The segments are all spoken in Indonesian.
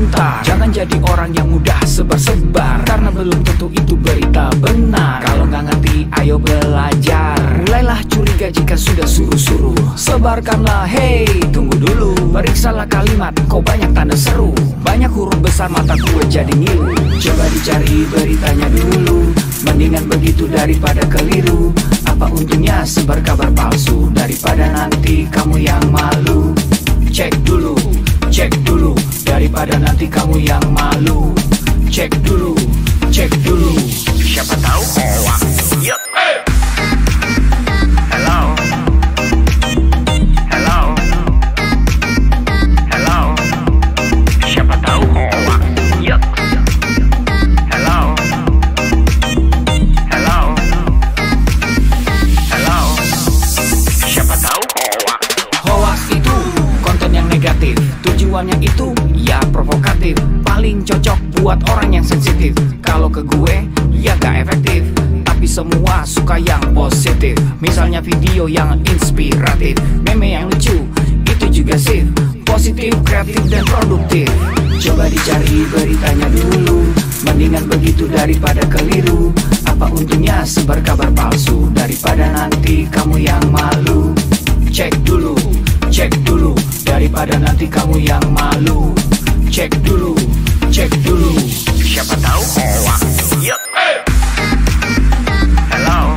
sebentar. Jangan jadi orang yang mudah sebar-sebar, karena belum tentu itu berita benar. Kalau nggak ngerti, ayo belajar. Mulailah curiga jika sudah suruh-suruh. Sebarkanlah, hey, tunggu dulu. Periksalah kalimat, kok banyak tanda seru. Banyak huruf besar, mata gue jadi ngilu. Coba dicari beritanya dulu. Mendingan begitu daripada keliru. Apa untungnya sebar kabar palsu, daripada nanti kamu yang malu. Cek dulu, daripada nanti kamu yang malu. Cek dulu, siapa tahu hoax. Yup. Hello, siapa tahu hoax. Yup. Hello, siapa tahu hoax. Hoax itu konten yang negatif, tujuannya itu ya provokatif. Paling cocok buat orang yang sensitif. Kalau ke gue ya gak efektif, tapi semua suka yang positif. Misalnya video yang inspiratif, meme yang lucu, itu juga sih positif, kreatif, dan produktif. Coba dicari beritanya dulu. Mendingan begitu daripada keliru. Apa untungnya sebar kabar palsu, daripada nanti kamu yang malu. Cek dulu, daripada nanti kamu yang malu. Cek dulu, siapa tahu hoax. Yup. Hello,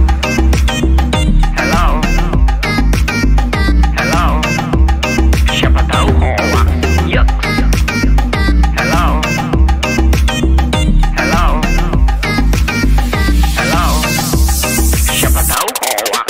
siapa tahu hoax. Yup. Hello, siapa tahu hoax.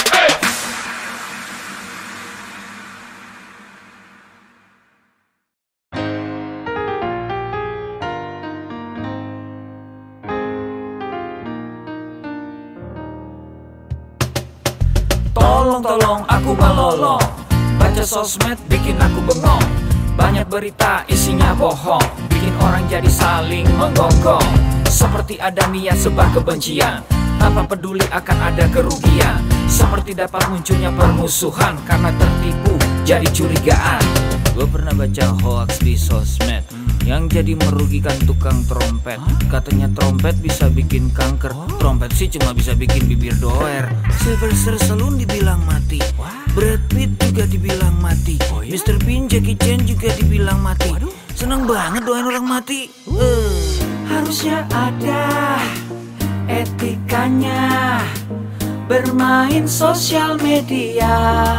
Tolong aku melolong. Baca sosmed bikin aku bengong. Banyak berita isinya bohong, bikin orang jadi saling menggonggong. Seperti ada niat sebar kebencian, tanpa peduli akan ada kerugian. Seperti dapat munculnya permusuhan, karena tertipu jadi curigaan. Gue pernah baca hoax di sosmed, yang jadi merugikan tukang trompet. Katanya trompet bisa bikin kanker, trompet sih cuma bisa bikin bibir doer. Sylvester Stallone dibilang mati, Brad Pitt juga dibilang mati, Mr. Bean, Jackie Chan juga dibilang mati. Seneng banget doain orang mati. Harusnya ada etikanya bermain sosial media.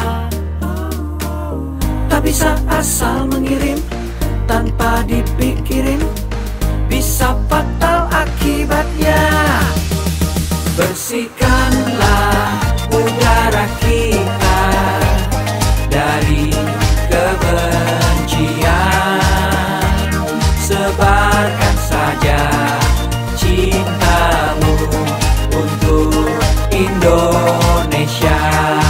Tak bisa asal mengirim tanpa dipikirin, bisa fatal akibatnya. Bersihkanlah udara kita dari kebencian. Sebarkan saja cintamu untuk Indonesia.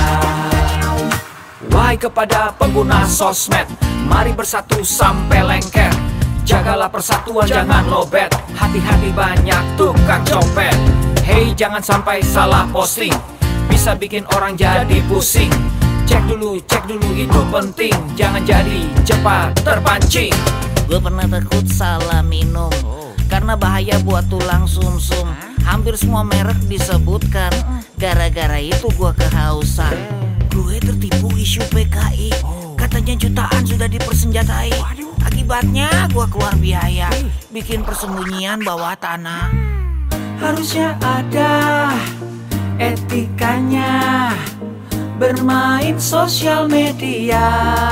Wahai kepada pengguna sosmed, mari bersatu sampai lengket. Jagalah persatuan, jangan lobet. Hati-hati banyak tukang copet. Hey, jangan sampai salah posting, bisa bikin orang jadi pusing. Cek dulu itu penting, jangan jadi cepat terpancing. Gue pernah takut salah minum, karena bahaya buat tulang sumsum. Hampir semua merek disebutkan, gara-gara itu gue kehausan. Gue tertipu isu PKI, katanya jutaan sudah dipersenjatai. Akibatnya gue keluar biaya, bikin persembunyian bawah tanah. Harusnya ada etikanya bermain sosial media.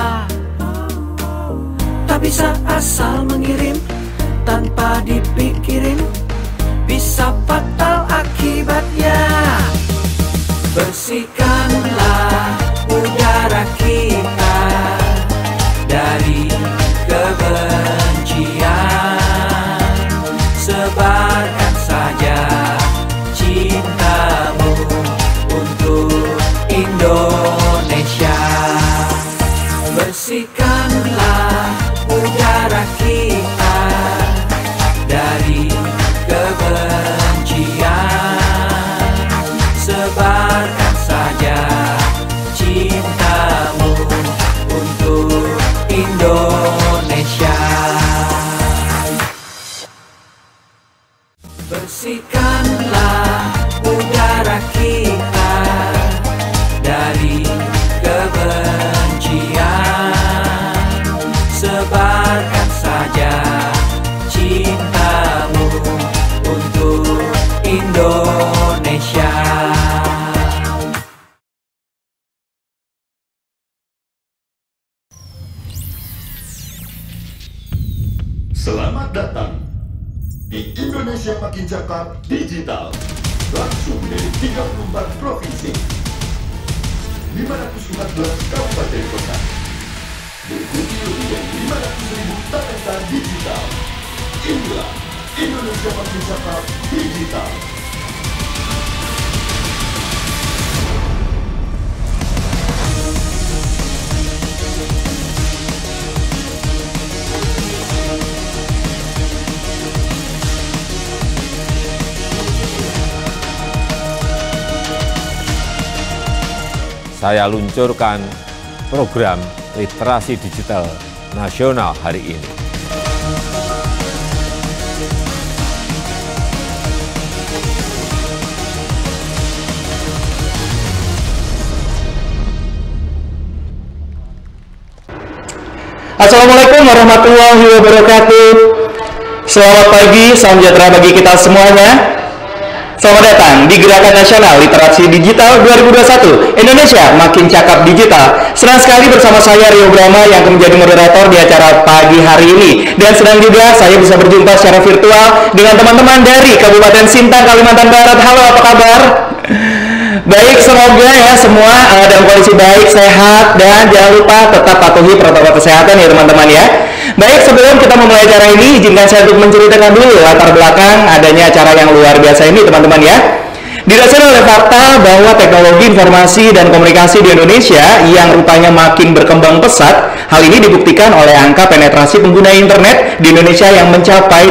Tak bisa asal mengirim tanpa dipikirin, bisa fatal akibatnya. Bersihkanlah udara kita dari kebencian. Sebarkan saja cintamu untuk Indonesia. Bersihkanlah udara kita dari kebencian. Sebarkan saja cintamu untuk Indonesia. Selamat datang di Indonesia Makin Cakap Digital. Langsung dari 34 provinsi, 514 kabupaten kota. Diikuti lebih dari 500.000 talenta digital. Inilah Indonesia Makin Cakap Digital. Saya luncurkan program literasi digital nasional hari ini. Assalamualaikum warahmatullahi wabarakatuh. Selamat pagi, salam sejahtera bagi kita semuanya. Selamat datang di Gerakan Nasional Literasi Digital 2021 Indonesia Makin Cakap Digital. Senang sekali bersama saya Rio Brahma yang akan menjadi moderator di acara pagi hari ini. Dan senang juga saya bisa berjumpa secara virtual dengan teman-teman dari Kabupaten Sintang, Kalimantan Barat. Halo, apa kabar? Baik, semoga ya semua dalam kondisi baik, sehat, dan jangan lupa tetap patuhi protokol kesehatan ya teman-teman ya. Baik, sebelum kita memulai acara ini, izinkan saya untuk menceritakan dulu latar belakang adanya acara yang luar biasa ini teman-teman ya. Didasari oleh fakta bahwa teknologi informasi dan komunikasi di Indonesia yang rupanya makin berkembang pesat, hal ini dibuktikan oleh angka penetrasi pengguna internet di Indonesia yang mencapai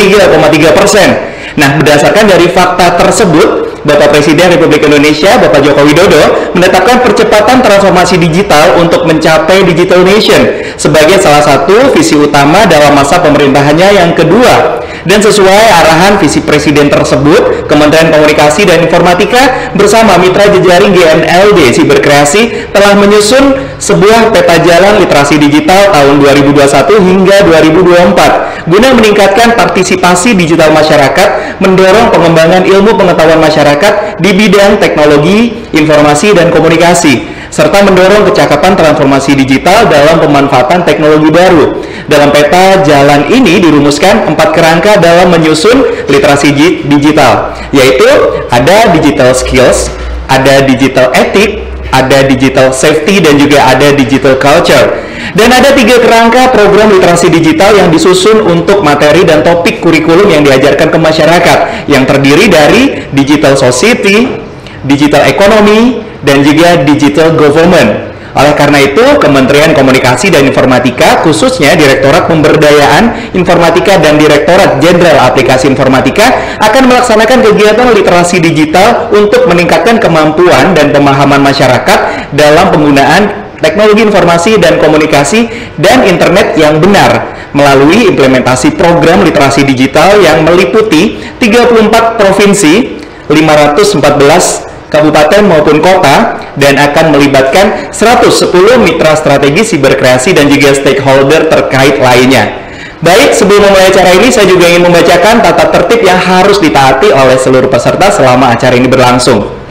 73,3%. Nah, berdasarkan dari fakta tersebut, Bapak Presiden Republik Indonesia, Bapak Joko Widodo, menetapkan percepatan transformasi digital untuk mencapai Digital Nation sebagai salah satu visi utama dalam masa pemerintahannya yang kedua. Dan sesuai arahan visi Presiden tersebut, Kementerian Komunikasi dan Informatika bersama mitra jejaring GNLD Siberkreasi telah menyusun sebuah peta jalan literasi digital tahun 2021 hingga 2024 guna meningkatkan partisipasi digital masyarakat, mendorong pengembangan ilmu pengetahuan masyarakat di bidang teknologi, informasi, dan komunikasi, serta mendorong kecakapan transformasi digital dalam pemanfaatan teknologi baru. Dalam peta jalan ini dirumuskan 4 kerangka dalam menyusun literasi digital, yaitu ada digital skills, ada digital ethic, ada digital safety, dan juga ada digital culture. Dan ada 3 kerangka program literasi digital yang disusun untuk materi dan topik kurikulum yang diajarkan ke masyarakat, yang terdiri dari digital society, digital economy, dan juga digital government. Oleh karena itu, Kementerian Komunikasi dan Informatika, khususnya Direktorat Pemberdayaan Informatika dan Direktorat Jenderal Aplikasi Informatika, akan melaksanakan kegiatan literasi digital untuk meningkatkan kemampuan dan pemahaman masyarakat dalam penggunaan teknologi informasi dan komunikasi dan internet yang benar melalui implementasi program literasi digital yang meliputi 34 provinsi, 514 kabupaten maupun kota, dan akan melibatkan 110 mitra strategi siberkreasi dan juga stakeholder terkait lainnya. Baik, sebelum memulai acara ini, saya juga ingin membacakan tata tertib yang harus ditaati oleh seluruh peserta selama acara ini berlangsung.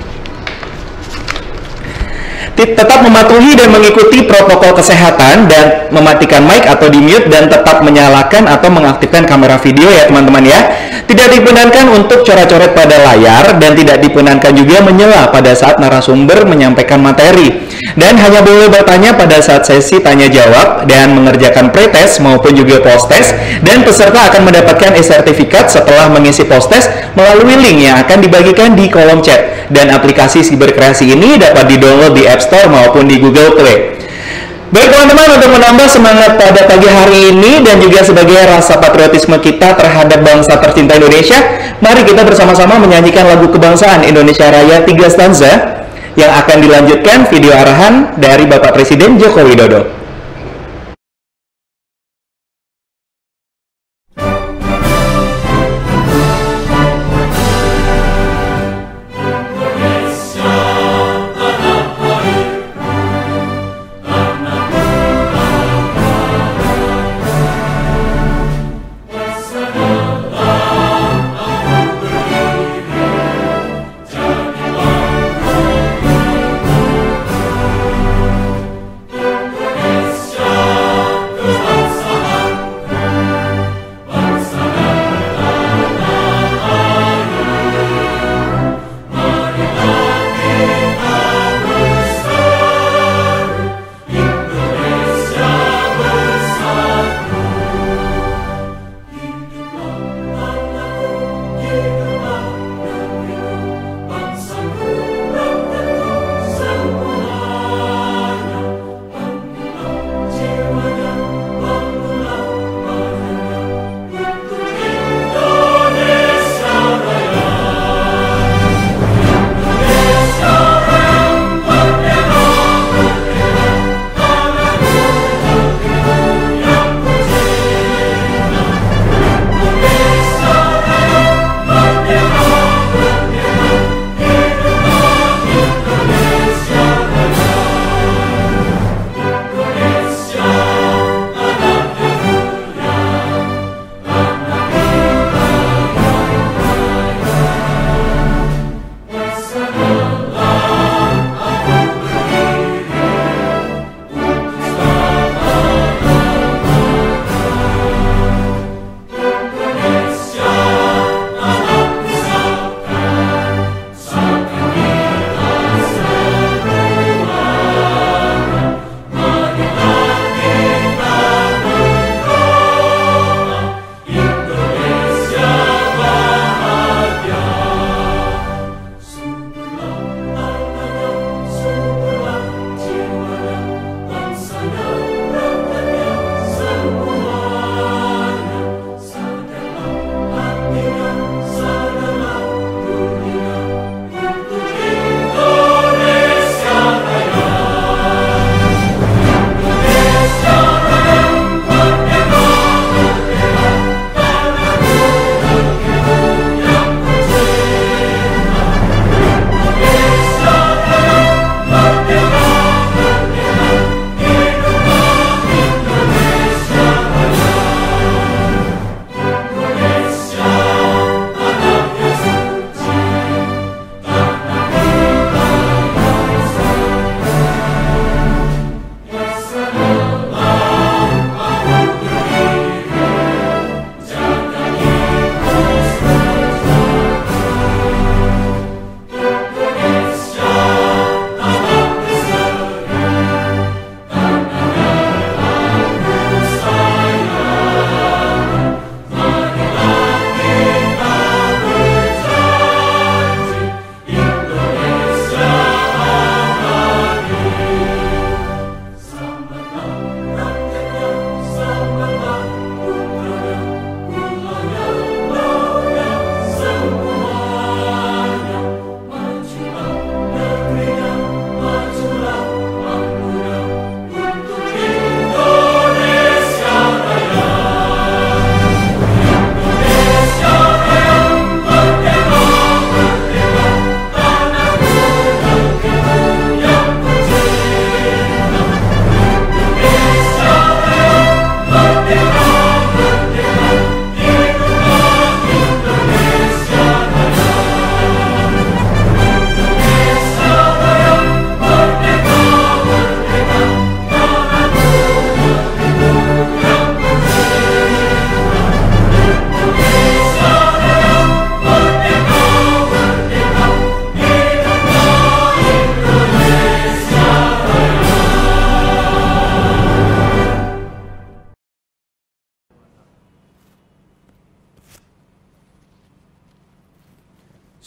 Tetap mematuhi dan mengikuti protokol kesehatan dan mematikan mic atau di-mute dan tetap menyalakan atau mengaktifkan kamera video ya teman-teman ya. Tidak diperkenankan untuk coret-coret pada layar dan tidak diperkenankan juga menyela pada saat narasumber menyampaikan materi. Dan hanya boleh bertanya pada saat sesi tanya jawab dan mengerjakan pretest maupun juga post-test, dan peserta akan mendapatkan e-sertifikat setelah mengisi post-test melalui link yang akan dibagikan di kolom chat. Dan aplikasi Siberkreasi ini dapat di-download di App Store maupun di Google Play. Baik teman-teman, untuk menambah semangat pada pagi hari ini dan juga sebagai rasa patriotisme kita terhadap bangsa tercinta Indonesia, mari kita bersama-sama menyanyikan lagu kebangsaan Indonesia Raya 3 stanza yang akan dilanjutkan video arahan dari Bapak Presiden Joko Widodo.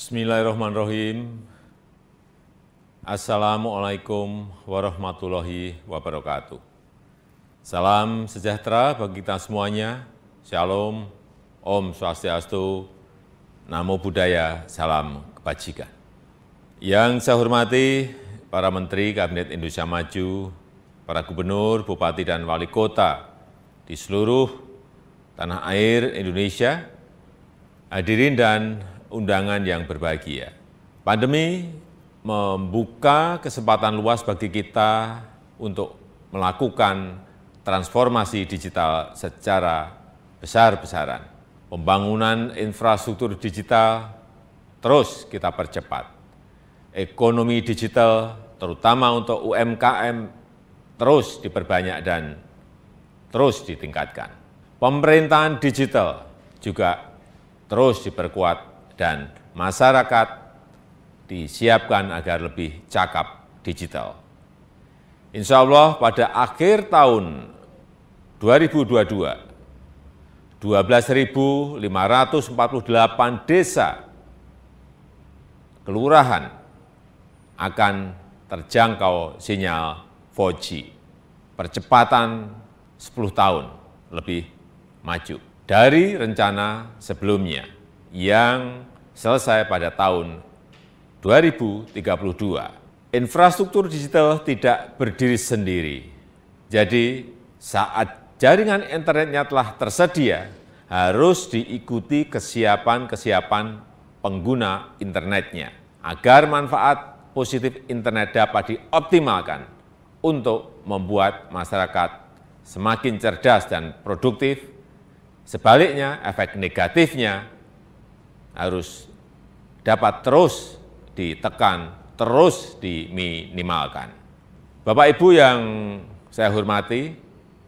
Bismillahirrahmanirrahim. Assalamualaikum warahmatullahi wabarakatuh. Salam sejahtera bagi kita semuanya. Shalom, Om Swastiastu, Namo Buddhaya, salam kebajikan. Yang saya hormati para Menteri Kabinet Indonesia Maju, para Gubernur, Bupati, dan Wali Kota di seluruh tanah air Indonesia, hadirin dan undangan yang berbahagia. Pandemi membuka kesempatan luas bagi kita untuk melakukan transformasi digital secara besar-besaran. Pembangunan infrastruktur digital terus kita percepat. Ekonomi digital, terutama untuk UMKM, terus diperbanyak dan terus ditingkatkan. Pemerintahan digital juga terus diperkuat dan masyarakat disiapkan agar lebih cakap digital. Insya Allah pada akhir tahun 2022, 12.548 desa kelurahan akan terjangkau sinyal 4G. Percepatan 10 tahun lebih maju dari rencana sebelumnya yang selesai pada tahun 2032. Infrastruktur digital tidak berdiri sendiri. Jadi saat jaringan internetnya telah tersedia, harus diikuti kesiapan pengguna internetnya, agar manfaat positif internet dapat dioptimalkan untuk membuat masyarakat semakin cerdas dan produktif. Sebaliknya, efek negatifnya harus dapat terus ditekan, terus diminimalkan. Bapak Ibu yang saya hormati,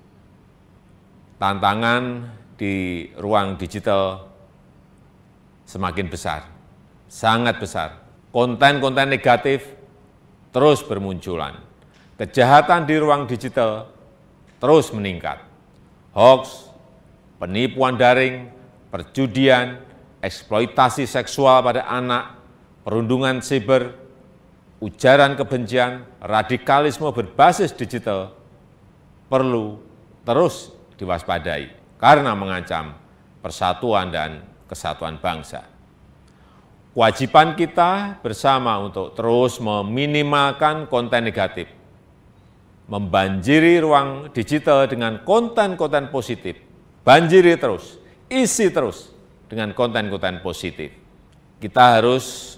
tantangan di ruang digital semakin besar, sangat besar. Konten-konten negatif terus bermunculan. Kejahatan di ruang digital terus meningkat. Hoax, penipuan daring, perjudian, eksploitasi seksual pada anak, perundungan siber, ujaran kebencian, radikalisme berbasis digital perlu terus diwaspadai karena mengancam persatuan dan kesatuan bangsa. Kewajiban kita bersama untuk terus meminimalkan konten negatif, membanjiri ruang digital dengan konten-konten positif, banjiri terus, isi terus dengan konten-konten positif. Kita harus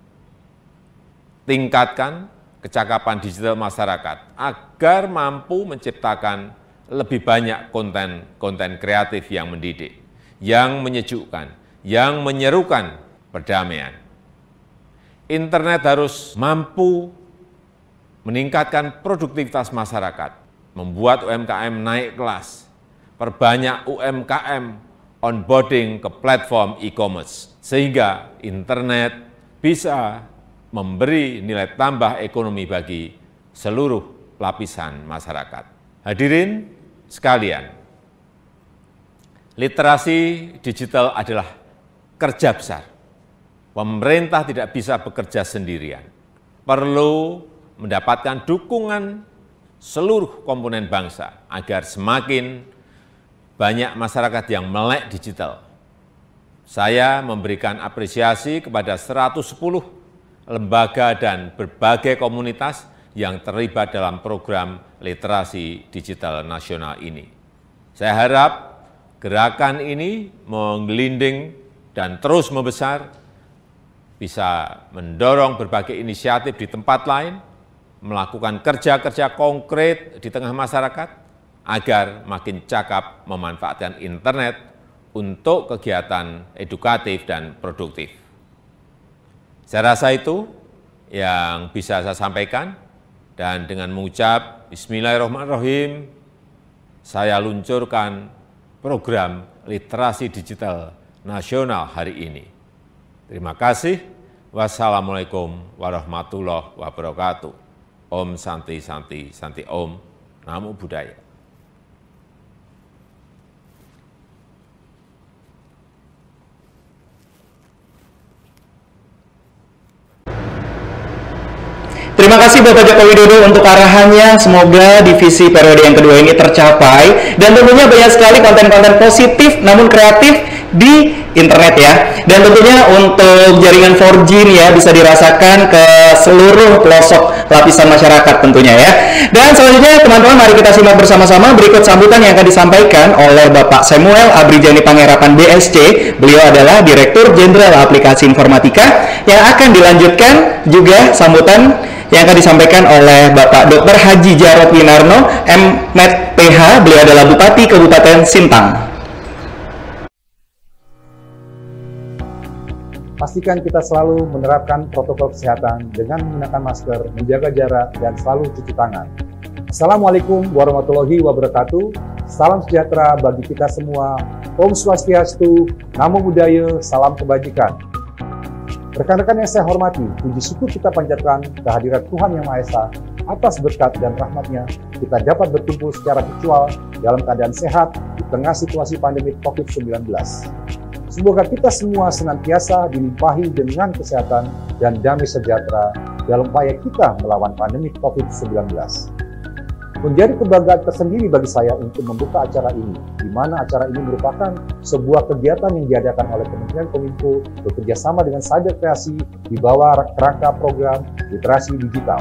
tingkatkan kecakapan digital masyarakat agar mampu menciptakan lebih banyak konten kreatif yang mendidik, yang menyejukkan, yang menyerukan perdamaian. Internet harus mampu meningkatkan produktivitas masyarakat, membuat UMKM naik kelas, perbanyak UMKM onboarding ke platform e-commerce, sehingga internet bisa memberi nilai tambah ekonomi bagi seluruh lapisan masyarakat. Hadirin sekalian, literasi digital adalah kerja besar. Pemerintah tidak bisa bekerja sendirian. Perlu mendapatkan dukungan seluruh komponen bangsa agar semakin banyak masyarakat yang melek digital. Saya memberikan apresiasi kepada 110 lembaga dan berbagai komunitas yang terlibat dalam program literasi digital nasional ini. Saya harap gerakan ini menggelinding dan terus membesar, bisa mendorong berbagai inisiatif di tempat lain, melakukan kerja-kerja konkret di tengah masyarakat, agar makin cakap memanfaatkan internet untuk kegiatan edukatif dan produktif. Saya rasa itu yang bisa saya sampaikan. Dan dengan mengucap Bismillahirrahmanirrahim, saya luncurkan program literasi digital nasional hari ini. Terima kasih. Wassalamualaikum warahmatullahi wabarakatuh. Om Santi Santi Santi Om. Namo Buddhaya. Terima kasih Bapak Joko Widodo untuk arahannya. Semoga divisi periode yang kedua ini tercapai dan tentunya banyak sekali konten-konten positif namun kreatif di internet ya. Dan tentunya untuk jaringan 4G nih ya bisa dirasakan ke seluruh pelosok lapisan masyarakat tentunya ya. Dan selanjutnya teman-teman mari kita simak bersama-sama berikut sambutan yang akan disampaikan oleh Bapak Samuel Abrijani Pangerapan BSc. Beliau adalah Direktur Jenderal Aplikasi Informatika yang akan dilanjutkan juga sambutan yang akan disampaikan oleh Bapak Dr. Haji Jarod Winarno, M.Med. PH. Beliau adalah Bupati Kabupaten Sintang. Pastikan kita selalu menerapkan protokol kesehatan dengan menggunakan masker, menjaga jarak, dan selalu cuci tangan. Assalamualaikum warahmatullahi wabarakatuh. Salam sejahtera bagi kita semua. Om Swastiastu, Namo Buddhaya, salam kebajikan. Rekan-rekan yang saya hormati, puji syukur kita panjatkan kehadirat Tuhan Yang Maha Esa atas berkat dan rahmat-Nya kita dapat berkumpul secara virtual dalam keadaan sehat di tengah situasi pandemi COVID-19. Semoga kita semua senantiasa dilimpahi dengan kesehatan dan damai sejahtera dalam upaya kita melawan pandemi COVID-19. Menjadi kebanggaan tersendiri bagi saya untuk membuka acara ini, di mana acara ini merupakan sebuah kegiatan yang diadakan oleh Kementerian Kominfo bekerja sama dengan Cyber Kreasi di bawah kerangka program literasi digital.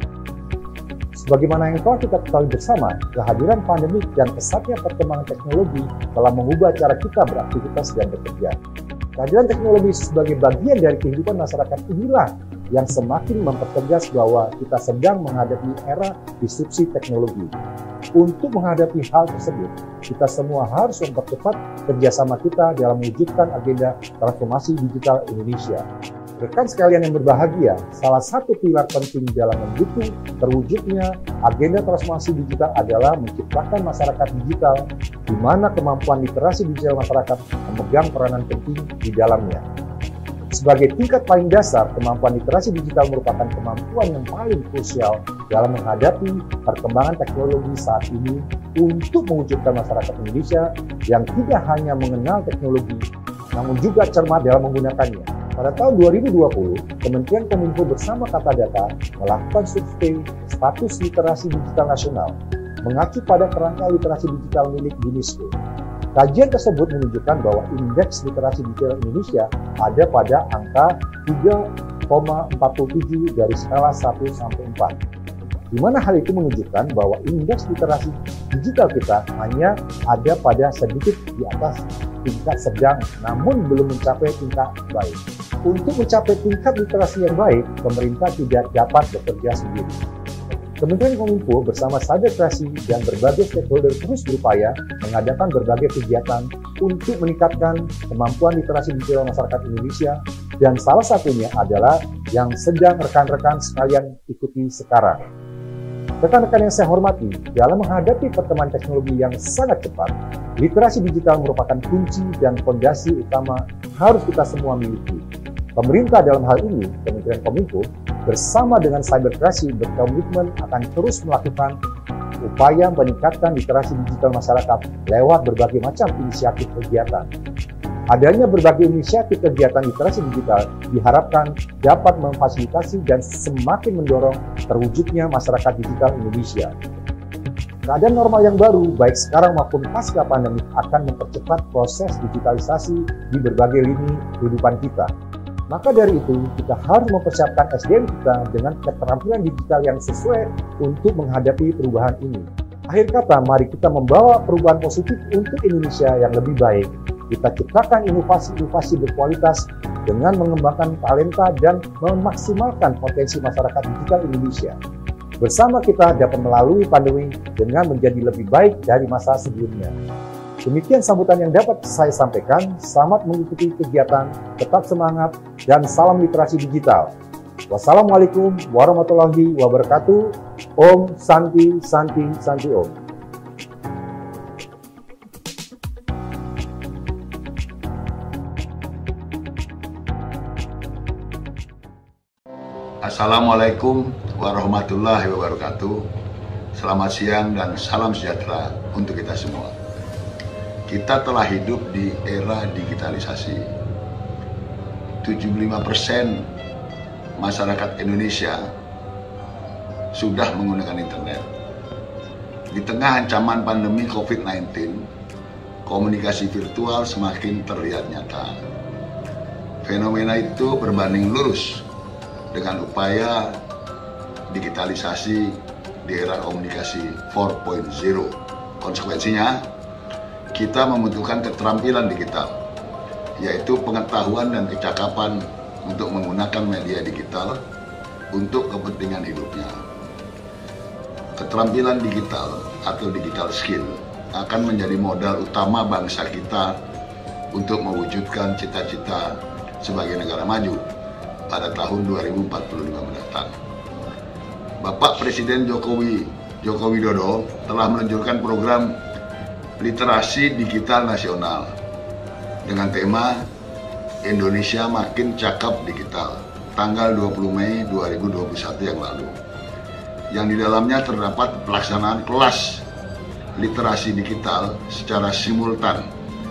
Sebagaimana yang telah kita ketahui bersama, kehadiran pandemi dan pesatnya perkembangan teknologi telah mengubah cara kita beraktivitas dan bekerja. Kehadiran teknologi sebagai bagian dari kehidupan masyarakat inilah yang semakin mempertegas bahwa kita sedang menghadapi era disrupsi teknologi. Untuk menghadapi hal tersebut, kita semua harus mempercepat kerjasama kita dalam mewujudkan agenda transformasi digital Indonesia. Rekan sekalian yang berbahagia, salah satu pilar penting dalam mendukung terwujudnya agenda transformasi digital adalah menciptakan masyarakat digital di mana kemampuan literasi digital masyarakat memegang peranan penting di dalamnya. Sebagai tingkat paling dasar, kemampuan literasi digital merupakan kemampuan yang paling krusial dalam menghadapi perkembangan teknologi saat ini untuk mewujudkan masyarakat Indonesia yang tidak hanya mengenal teknologi, namun juga cermat dalam menggunakannya. Pada tahun 2020, Kementerian Kominfo bersama Kata Data melakukan survei status literasi digital nasional, mengacu pada kerangka literasi digital milik UNESCO. Kajian tersebut menunjukkan bahwa indeks literasi digital Indonesia ada pada angka 3,47 dari skala 1 sampai 4. Di mana hal itu menunjukkan bahwa indeks literasi digital kita hanya ada pada sedikit di atas tingkat sedang, namun belum mencapai tingkat baik. Untuk mencapai tingkat literasi yang baik, pemerintah tidak dapat bekerja sendiri. Kementerian Kominfo bersama Cyber Kreasi dan berbagai stakeholder terus berupaya mengadakan berbagai kegiatan untuk meningkatkan kemampuan literasi digital masyarakat Indonesia, dan salah satunya adalah yang sedang rekan-rekan sekalian ikuti sekarang. Rekan-rekan yang saya hormati, dalam menghadapi perkembangan teknologi yang sangat cepat, literasi digital merupakan kunci dan fondasi utama harus kita semua miliki. Pemerintah dalam hal ini, Kementerian Kominfo, bersama dengan Cyber Kreasi berkomitmen akan terus melakukan upaya meningkatkan literasi digital masyarakat lewat berbagai macam inisiatif kegiatan. Adanya berbagai inisiatif kegiatan literasi digital diharapkan dapat memfasilitasi dan semakin mendorong terwujudnya masyarakat digital Indonesia. Keadaan normal yang baru, baik sekarang maupun pasca pandemi, akan mempercepat proses digitalisasi di berbagai lini kehidupan kita. Maka dari itu, kita harus mempersiapkan SDM kita dengan keterampilan digital yang sesuai untuk menghadapi perubahan ini. Akhir kata, mari kita membawa perubahan positif untuk Indonesia yang lebih baik. Kita ciptakan inovasi-inovasi berkualitas dengan mengembangkan talenta dan memaksimalkan potensi masyarakat digital Indonesia. Bersama kita dapat melalui pandemi dengan menjadi lebih baik dari masa sebelumnya. Demikian sambutan yang dapat saya sampaikan. Selamat mengikuti kegiatan, tetap semangat, dan salam literasi digital. Wassalamualaikum warahmatullahi wabarakatuh. Om Santi Santi Santi Om. Assalamualaikum warahmatullahi wabarakatuh. Selamat siang dan salam sejahtera untuk kita semua. Kita telah hidup di era digitalisasi. 75% masyarakat Indonesia sudah menggunakan internet. Di tengah ancaman pandemi COVID-19, komunikasi virtual semakin terlihat nyata. Fenomena itu berbanding lurus dengan upaya digitalisasi di era komunikasi 4.0. Konsekuensinya, kita membutuhkan keterampilan digital, yaitu pengetahuan dan kecakapan untuk menggunakan media digital untuk kepentingan hidupnya. Keterampilan digital atau digital skill akan menjadi modal utama bangsa kita untuk mewujudkan cita-cita sebagai negara maju pada tahun 2045 mendatang. Bapak Presiden Joko Widodo telah meluncurkan program literasi digital nasional dengan tema Indonesia Makin Cakap Digital tanggal 20 Mei 2021 yang lalu, yang di dalamnya terdapat pelaksanaan kelas literasi digital secara simultan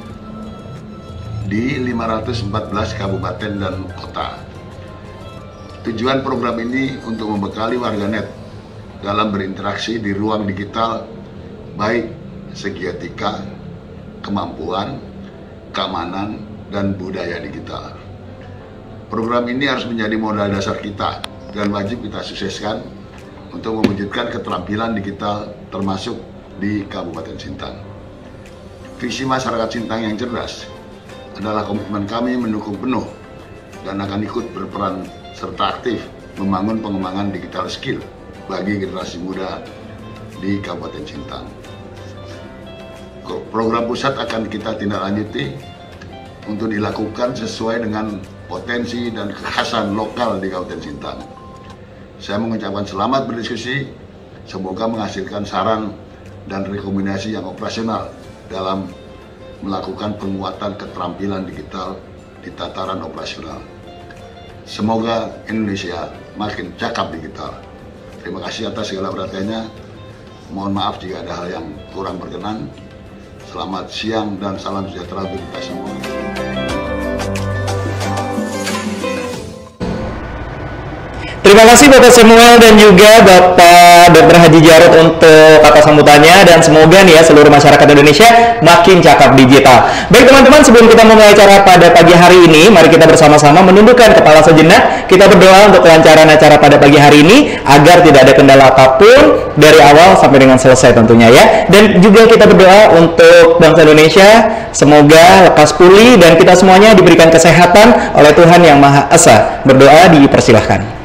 di 514 kabupaten dan kota. Tujuan program ini untuk membekali warganet dalam berinteraksi di ruang digital, baik segi etika, kemampuan, keamanan, dan budaya digital. Program ini harus menjadi modal dasar kita dan wajib kita sukseskan untuk mewujudkan keterampilan digital termasuk di Kabupaten Sintang. Visi masyarakat Sintang yang cerdas adalah komitmen kami mendukung penuh dan akan ikut berperan serta aktif membangun pengembangan digital skill bagi generasi muda di Kabupaten Sintang. Program pusat akan kita tindak lanjuti untuk dilakukan sesuai dengan potensi dan kekhasan lokal di Kabupaten Sintang. Saya mengucapkan selamat berdiskusi, semoga menghasilkan saran dan rekomendasi yang operasional dalam melakukan penguatan keterampilan digital di tataran operasional. Semoga Indonesia makin cakap digital. Terima kasih atas segala perhatiannya. Mohon maaf jika ada hal yang kurang berkenan. Selamat siang dan salam sejahtera untuk kita semua. Terima kasih Bapak Samuel dan juga Bapak Dr. Haji Jarod untuk kata sambutannya, dan semoga nih ya seluruh masyarakat Indonesia makin cakap digital. Baik teman-teman, sebelum kita memulai acara pada pagi hari ini, mari kita bersama-sama menundukkan kepala sejenak. Kita berdoa untuk kelancaran acara pada pagi hari ini agar tidak ada kendala apapun dari awal sampai dengan selesai tentunya ya. Dan juga kita berdoa untuk bangsa Indonesia semoga lekas pulih dan kita semuanya diberikan kesehatan oleh Tuhan Yang Maha Esa. Berdoa dipersilahkan.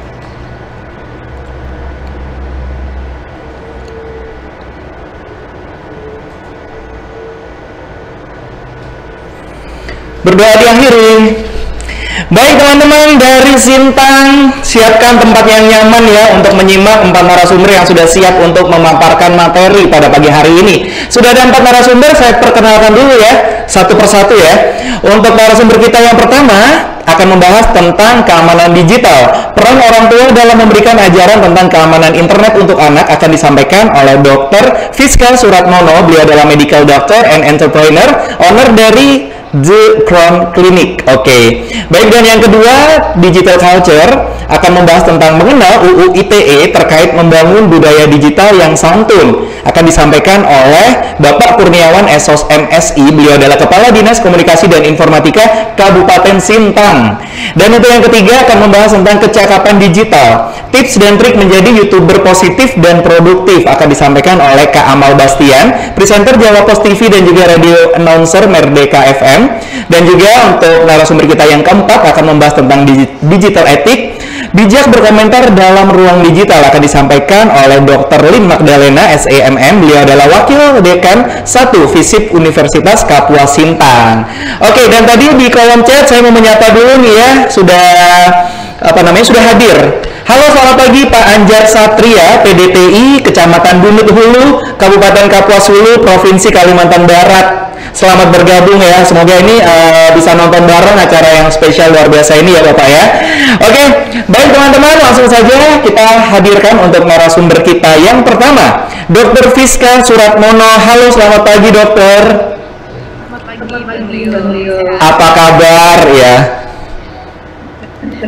Berdoa diakhiri. Baik teman-teman, dari Sintang, siapkan tempat yang nyaman ya untuk menyimak 4 narasumber yang sudah siap untuk memaparkan materi pada pagi hari ini. Sudah ada 4 narasumber, saya perkenalkan dulu ya, satu persatu ya. Untuk narasumber kita yang pertama akan membahas tentang keamanan digital. Peran orang tua dalam memberikan ajaran tentang keamanan internet untuk anak akan disampaikan oleh Dr. Fiskal Suratmono. Beliau adalah medical doctor and entrepreneur, owner dari The Crown Clinic. Oke. Baik, dan yang kedua, Digital Culture akan membahas tentang mengenal UU ITE terkait membangun budaya digital yang santun. Akan disampaikan oleh Bapak Kurniawan Esos MSI. Beliau adalah Kepala Dinas Komunikasi dan Informatika Kabupaten Sintang. Dan untuk yang ketiga akan membahas tentang kecakapan digital. Tips dan trik menjadi YouTuber positif dan produktif akan disampaikan oleh Kak Amal Bastian, presenter Jawa Post TV dan juga radio announcer Merdeka FM. Dan juga untuk narasumber kita yang keempat akan membahas tentang digital etik. Bijak berkomentar dalam ruang digital akan disampaikan oleh Dr. Lin Magdalena SEMM. Beliau adalah Wakil Dekan 1 FISIP Universitas Kapuas Sintang. Oke, dan tadi di kolom chat saya mau menyapa dulu nih ya, sudah hadir. Halo, selamat pagi Pak Anjar Satria, PDPI Kecamatan Bunut Hulu, Kabupaten Kapuas Hulu, Provinsi Kalimantan Barat. Selamat bergabung ya, semoga ini bisa nonton bareng acara yang spesial luar biasa ini ya Bapak ya. Oke, baik teman-teman, langsung saja kita hadirkan untuk narasumber kita yang pertama, Dr. Fiskal Suratmono. Halo, selamat pagi dokter. Selamat pagi. Apa kabar ya?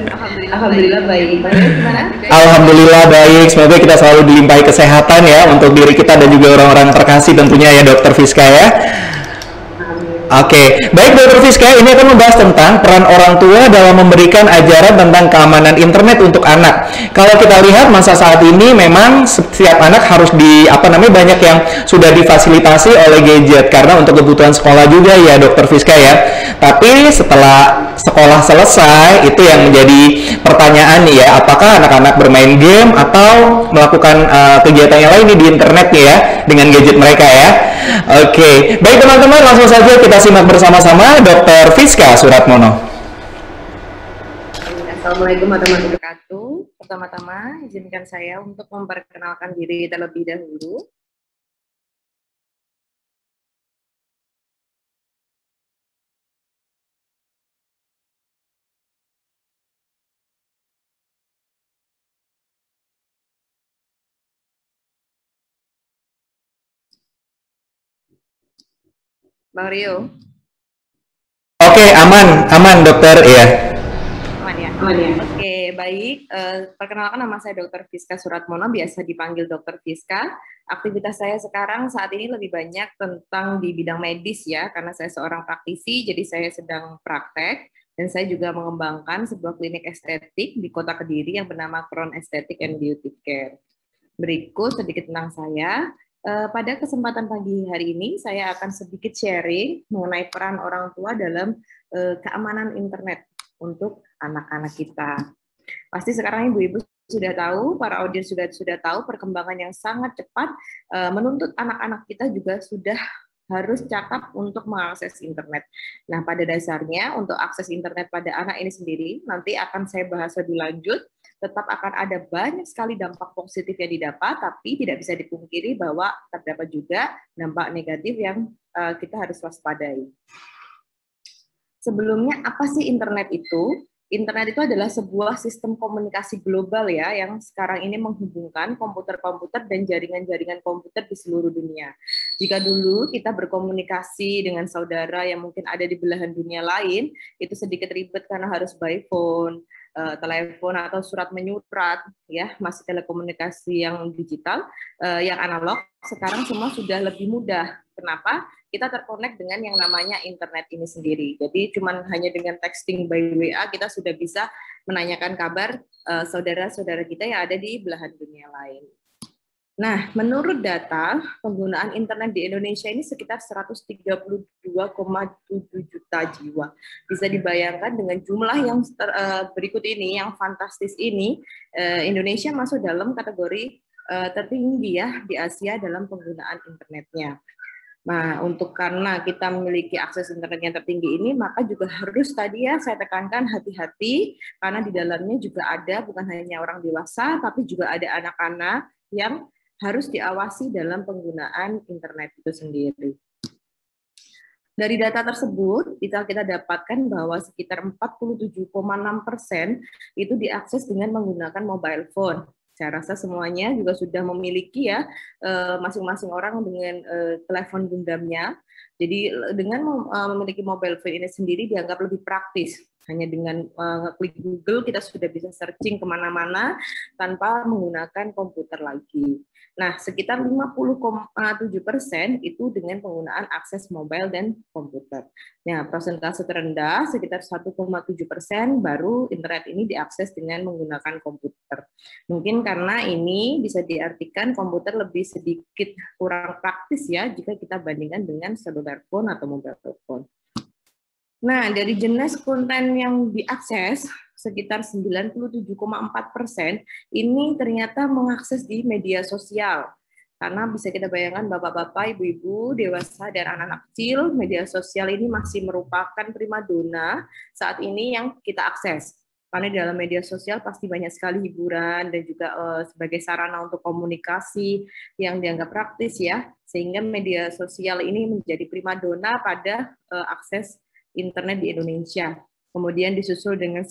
Alhamdulillah baik. Gimana? Alhamdulillah baik. Semoga kita selalu dilimpahi kesehatan ya untuk diri kita dan juga orang-orang terkasih tentunya ya Dokter Fiska ya. Oke, baik Dokter Fiska, ini akan membahas tentang peran orang tua dalam memberikan ajaran tentang keamanan internet untuk anak. Kalau kita lihat masa saat ini memang setiap anak harus banyak yang sudah difasilitasi oleh gadget karena untuk kebutuhan sekolah juga ya Dokter Fiska ya. Tapi setelah sekolah selesai itu yang menjadi pertanyaan nih ya, apakah anak-anak bermain game atau melakukan kegiatan yang lain nih di internet nih ya dengan gadget mereka ya. Oke, baik teman-teman, langsung saja kita simak bersama-sama Dr. Fiska Suratmono. Assalamualaikum warahmatullahi wabarakatuh. Pertama-tama izinkan saya untuk memperkenalkan diri terlebih dahulu. Bang Rio. Oke, aman dokter ya. Aman ya. Oke, baik. Perkenalkan nama saya Dr. Fiska Suratmono, biasa dipanggil Dr. Fiska. Aktivitas saya sekarang saat ini lebih banyak tentang di bidang medis ya, karena saya seorang praktisi, jadi saya sedang praktek. Dan saya juga mengembangkan sebuah klinik estetik di Kota Kediri yang bernama Crown Aesthetic and Beauty Care. Berikut sedikit tentang saya. Pada kesempatan pagi hari ini, saya akan sedikit sharing mengenai peran orang tua dalam keamanan internet untuk anak-anak kita. Pasti sekarang ibu-ibu sudah tahu, para audiens sudah tahu perkembangan yang sangat cepat menuntut anak-anak kita juga sudah harus cakap untuk mengakses internet. Nah, pada dasarnya untuk akses internet pada anak ini sendiri, nanti akan saya bahas lebih lanjut, tetap akan ada banyak sekali dampak positif yang didapat, tapi tidak bisa dipungkiri bahwa terdapat juga dampak negatif yang kita harus waspadai. Sebelumnya, apa sih internet itu? Internet itu adalah sebuah sistem komunikasi global ya, yang sekarang ini menghubungkan komputer-komputer dan jaringan-jaringan komputer di seluruh dunia. Jika dulu kita berkomunikasi dengan saudara yang mungkin ada di belahan dunia lain, itu sedikit ribet karena harus by phone, telepon atau surat menyurat ya, masih telekomunikasi yang digital, yang analog. Sekarang semua sudah lebih mudah. Kenapa? Kita terkonek dengan yang namanya internet ini sendiri. Jadi cuman hanya dengan texting by WA kita sudah bisa menanyakan kabar saudara-saudara kita yang ada di belahan dunia lain. Nah, menurut data, penggunaan internet di Indonesia ini sekitar 132,7 juta jiwa. Bisa dibayangkan dengan jumlah yang berikut ini, yang fantastis ini, Indonesia masuk dalam kategori tertinggi ya di Asia dalam penggunaan internetnya. Nah, karena kita memiliki akses internet yang tertinggi ini, maka juga harus tadi ya saya tekankan hati-hati, karena di dalamnya juga ada bukan hanya orang dewasa, tapi juga ada anak-anak yang harus diawasi dalam penggunaan internet itu sendiri. Dari data tersebut, kita dapatkan bahwa sekitar 47,6% itu diakses dengan menggunakan mobile phone. Saya rasa semuanya juga sudah memiliki ya, masing-masing orang dengan telepon genggamnya. Jadi dengan memiliki mobile phone ini sendiri dianggap lebih praktis. Hanya dengan klik Google kita sudah bisa searching kemana-mana tanpa menggunakan komputer lagi. Nah, sekitar 50,7% itu dengan penggunaan akses mobile dan komputer. Nah, persentase terendah sekitar 1,7% baru internet ini diakses dengan menggunakan komputer. Mungkin karena ini bisa diartikan komputer lebih sedikit kurang praktis ya jika kita bandingkan dengan cellular phone atau mobile phone. Nah, dari jenis konten yang diakses, sekitar 97,4% ini ternyata mengakses di media sosial. Karena bisa kita bayangkan bapak-bapak, ibu-ibu, dewasa, dan anak-anak kecil, media sosial ini masih merupakan primadona saat ini yang kita akses. Karena di dalam media sosial pasti banyak sekali hiburan dan juga sebagai sarana untuk komunikasi yang dianggap praktis ya, sehingga media sosial ini menjadi primadona pada akses internet di Indonesia. Kemudian disusul dengan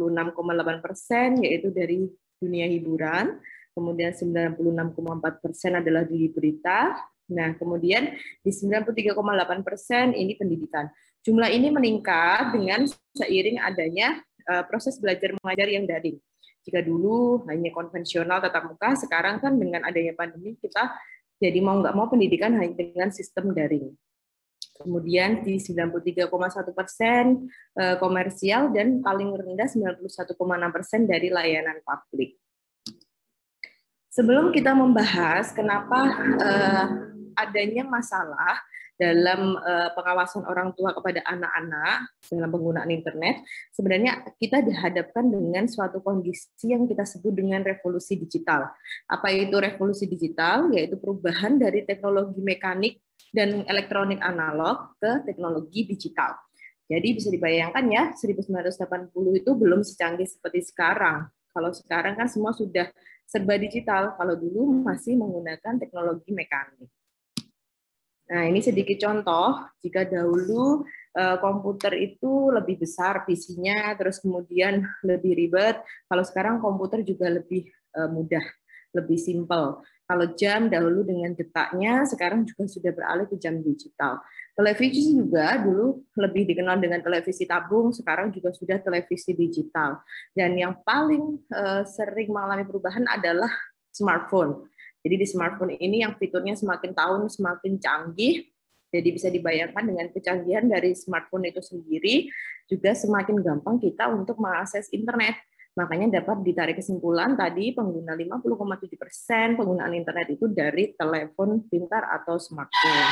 96,8% yaitu dari dunia hiburan, kemudian 96,4% adalah di berita, nah kemudian di 93,8% ini pendidikan. Jumlah ini meningkat dengan seiring adanya proses belajar mengajar yang daring. Jika dulu hanya konvensional tatap muka, sekarang kan dengan adanya pandemi kita jadi mau nggak mau pendidikan hanya dengan sistem daring. Kemudian di 93,1% komersial dan paling rendah 91,6% dari layanan publik. Sebelum kita membahas kenapa adanya masalah dalam pengawasan orang tua kepada anak-anak dalam penggunaan internet, sebenarnya kita dihadapkan dengan suatu kondisi yang kita sebut dengan revolusi digital. Apa itu revolusi digital? Yaitu perubahan dari teknologi mekanik dan elektronik analog ke teknologi digital. Jadi bisa dibayangkan ya, 1980 itu belum secanggih seperti sekarang. Kalau sekarang kan semua sudah serba digital, kalau dulu masih menggunakan teknologi mekanik. Nah, ini sedikit contoh, jika dahulu komputer itu lebih besar PC-nya, terus kemudian lebih ribet, kalau sekarang komputer juga lebih mudah, lebih simpel. Kalau jam dahulu dengan detaknya, sekarang juga sudah beralih ke jam digital. Televisi juga dulu lebih dikenal dengan televisi tabung, sekarang juga sudah televisi digital. Dan yang paling sering mengalami perubahan adalah smartphone. Jadi di smartphone ini yang fiturnya semakin tahun semakin canggih, jadi bisa dibayangkan dengan kecanggihan dari smartphone itu sendiri, juga semakin gampang kita untuk mengakses internet. Makanya dapat ditarik kesimpulan tadi pengguna 50,7% penggunaan internet itu dari telepon pintar atau smartphone.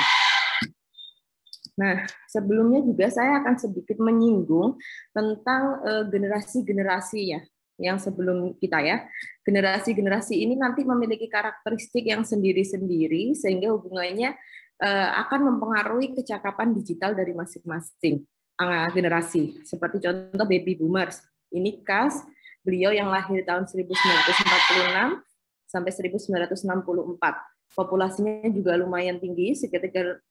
Nah, sebelumnya juga saya akan sedikit menyinggung tentang generasi-generasi ya, yang sebelum kita ya. Generasi-generasi ini nanti memiliki karakteristik yang sendiri-sendiri sehingga hubungannya akan mempengaruhi kecakapan digital dari masing-masing generasi. Seperti contoh baby boomers. Ini khas beliau yang lahir tahun 1946 sampai 1964. Populasinya juga lumayan tinggi, sekitar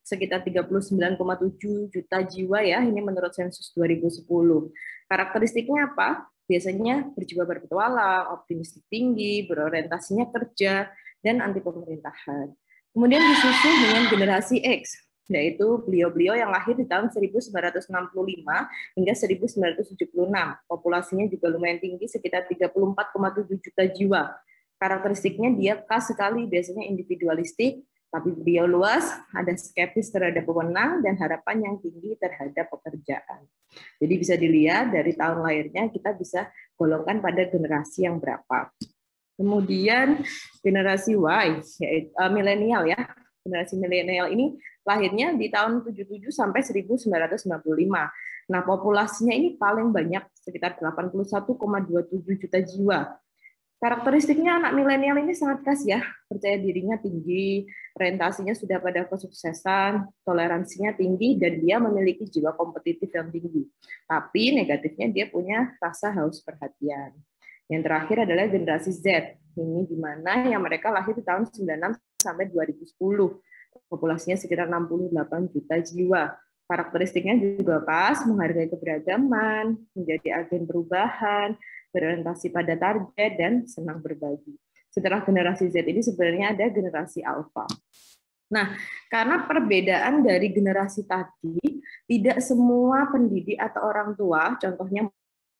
39,7 juta jiwa ya, ini menurut sensus 2010. Karakteristiknya apa? Biasanya berjiwa berpetualang, optimistik tinggi, berorientasinya kerja, dan anti pemerintahan. Kemudian disusul dengan generasi X, yaitu beliau-beliau yang lahir di tahun 1965 hingga 1976. Populasinya juga lumayan tinggi, sekitar 34,7 juta jiwa. Karakteristiknya dia khas sekali, biasanya individualistik, tapi beliau luas, ada skeptis terhadap wewenang, dan harapan yang tinggi terhadap pekerjaan. Jadi bisa dilihat dari tahun lahirnya kita bisa golongkan pada generasi yang berapa. Kemudian generasi Y, yaitu milenial ya. Generasi milenial ini lahirnya di tahun 77 sampai 1995. Nah, populasinya ini paling banyak, sekitar 81,27 juta jiwa. Karakteristiknya anak milenial ini sangat khas ya, percaya dirinya tinggi, orientasinya sudah pada kesuksesan, toleransinya tinggi, dan dia memiliki jiwa kompetitif yang tinggi. Tapi negatifnya dia punya rasa haus perhatian. Yang terakhir adalah generasi Z, ini di mana yang mereka lahir di tahun 96 sampai 2010. Populasinya sekitar 68 juta jiwa. Karakteristiknya juga pas, menghargai keberagaman, menjadi agen perubahan, berorientasi pada target, dan senang berbagi. Setelah generasi Z ini sebenarnya ada generasi Alpha. Nah, karena perbedaan dari generasi tadi, tidak semua pendidik atau orang tua, contohnya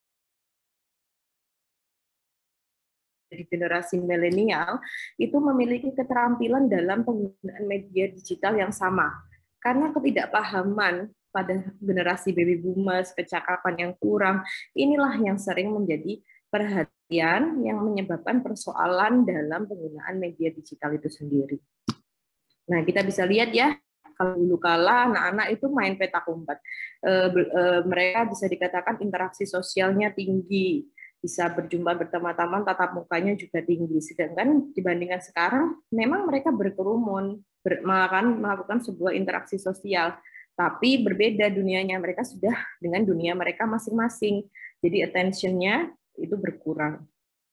dari generasi milenial, itu memiliki keterampilan dalam penggunaan media digital yang sama. Karena ketidakpahaman pada generasi baby boomers, kecakapan yang kurang, inilah yang sering menjadi perhatian yang menyebabkan persoalan dalam penggunaan media digital itu sendiri. Nah, kita bisa lihat ya, kalau dulu kala anak-anak itu main petak umpet. Mereka bisa dikatakan interaksi sosialnya tinggi, bisa berjumpa berteman-teman, tatap mukanya juga tinggi. Sedangkan dibandingkan sekarang, memang mereka berkerumun, melakukan sebuah interaksi sosial. Tapi berbeda dunianya, mereka sudah dengan dunia mereka masing-masing. Jadi attention-nya itu berkurang.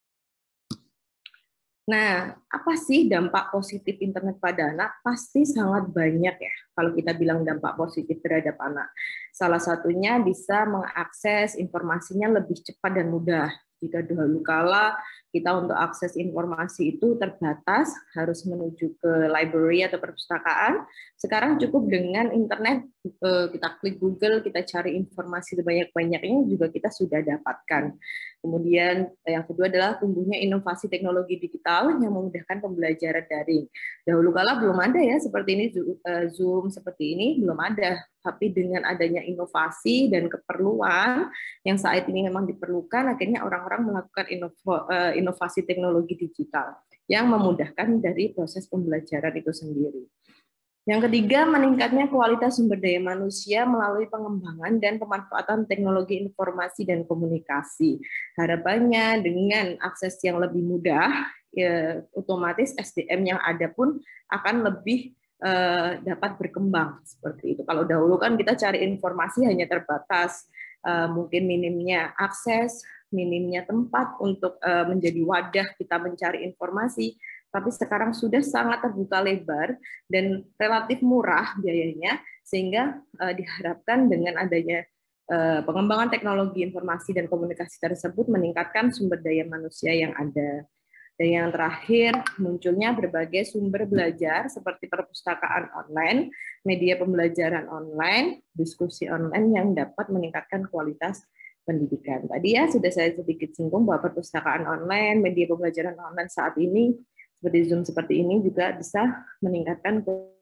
Nah, apa sih dampak positif internet pada anak? Pasti sangat banyak ya, kalau kita bilang dampak positif terhadap anak. Salah satunya bisa mengakses informasinya lebih cepat dan mudah. Jika dahulu kala Kita untuk akses informasi itu terbatas, harus menuju ke library atau perpustakaan. Sekarang cukup dengan internet, kita klik Google, kita cari informasi sebanyak-banyaknya juga kita sudah dapatkan. Kemudian yang kedua adalah tumbuhnya inovasi teknologi digital yang memudahkan pembelajaran daring. Dahulu kala belum ada ya seperti ini, Zoom seperti ini belum ada. Tapi dengan adanya inovasi dan keperluan yang saat ini memang diperlukan, akhirnya orang-orang melakukan inovasi teknologi digital yang memudahkan dari proses pembelajaran itu sendiri. Yang ketiga, meningkatnya kualitas sumber daya manusia melalui pengembangan dan pemanfaatan teknologi informasi dan komunikasi. Harapannya dengan akses yang lebih mudah, ya, otomatis SDM yang ada pun akan lebih dapat berkembang seperti itu. Kalau dahulu kan kita cari informasi hanya terbatas, mungkin minimnya akses, minimnya tempat untuk menjadi wadah kita mencari informasi, tapi sekarang sudah sangat terbuka lebar dan relatif murah biayanya, sehingga diharapkan dengan adanya pengembangan teknologi informasi dan komunikasi tersebut meningkatkan sumber daya manusia yang ada. Dan yang terakhir, munculnya berbagai sumber belajar seperti perpustakaan online, media pembelajaran online, diskusi online yang dapat meningkatkan kualitas pendidikan. Tadi ya sudah saya sedikit singgung bahwa perpustakaan online, media pembelajaran online saat ini seperti Zoom seperti ini juga bisa meningkatkan.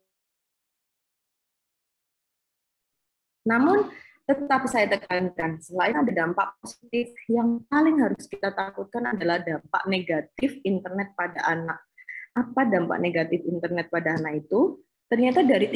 Namun tetap saya tekankan, selain ada dampak positif, yang paling harus kita takutkan adalah dampak negatif internet pada anak. Apa dampak negatif internet pada anak itu? Ternyata dari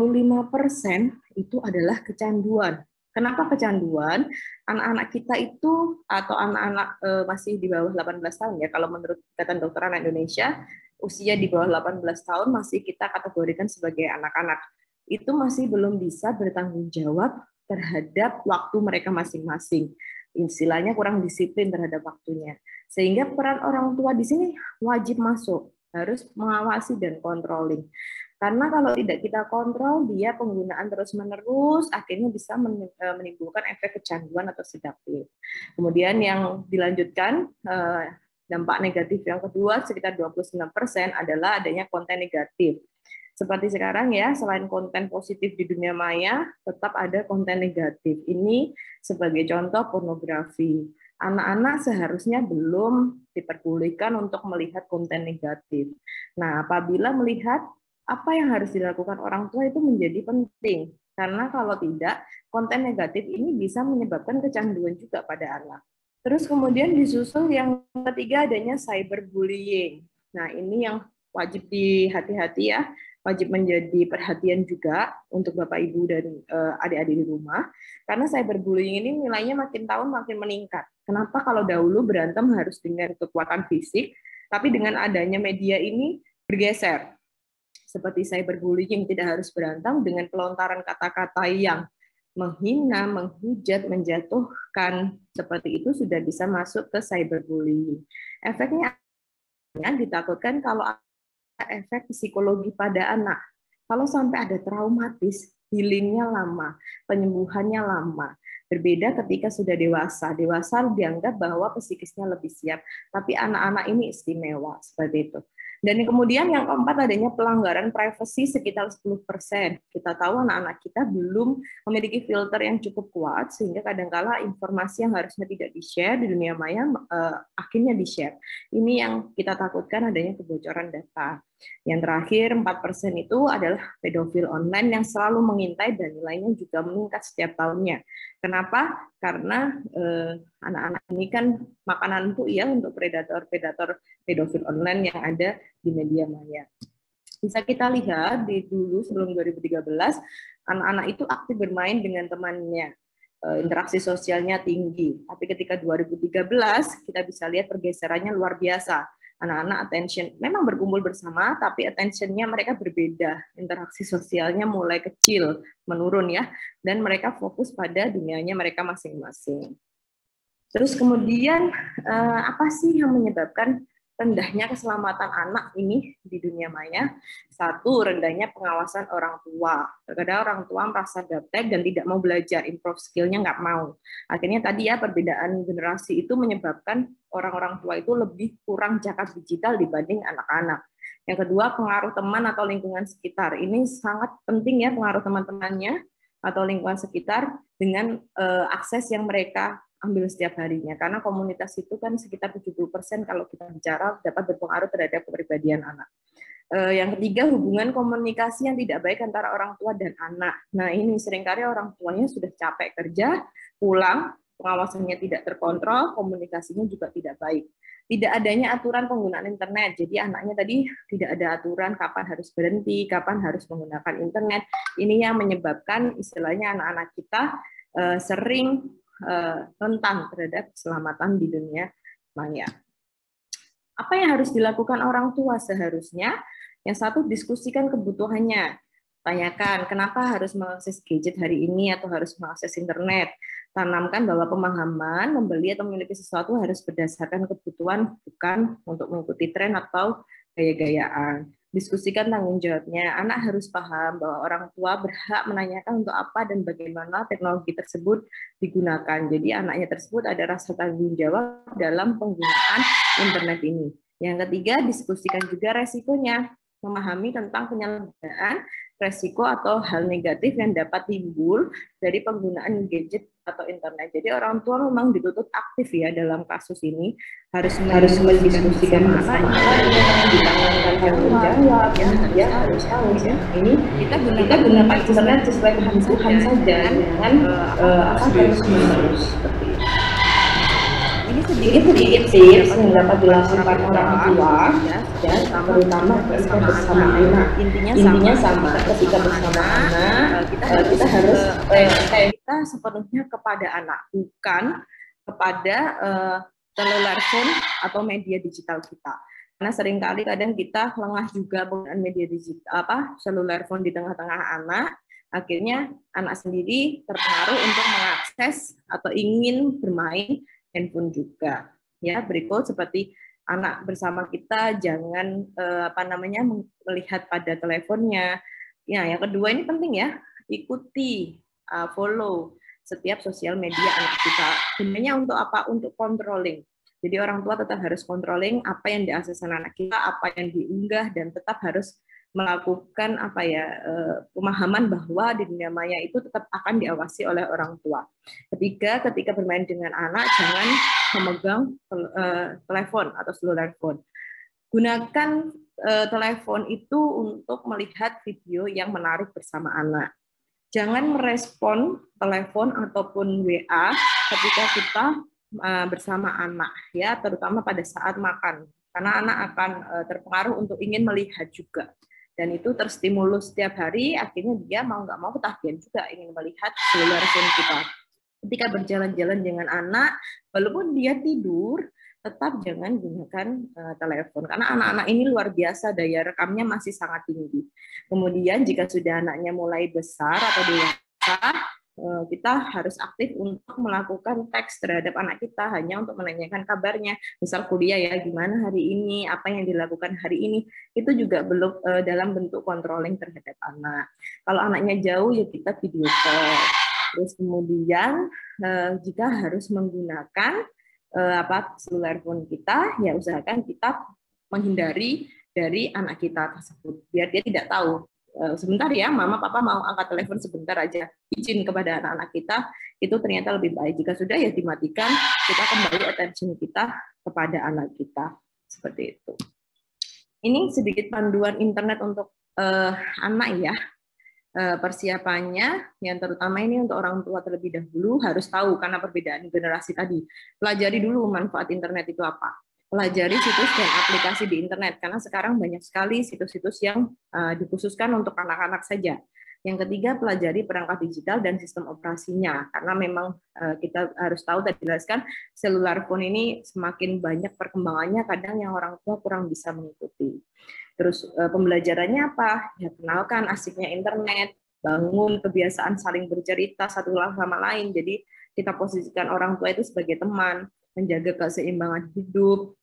35% itu adalah kecanduan. Kenapa kecanduan? Anak-anak kita itu, atau anak-anak masih di bawah 18 tahun ya, kalau menurut Ikatan Dokter Anak Indonesia, usia di bawah 18 tahun masih kita kategorikan sebagai anak-anak. Itu masih belum bisa bertanggung jawab terhadap waktu mereka masing-masing. Istilahnya kurang disiplin terhadap waktunya. Sehingga peran orang tua di sini wajib masuk, harus mengawasi dan controlling. Karena kalau tidak kita kontrol, dia penggunaan terus-menerus akhirnya bisa menimbulkan efek kecanduan atau sedaktil. Kemudian yang dilanjutkan, dampak negatif yang kedua sekitar 29% adalah adanya konten negatif. Seperti sekarang ya, selain konten positif di dunia maya, tetap ada konten negatif. Ini sebagai contoh pornografi. Anak-anak seharusnya belum diperbolehkan untuk melihat konten negatif. Nah, apabila melihat, apa yang harus dilakukan orang tua itu menjadi penting. Karena kalau tidak, konten negatif ini bisa menyebabkan kecanduan juga pada anak. Terus kemudian disusul yang ketiga adanya cyberbullying. Nah, ini yang wajib dihati-hati ya. Wajib menjadi perhatian juga untuk Bapak Ibu dan adik-adik di rumah, karena cyberbullying ini nilainya makin tahun makin meningkat. Kenapa? Kalau dahulu berantem harus dengan kekuatan fisik, tapi dengan adanya media ini bergeser. Seperti cyberbullying tidak harus berantem, dengan pelontaran kata-kata yang menghina, menghujat, menjatuhkan, seperti itu sudah bisa masuk ke cyberbullying. Efeknya ditakutkan kalau efek psikologi pada anak. Kalau sampai ada traumatis, healingnya lama, penyembuhannya lama. Berbeda ketika sudah dewasa. Dewasa dianggap bahwa psikisnya lebih siap, tapi anak-anak ini istimewa, seperti itu. Dan kemudian yang keempat adanya pelanggaran privasi sekitar 10%. Kita tahu anak-anak kita belum memiliki filter yang cukup kuat, sehingga kadangkala informasi yang harusnya tidak di-share di dunia maya akhirnya di-share. Ini yang kita takutkan adanya kebocoran data. Yang terakhir 4% itu adalah pedofil online yang selalu mengintai dan nilainya juga meningkat setiap tahunnya. Kenapa? Karena anak-anak ini kan makanan empuk ya untuk predator-predator pedofil online yang ada di media maya. Bisa kita lihat di dulu sebelum 2013, anak-anak itu aktif bermain dengan temannya. Interaksi sosialnya tinggi. Tapi ketika 2013, kita bisa lihat pergeserannya luar biasa. Anak-anak attention, memang berkumpul bersama, tapi attention-nya mereka berbeda. Interaksi sosialnya mulai kecil, menurun ya, dan mereka fokus pada dunianya mereka masing-masing. Terus kemudian, apa sih yang menyebabkan rendahnya keselamatan anak ini di dunia maya. Satu, rendahnya pengawasan orang tua. Terkadang orang tua merasa gaptek dan tidak mau belajar, improve skill-nya nggak mau. Akhirnya tadi ya, perbedaan generasi itu menyebabkan orang-orang tua itu lebih kurang cakap digital dibanding anak-anak. Yang kedua, pengaruh teman atau lingkungan sekitar. Ini sangat penting ya, pengaruh teman-temannya atau lingkungan sekitar dengan akses yang mereka ambil setiap harinya, karena komunitas itu kan sekitar 70% kalau kita bicara dapat berpengaruh terhadap kepribadian anak. Yang ketiga, hubungan komunikasi yang tidak baik antara orang tua dan anak. Nah, ini seringkali orang tuanya sudah capek kerja, pulang, pengawasannya tidak terkontrol, komunikasinya juga tidak baik. Tidak adanya aturan penggunaan internet, jadi anaknya tadi tidak ada aturan kapan harus berhenti, kapan harus menggunakan internet. Ini yang menyebabkan istilahnya anak-anak kita sering rentan terhadap keselamatan di dunia maya. Apa yang harus dilakukan orang tua seharusnya? Yang satu, diskusikan kebutuhannya. Tanyakan kenapa harus mengakses gadget hari ini atau harus mengakses internet. Tanamkan bahwa pemahaman membeli atau memiliki sesuatu harus berdasarkan kebutuhan, bukan untuk mengikuti tren atau gaya-gayaan. Diskusikan tanggung jawabnya. Anak harus paham bahwa orang tua berhak menanyakan untuk apa dan bagaimana teknologi tersebut digunakan. Jadi anaknya tersebut ada rasa tanggung jawab dalam penggunaan internet ini. Yang ketiga, diskusikan juga resikonya. Memahami tentang penyalahgunaan, resiko atau hal negatif yang dapat timbul dari penggunaan gadget atau internet. Jadi orang tua memang dituntut aktif ya dalam kasus ini, harus mendiskusikan anaknya, ditanggung tanggung jawab, ya harus tahu ya. Ini kita gunakan internet sesuai kebutuhan saja, dengan terus menerus seperti itu. Ini sedikit tips yang dapat dilakukan orang tua, ya, terutama ketika bersama anak. Intinya sama. Ketika bersama anak, kita harus kita sepenuhnya kepada anak, bukan kepada seluler phone atau media digital kita. Karena seringkali kadang kita lengah juga penggunaan media digital, seluler phone di tengah-tengah anak. Akhirnya anak sendiri terpengaruh untuk mengakses atau ingin bermain handphone juga. Ya, berikut seperti anak bersama kita jangan melihat pada teleponnya. Ya, yang kedua ini penting ya, ikuti, follow setiap sosial media anak kita. Gunanya untuk apa? Untuk controlling. Jadi orang tua tetap harus controlling apa yang diakses anak kita, apa yang diunggah, dan tetap harus melakukan pemahaman bahwa di dunia maya itu tetap akan diawasi oleh orang tua. Ketiga, ketika bermain dengan anak, jangan memegang telepon atau seluler phone. Gunakan telepon itu untuk melihat video yang menarik bersama anak. Jangan merespon telepon ataupun WA ketika kita bersama anak, ya, terutama pada saat makan, karena anak akan terpengaruh untuk ingin melihat juga. Dan itu terstimulus setiap hari, akhirnya dia mau nggak mau ketagihan juga ingin melihat seluler phone kita. Ketika berjalan-jalan dengan anak, walaupun dia tidur, tetap jangan gunakan telepon, karena anak-anak ini luar biasa, daya rekamnya masih sangat tinggi. Kemudian jika sudah anaknya mulai besar atau dewasa, kita harus aktif untuk melakukan teks terhadap anak kita, hanya untuk menanyakan kabarnya, misal kuliah ya, gimana hari ini, apa yang dilakukan hari ini. Itu juga belum dalam bentuk controlling terhadap anak. Kalau anaknya jauh ya kita video call. Terus kemudian jika harus menggunakan seluler phone kita, ya usahakan kita menghindari dari anak kita tersebut biar dia tidak tahu. Sebentar ya, mama papa mau angkat telepon sebentar aja, izin kepada anak-anak kita, itu ternyata lebih baik. Jika sudah ya dimatikan, kita kembali attention kita kepada anak kita, seperti itu. Ini sedikit panduan internet untuk anak ya. Persiapannya yang terutama ini untuk orang tua terlebih dahulu harus tahu, karena perbedaan generasi tadi. Pelajari dulu manfaat internet itu apa. Pelajari situs dan aplikasi di internet, karena sekarang banyak sekali situs-situs yang dikhususkan untuk anak-anak saja. Yang ketiga, pelajari perangkat digital dan sistem operasinya, karena memang kita harus tahu, tadi jelaskan, seluler phone ini semakin banyak perkembangannya, kadang yang orang tua kurang bisa mengikuti. Terus pembelajarannya apa? Ya, kenalkan asiknya internet, bangun kebiasaan saling bercerita satu sama lain, jadi kita posisikan orang tua itu sebagai teman, menjaga keseimbangan hidup,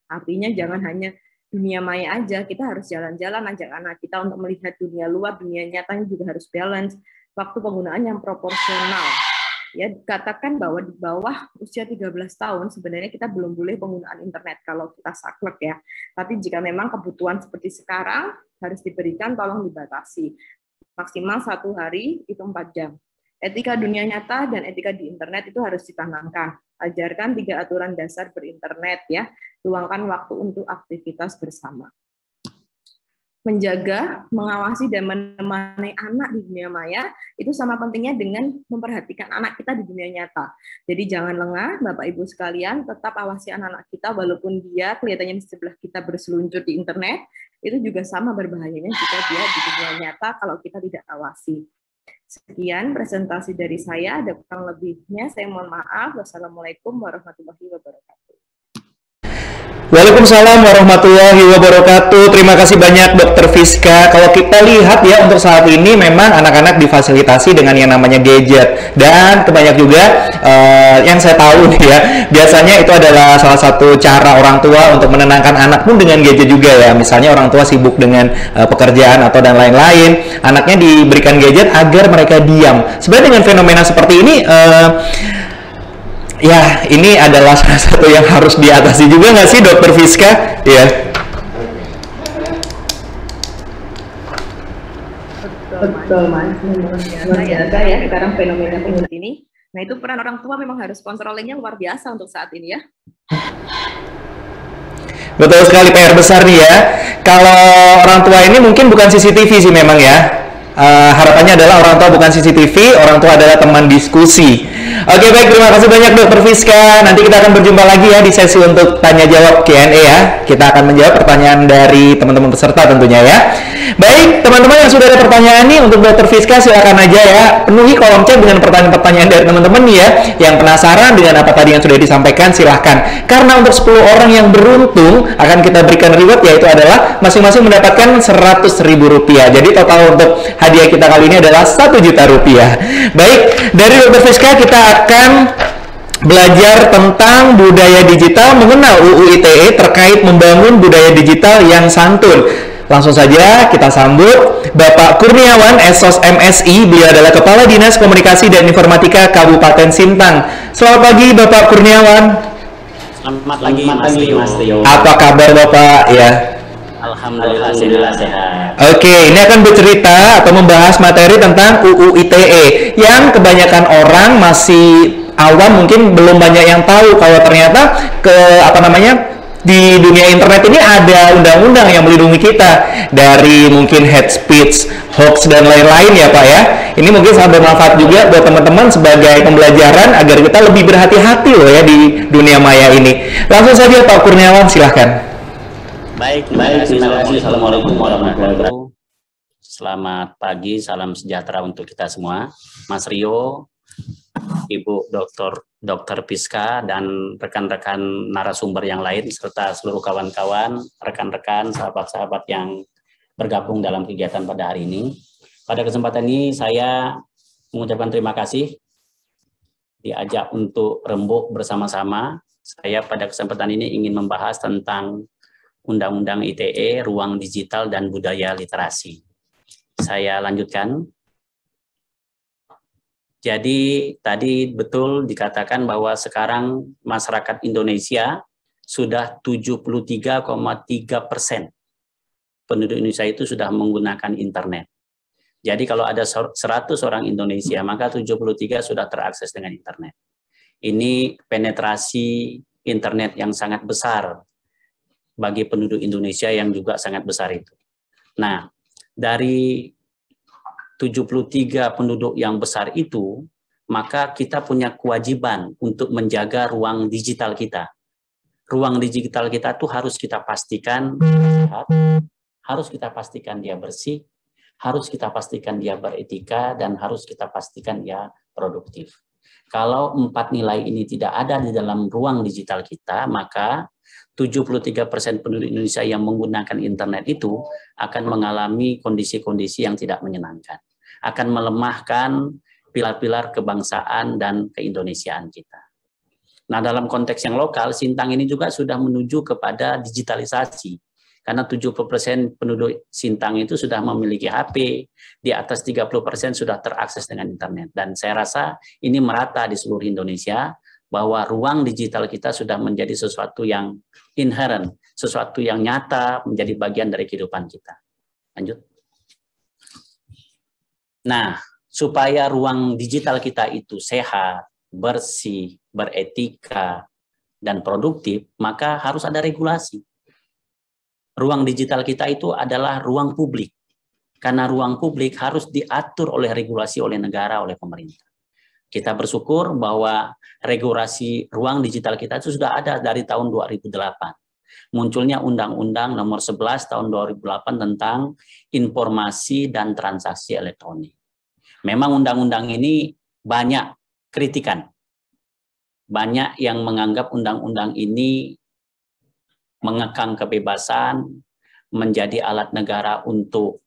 Artinya jangan hanya dunia maya aja, kita harus jalan-jalan, ajak anak kita untuk melihat dunia luar, dunia nyatanya juga harus balance, waktu penggunaan yang proporsional. Ya, katakan bahwa di bawah usia 13 tahun sebenarnya kita belum boleh penggunaan internet kalau kita saklek ya. Tapi jika memang kebutuhan seperti sekarang harus diberikan, tolong dibatasi. Maksimal 1 hari itu 4 jam. Etika dunia nyata dan etika di internet itu harus ditanamkan. Ajarkan 3 aturan dasar berinternet ya. Luangkan waktu untuk aktivitas bersama. Menjaga, mengawasi dan menemani anak di dunia maya itu sama pentingnya dengan memperhatikan anak kita di dunia nyata. Jadi jangan lengah, Bapak Ibu sekalian, tetap awasi anak-anak kita walaupun dia kelihatannya di sebelah kita berseluncur di internet, itu juga sama berbahayanya jika dia di dunia nyata kalau kita tidak awasi. Sekian presentasi dari saya, ada kurang lebihnya saya mohon maaf. Wassalamualaikum warahmatullahi wabarakatuh. Waalaikumsalam warahmatullahi wabarakatuh. Terima kasih banyak Dr. Fiska. Kalau kita lihat ya, untuk saat ini memang anak-anak difasilitasi dengan yang namanya gadget, dan banyak juga yang saya tahu nih ya, biasanya itu adalah salah satu cara orang tua untuk menenangkan anak pun dengan gadget juga ya. Misalnya orang tua sibuk dengan pekerjaan atau dan lain-lain, anaknya diberikan gadget agar mereka diam. Sebenarnya dengan fenomena seperti ini ya, ini adalah salah satu yang harus diatasi juga nggak sih, Dr. Fiska? Ya. Betul, Mas. Luar biasa ya sekarang fenomena penggunaan ini. Nah, itu peran orang tua memang harus controllingnya luar biasa untuk saat ini ya. Betul sekali, PR besar nih ya. Kalau orang tua ini mungkin bukan CCTV sih memang ya. Harapannya adalah orang tua bukan CCTV, orang tua adalah teman diskusi. Oke, baik, terima kasih banyak Dr. Fiska. Nanti kita akan berjumpa lagi ya di sesi untuk tanya jawab Q&A ya. Kita akan menjawab pertanyaan dari teman-teman peserta tentunya ya. Baik, teman-teman yang sudah ada pertanyaan nih untuk Dr. Fiska, silakan aja ya. Penuhi kolom chat dengan pertanyaan-pertanyaan dari teman-teman nih ya. Yang penasaran dengan apa tadi yang sudah disampaikan, silahkan. Karena untuk 10 orang yang beruntung akan kita berikan reward, yaitu adalah masing-masing mendapatkan Rp100.000. Jadi total untuk hadiah kita kali ini adalah Rp1.000.000. Baik, dari Dr. Fiska kita akan belajar tentang budaya digital, mengenal UU ITE terkait membangun budaya digital yang santun. Langsung saja kita sambut Bapak Kurniawan, Esos MSI. Beliau adalah Kepala Dinas Komunikasi dan Informatika Kabupaten Sintang. Selamat pagi Bapak Kurniawan. Selamat pagi Mas Tio. Apa kabar Bapak ya? Alhamdulillah sehat. Oke, ini akan bercerita atau membahas materi tentang UU ITE yang kebanyakan orang masih awam, mungkin belum banyak yang tahu kalau ternyata di dunia internet ini ada undang-undang yang melindungi kita dari mungkin hate speech, hoax dan lain-lain ya Pak ya. Ini mungkin sangat bermanfaat juga buat teman-teman sebagai pembelajaran agar kita lebih berhati-hati loh ya di dunia maya ini. Langsung saja Pak Kurniawan, silahkan. Baik, terima kasih. Assalamualaikum warahmatullahi wabarakatuh. Selamat pagi, salam sejahtera untuk kita semua. Mas Rio, Ibu Dr. Fiska, dan rekan-rekan narasumber yang lain, serta seluruh kawan-kawan, rekan-rekan, sahabat-sahabat yang bergabung dalam kegiatan pada hari ini. Pada kesempatan ini saya mengucapkan terima kasih diajak untuk rembuk bersama-sama. Saya pada kesempatan ini ingin membahas tentang Undang-Undang ITE, Ruang Digital dan Budaya Literasi. Saya lanjutkan. Jadi tadi betul dikatakan bahwa sekarang masyarakat Indonesia sudah 73,3% penduduk Indonesia itu sudah menggunakan internet. Jadi kalau ada 100 orang Indonesia, maka 73 sudah terakses dengan internet. Ini penetrasi internet yang sangat besar bagi penduduk Indonesia yang juga sangat besar itu. Nah, dari 73 penduduk yang besar itu, maka kita punya kewajiban untuk menjaga ruang digital kita. Ruang digital kita tuh harus kita pastikan sehat, harus kita pastikan dia bersih, harus kita pastikan dia beretika, dan harus kita pastikan dia produktif. Kalau 4 nilai ini tidak ada di dalam ruang digital kita, maka 73% penduduk Indonesia yang menggunakan internet itu akan mengalami kondisi-kondisi yang tidak menyenangkan. Akan melemahkan pilar-pilar kebangsaan dan keindonesiaan kita. Nah, dalam konteks yang lokal, Sintang ini juga sudah menuju kepada digitalisasi. Karena 70% penduduk Sintang itu sudah memiliki HP, di atas 30% sudah terakses dengan internet. Dan saya rasa ini merata di seluruh Indonesia, bahwa ruang digital kita sudah menjadi sesuatu yang inherent, sesuatu yang nyata, menjadi bagian dari kehidupan kita. Lanjut. Nah, supaya ruang digital kita itu sehat, bersih, beretika, dan produktif, maka harus ada regulasi. Ruang digital kita itu adalah ruang publik. Karena ruang publik harus diatur oleh regulasi oleh negara, oleh pemerintah. Kita bersyukur bahwa regulasi ruang digital kita itu sudah ada dari tahun 2008. Munculnya Undang-Undang Nomor 11 Tahun 2008 tentang Informasi dan Transaksi Elektronik. Memang undang-undang ini banyak kritikan. Banyak yang menganggap undang-undang ini mengekang kebebasan, menjadi alat negara untuk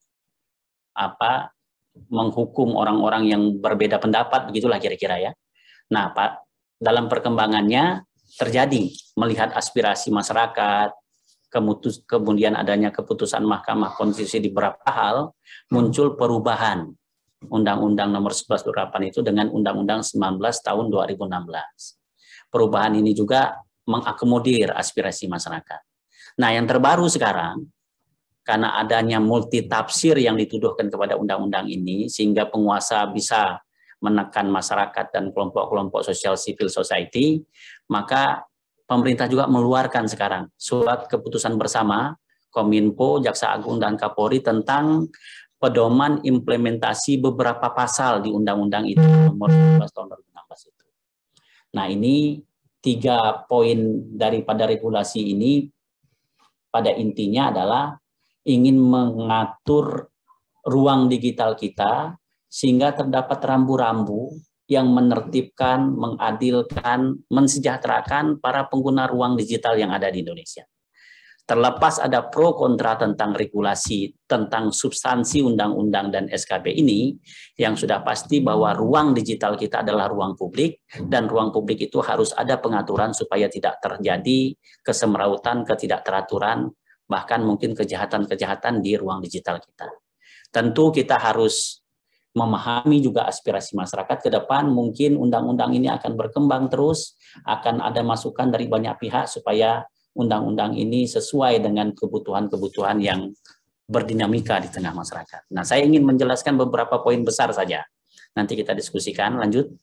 menghukum orang-orang yang berbeda pendapat, begitulah kira-kira ya. Nah, Pak, dalam perkembangannya terjadi melihat aspirasi masyarakat, kemudian adanya keputusan Mahkamah Konstitusi di beberapa hal, muncul perubahan Undang-Undang Nomor 11 2008 itu dengan Undang-Undang 19 tahun 2016. Perubahan ini juga mengakomodir aspirasi masyarakat. Nah, yang terbaru sekarang, karena adanya multi tafsir yang dituduhkan kepada undang-undang ini, sehingga penguasa bisa menekan masyarakat dan kelompok-kelompok sosial civil society, maka pemerintah juga mengeluarkan sekarang surat keputusan bersama Kominfo, Jaksa Agung, dan Kapolri tentang pedoman implementasi beberapa pasal di undang-undang itu nomor 12 tahun 2016 itu. Nah, ini 3 poin daripada regulasi ini pada intinya adalah ingin mengatur ruang digital kita sehingga terdapat rambu-rambu yang menertibkan, mengadilkan, mensejahterakan para pengguna ruang digital yang ada di Indonesia. Terlepas ada pro kontra tentang regulasi, tentang substansi undang-undang dan SKP ini, yang sudah pasti bahwa ruang digital kita adalah ruang publik, dan ruang publik itu harus ada pengaturan supaya tidak terjadi kesemrautan, ketidakteraturan, bahkan mungkin kejahatan-kejahatan di ruang digital kita. Tentu kita harus memahami juga aspirasi masyarakat ke depan, mungkin undang-undang ini akan berkembang terus, akan ada masukan dari banyak pihak supaya undang-undang ini sesuai dengan kebutuhan-kebutuhan yang berdinamika di tengah masyarakat. Nah, saya ingin menjelaskan beberapa poin besar saja. Nanti kita diskusikan, lanjut.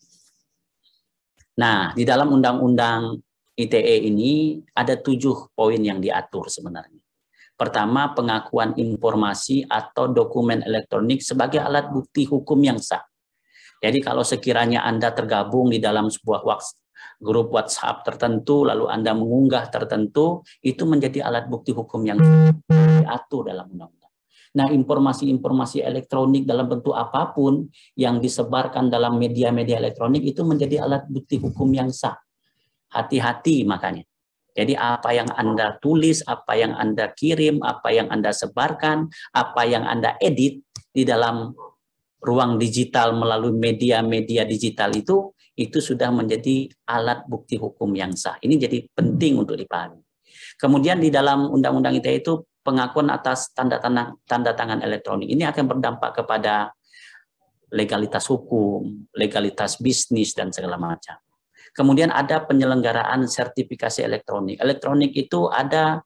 Nah, di dalam Undang-Undang ITE ini ada 7 poin yang diatur sebenarnya. Pertama, pengakuan informasi atau dokumen elektronik sebagai alat bukti hukum yang sah. Jadi kalau sekiranya Anda tergabung di dalam sebuah grup WhatsApp tertentu, lalu Anda mengunggah tertentu, itu menjadi alat bukti hukum yang diatur dalam undang-undang. Nah, informasi-informasi elektronik dalam bentuk apapun yang disebarkan dalam media-media elektronik itu menjadi alat bukti hukum yang sah. Hati-hati makanya. Jadi apa yang Anda tulis, apa yang Anda kirim, apa yang Anda sebarkan, apa yang Anda edit di dalam ruang digital melalui media-media digital itu sudah menjadi alat bukti hukum yang sah. Ini jadi penting untuk dipahami. Kemudian di dalam Undang-Undang ITE itu pengakuan atas tanda tangan elektronik ini akan berdampak kepada legalitas hukum, legalitas bisnis, dan segala macam. Kemudian ada penyelenggaraan sertifikasi elektronik. Elektronik itu ada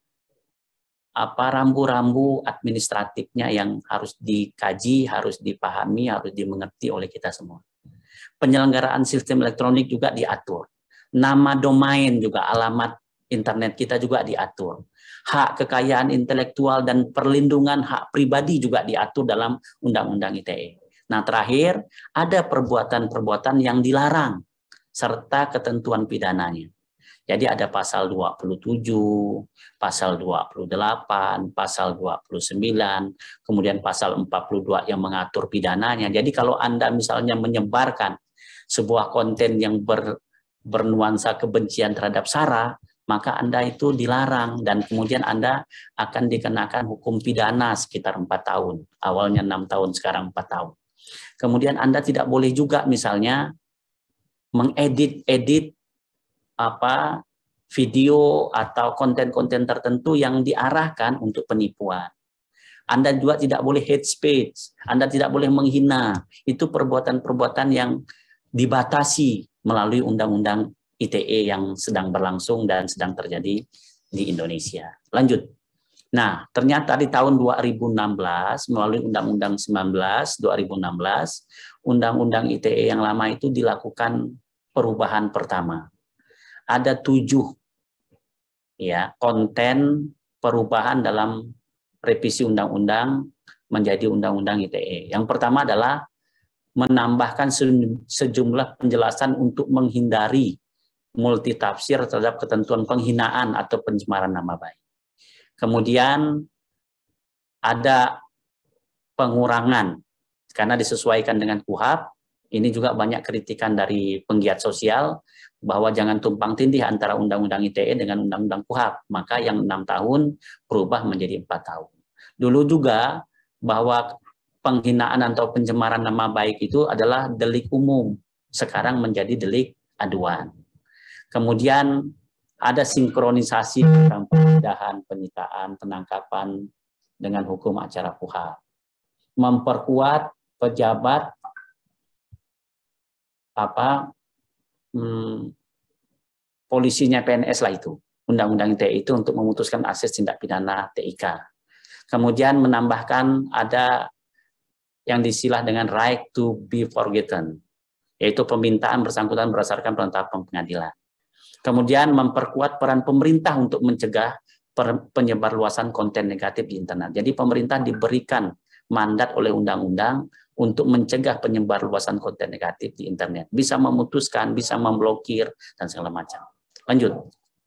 rambu-rambu administratifnya yang harus dikaji, harus dipahami, harus dimengerti oleh kita semua. Penyelenggaraan sistem elektronik juga diatur. Nama domain juga, alamat internet kita juga diatur. Hak kekayaan intelektual dan perlindungan hak pribadi juga diatur dalam Undang-Undang ITE. Nah, terakhir, ada perbuatan-perbuatan yang dilarang serta ketentuan pidananya. Jadi ada pasal 27, pasal 28, pasal 29, kemudian pasal 42 yang mengatur pidananya. Jadi kalau Anda misalnya menyebarkan sebuah konten yang bernuansa kebencian terhadap SARA, maka Anda itu dilarang dan kemudian Anda akan dikenakan hukum pidana sekitar 4 tahun. Awalnya 6 tahun, sekarang 4 tahun. Kemudian Anda tidak boleh juga misalnya mengedit video atau konten-konten tertentu yang diarahkan untuk penipuan. Anda juga tidak boleh hate speech, Anda tidak boleh menghina. Itu perbuatan-perbuatan yang dibatasi melalui Undang-Undang ITE yang sedang berlangsung dan sedang terjadi di Indonesia. Lanjut. Nah, ternyata di tahun 2016 melalui Undang-Undang 19 2016, Undang-Undang ITE yang lama itu dilakukan perubahan pertama. Ada 7 ya konten perubahan dalam revisi undang-undang menjadi undang-undang ITE. Yang pertama adalah menambahkan sejumlah penjelasan untuk menghindari multitafsir terhadap ketentuan penghinaan atau pencemaran nama baik. Kemudian ada pengurangan karena disesuaikan dengan KUHP. Ini juga banyak kritikan dari penggiat sosial bahwa jangan tumpang tindih antara Undang-Undang ITE dengan Undang-Undang KUHP. Maka yang 6 tahun berubah menjadi 4 tahun. Dulu juga bahwa penghinaan atau pencemaran nama baik itu adalah delik umum. Sekarang menjadi delik aduan. Kemudian ada sinkronisasi tentang penggeledahan, penyitaan, penangkapan dengan hukum acara KUHP. Memperkuat pejabat polisinya PNS lah itu. Undang-Undang ITE itu untuk memutuskan akses tindak pidana TIK. Kemudian menambahkan ada yang disilah dengan right to be forgotten, yaitu permintaan bersangkutan berdasarkan penetapan pengadilan. Kemudian memperkuat peran pemerintah untuk mencegah penyebarluasan konten negatif di internet. Jadi pemerintah diberikan mandat oleh undang-undang untuk mencegah penyebarluasan konten negatif di internet. Bisa memutuskan, bisa memblokir, dan segala macam. Lanjut.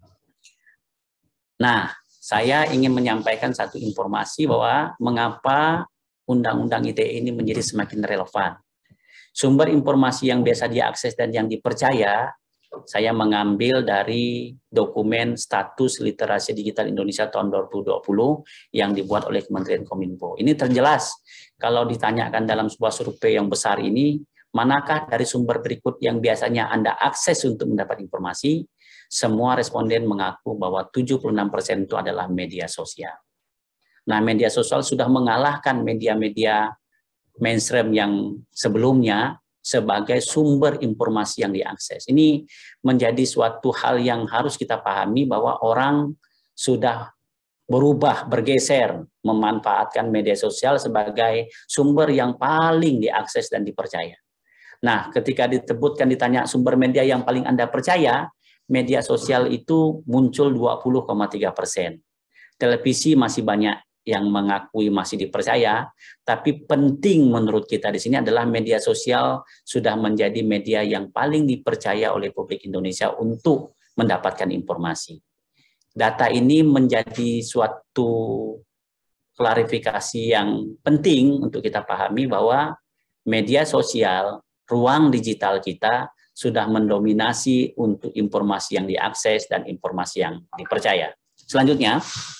Nah, saya ingin menyampaikan satu informasi bahwa mengapa Undang-Undang ITE ini menjadi semakin relevan. Sumber informasi yang biasa diakses dan yang dipercaya, saya mengambil dari dokumen status literasi digital Indonesia tahun 2020 yang dibuat oleh Kementerian Kominfo. Ini terjelas kalau ditanyakan dalam sebuah survei yang besar ini, manakah dari sumber berikut yang biasanya Anda akses untuk mendapat informasi? Semua responden mengaku bahwa 76% itu adalah media sosial. Nah, media sosial sudah mengalahkan media-media mainstream yang sebelumnya sebagai sumber informasi yang diakses. Ini menjadi suatu hal yang harus kita pahami bahwa orang sudah berubah, bergeser, memanfaatkan media sosial sebagai sumber yang paling diakses dan dipercaya. Nah, ketika ditanya sumber media yang paling Anda percaya, media sosial itu muncul 20,3%. Televisi masih banyak yang mengakui masih dipercaya, tapi penting menurut kita di sini adalah media sosial sudah menjadi media yang paling dipercaya oleh publik Indonesia untuk mendapatkan informasi. Data ini menjadi suatu klarifikasi yang penting untuk kita pahami bahwa media sosial, ruang digital kita sudah mendominasi untuk informasi yang diakses dan informasi yang dipercaya. Selanjutnya,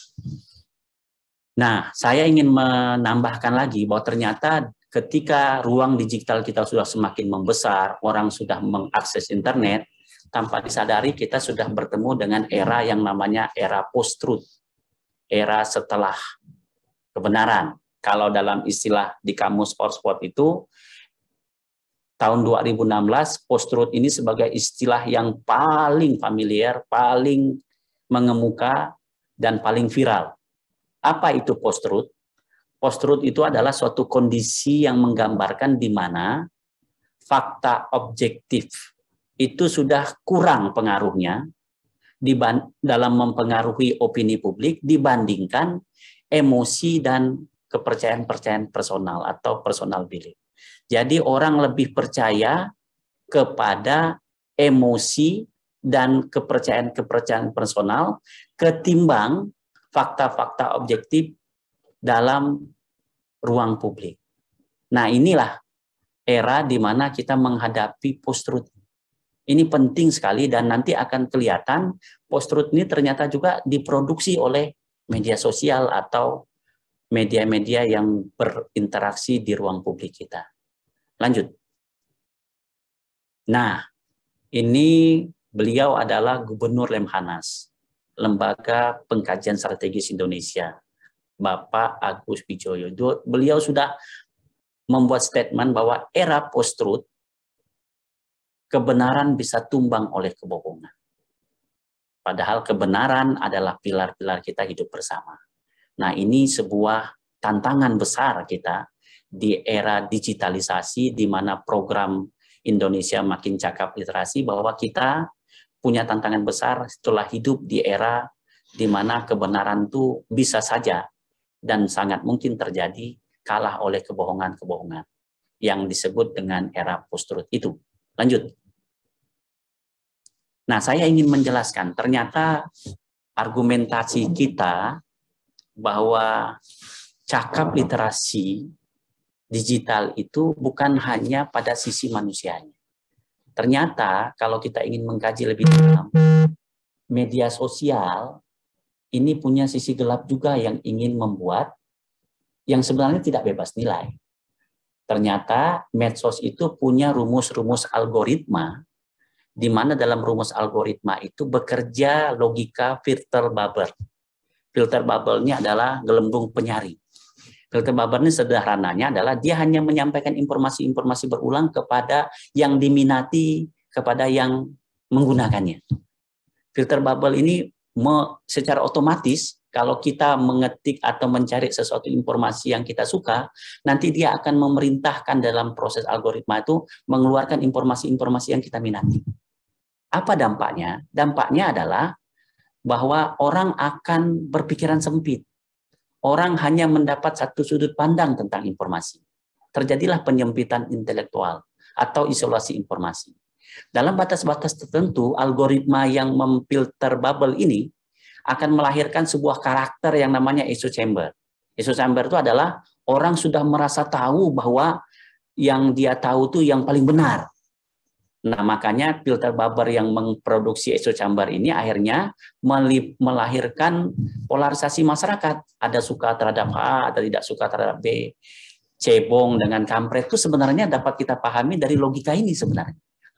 nah, saya ingin menambahkan lagi bahwa ternyata ketika ruang digital kita sudah semakin membesar, orang sudah mengakses internet, tanpa disadari kita sudah bertemu dengan era yang namanya era post-truth, era setelah kebenaran. Kalau dalam istilah di kamus Oxford itu, tahun 2016, post-truth ini sebagai istilah yang paling familiar, paling mengemuka, dan paling viral. Apa itu post-truth? Post-truth itu adalah suatu kondisi yang menggambarkan di mana fakta objektif itu sudah kurang pengaruhnya dalam mempengaruhi opini publik dibandingkan emosi dan kepercayaan personal atau personal belief. Jadi orang lebih percaya kepada emosi dan kepercayaan personal ketimbang fakta-fakta objektif dalam ruang publik. Nah, inilah era di mana kita menghadapi post-truth. Ini penting sekali dan nanti akan kelihatan post-truth ini ternyata juga diproduksi oleh media sosial atau media-media yang berinteraksi di ruang publik kita. Lanjut. Nah, ini Beliau adalah Gubernur Lemhanas, Lembaga Pengkajian Strategis Indonesia, Bapak Agus Wijoyo. Beliau sudah membuat statement bahwa era post-truth, kebenaran bisa tumbang oleh kebohongan. Padahal kebenaran adalah pilar-pilar kita hidup bersama. Nah, ini sebuah tantangan besar kita di era digitalisasi, di mana program Indonesia Makin Cakap Literasi, bahwa kita punya tantangan besar setelah hidup di era di mana kebenaran itu bisa saja dan sangat mungkin terjadi kalah oleh kebohongan-kebohongan yang disebut dengan era post-truth itu. Lanjut. Nah, saya ingin menjelaskan, ternyata argumentasi kita bahwa cakap literasi digital itu bukan hanya pada sisi manusianya. Ternyata kalau kita ingin mengkaji lebih dalam, media sosial ini punya sisi gelap juga yang ingin membuat, yang sebenarnya tidak bebas nilai. Ternyata medsos itu punya rumus-rumus algoritma, di mana dalam rumus algoritma itu bekerja logika filter bubble. Filter bubble ini adalah gelembung penyari. Filter bubble ini sederhananya adalah dia hanya menyampaikan informasi-informasi berulang kepada yang diminati, kepada yang menggunakannya. Filter bubble ini secara otomatis kalau kita mengetik atau mencari sesuatu informasi yang kita suka, nanti dia akan memerintahkan dalam proses algoritma itu mengeluarkan informasi-informasi yang kita minati. Apa dampaknya? Dampaknya adalah bahwa orang akan berpikiran sempit. Orang hanya mendapat satu sudut pandang tentang informasi. Terjadilah penyempitan intelektual atau isolasi informasi. Dalam batas-batas tertentu, algoritma yang memfilter bubble ini akan melahirkan sebuah karakter yang namanya echo chamber. Echo chamber itu adalah orang sudah merasa tahu bahwa yang dia tahu itu yang paling benar. Nah, makanya filter bubble yang memproduksi echo chamber ini akhirnya melahirkan polarisasi masyarakat. Ada suka terhadap A, ada tidak suka terhadap B. Cebong dengan kampret itu sebenarnya dapat kita pahami dari logika ini sebenarnya.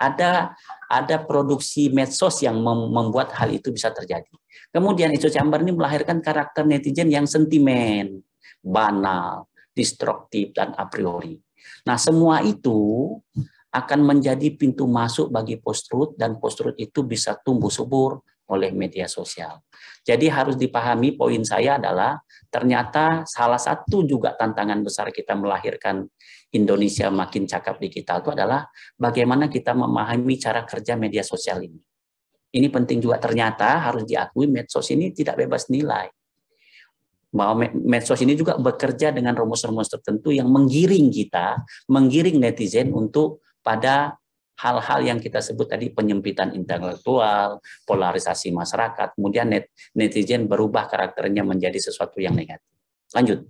Ada produksi medsos yang membuat hal itu bisa terjadi. Kemudian echo chamber ini melahirkan karakter netizen yang sentimen, banal, destruktif, dan a priori. Nah, semua itu akan menjadi pintu masuk bagi post-truth, dan post-truth itu bisa tumbuh subur oleh media sosial. Jadi harus dipahami, poin saya adalah ternyata salah satu juga tantangan besar kita melahirkan Indonesia Makin Cakap Digital itu adalah bagaimana kita memahami cara kerja media sosial ini. Ini penting juga, ternyata harus diakui medsos ini tidak bebas nilai. Bahwa medsos ini juga bekerja dengan rumus-rumus tertentu yang menggiring kita, menggiring netizen untuk pada hal-hal yang kita sebut tadi, penyempitan intelektual, polarisasi masyarakat, kemudian netizen berubah karakternya menjadi sesuatu yang negatif. Lanjut.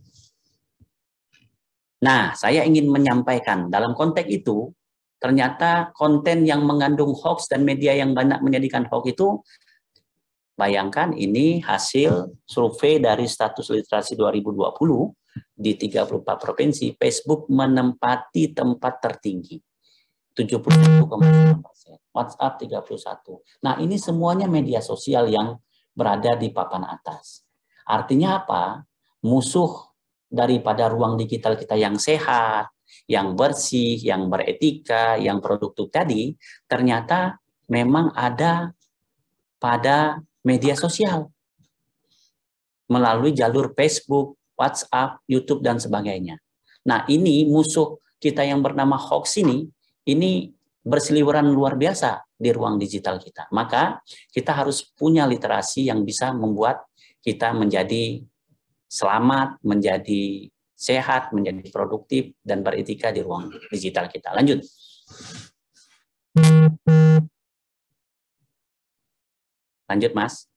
Nah, saya ingin menyampaikan dalam konteks itu, ternyata konten yang mengandung hoax dan media yang banyak menjadikan hoax itu, bayangkan ini hasil survei dari Status Literasi 2020 di 34 provinsi, Facebook menempati tempat tertinggi. 71,9%, WhatsApp 31%. Nah, ini semuanya media sosial yang berada di papan atas. Artinya apa? Musuh daripada ruang digital kita yang sehat, yang bersih, yang beretika, yang produktif tadi, ternyata memang ada pada media sosial. Melalui jalur Facebook, WhatsApp, YouTube, dan sebagainya. Nah, ini musuh kita yang bernama hoax ini berseliweran luar biasa di ruang digital kita. Maka kita harus punya literasi yang bisa membuat kita menjadi selamat, menjadi sehat, menjadi produktif, dan beretika di ruang digital kita. Lanjut. Lanjut, Mas.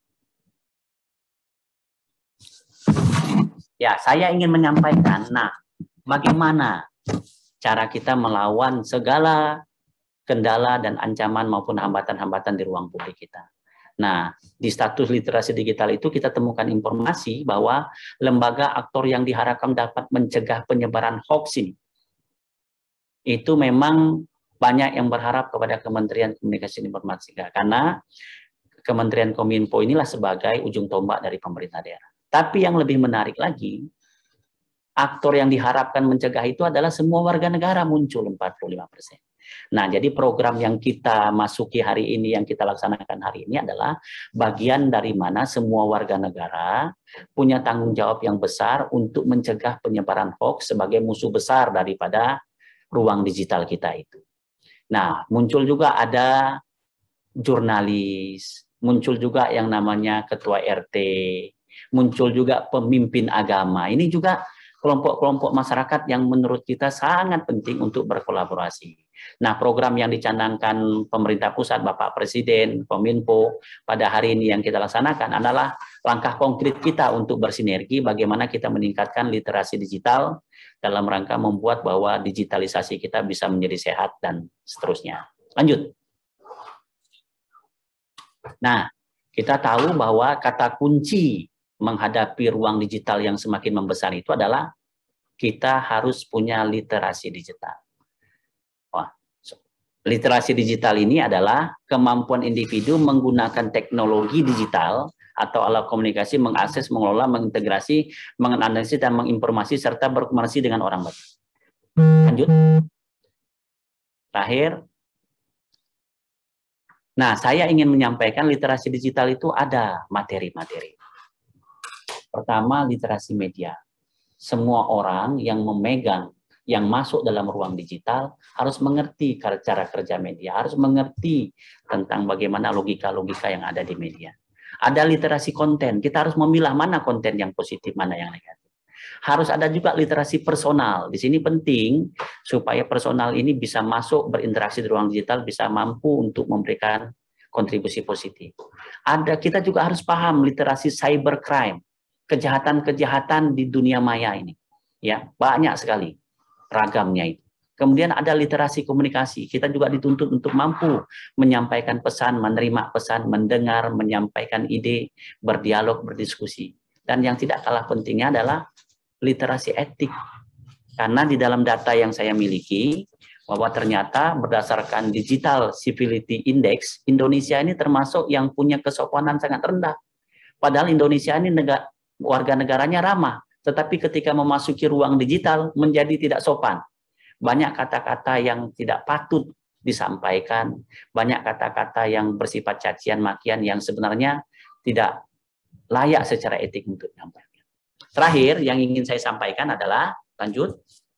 Ya, saya ingin menyampaikan, nah, bagaimana cara kita melawan segala kendala dan ancaman maupun hambatan-hambatan di ruang publik kita. Nah, di Status Literasi Digital itu kita temukan informasi bahwa lembaga aktor yang diharapkan dapat mencegah penyebaran hoax ini, itu memang banyak yang berharap kepada Kementerian Komunikasi dan Informatika, karena Kementerian Kominfo inilah sebagai ujung tombak dari pemerintah daerah. Tapi yang lebih menarik lagi, aktor yang diharapkan mencegah itu adalah semua warga negara muncul 45%. Nah, jadi program yang kita masuki hari ini, yang kita laksanakan hari ini adalah bagian dari mana semua warga negara punya tanggung jawab yang besar untuk mencegah penyebaran hoax sebagai musuh besar daripada ruang digital kita itu. Nah, muncul juga ada jurnalis, muncul juga yang namanya ketua RT, muncul juga pemimpin agama. Ini juga kelompok-kelompok masyarakat yang menurut kita sangat penting untuk berkolaborasi. Nah, program yang dicanangkan pemerintah pusat, Bapak Presiden, Kominfo, pada hari ini yang kita laksanakan adalah langkah konkret kita untuk bersinergi bagaimana kita meningkatkan literasi digital dalam rangka membuat bahwa digitalisasi kita bisa menjadi sehat dan seterusnya. Lanjut. Nah, kita tahu bahwa kata kunci menghadapi ruang digital yang semakin membesar itu adalah kita harus punya literasi digital. Wah, literasi digital ini adalah kemampuan individu menggunakan teknologi digital atau alat komunikasi, mengakses, mengelola, mengintegrasi, menganalisis, dan menginformasi, serta berkomunikasi dengan orang banyak. Lanjut. Terakhir. Nah, saya ingin menyampaikan literasi digital itu ada materi-materi. Pertama, literasi media. Semua orang yang memegang, yang masuk dalam ruang digital harus mengerti cara kerja media, harus mengerti tentang bagaimana logika-logika yang ada di media. Ada literasi konten, kita harus memilah mana konten yang positif, mana yang negatif. Harus ada juga literasi personal. Di sini penting supaya personal ini bisa masuk berinteraksi di ruang digital, bisa mampu untuk memberikan kontribusi positif. Kita juga harus paham literasi cybercrime. Kejahatan-kejahatan di dunia maya ini, ya banyak sekali ragamnya itu. Kemudian ada literasi komunikasi. Kita juga dituntut untuk mampu menyampaikan pesan, menerima pesan, mendengar, menyampaikan ide, berdialog, berdiskusi. Dan yang tidak kalah pentingnya adalah literasi etik. Karena di dalam data yang saya miliki, bahwa ternyata berdasarkan Digital Civility Index, Indonesia ini termasuk yang punya kesopanan sangat rendah. Padahal Indonesia ini warga negaranya ramah, tetapi ketika memasuki ruang digital menjadi tidak sopan. Banyak kata-kata yang tidak patut disampaikan, banyak kata-kata yang bersifat cacian makian yang sebenarnya tidak layak secara etik untuk disampaikan. Terakhir yang ingin saya sampaikan adalah, lanjut.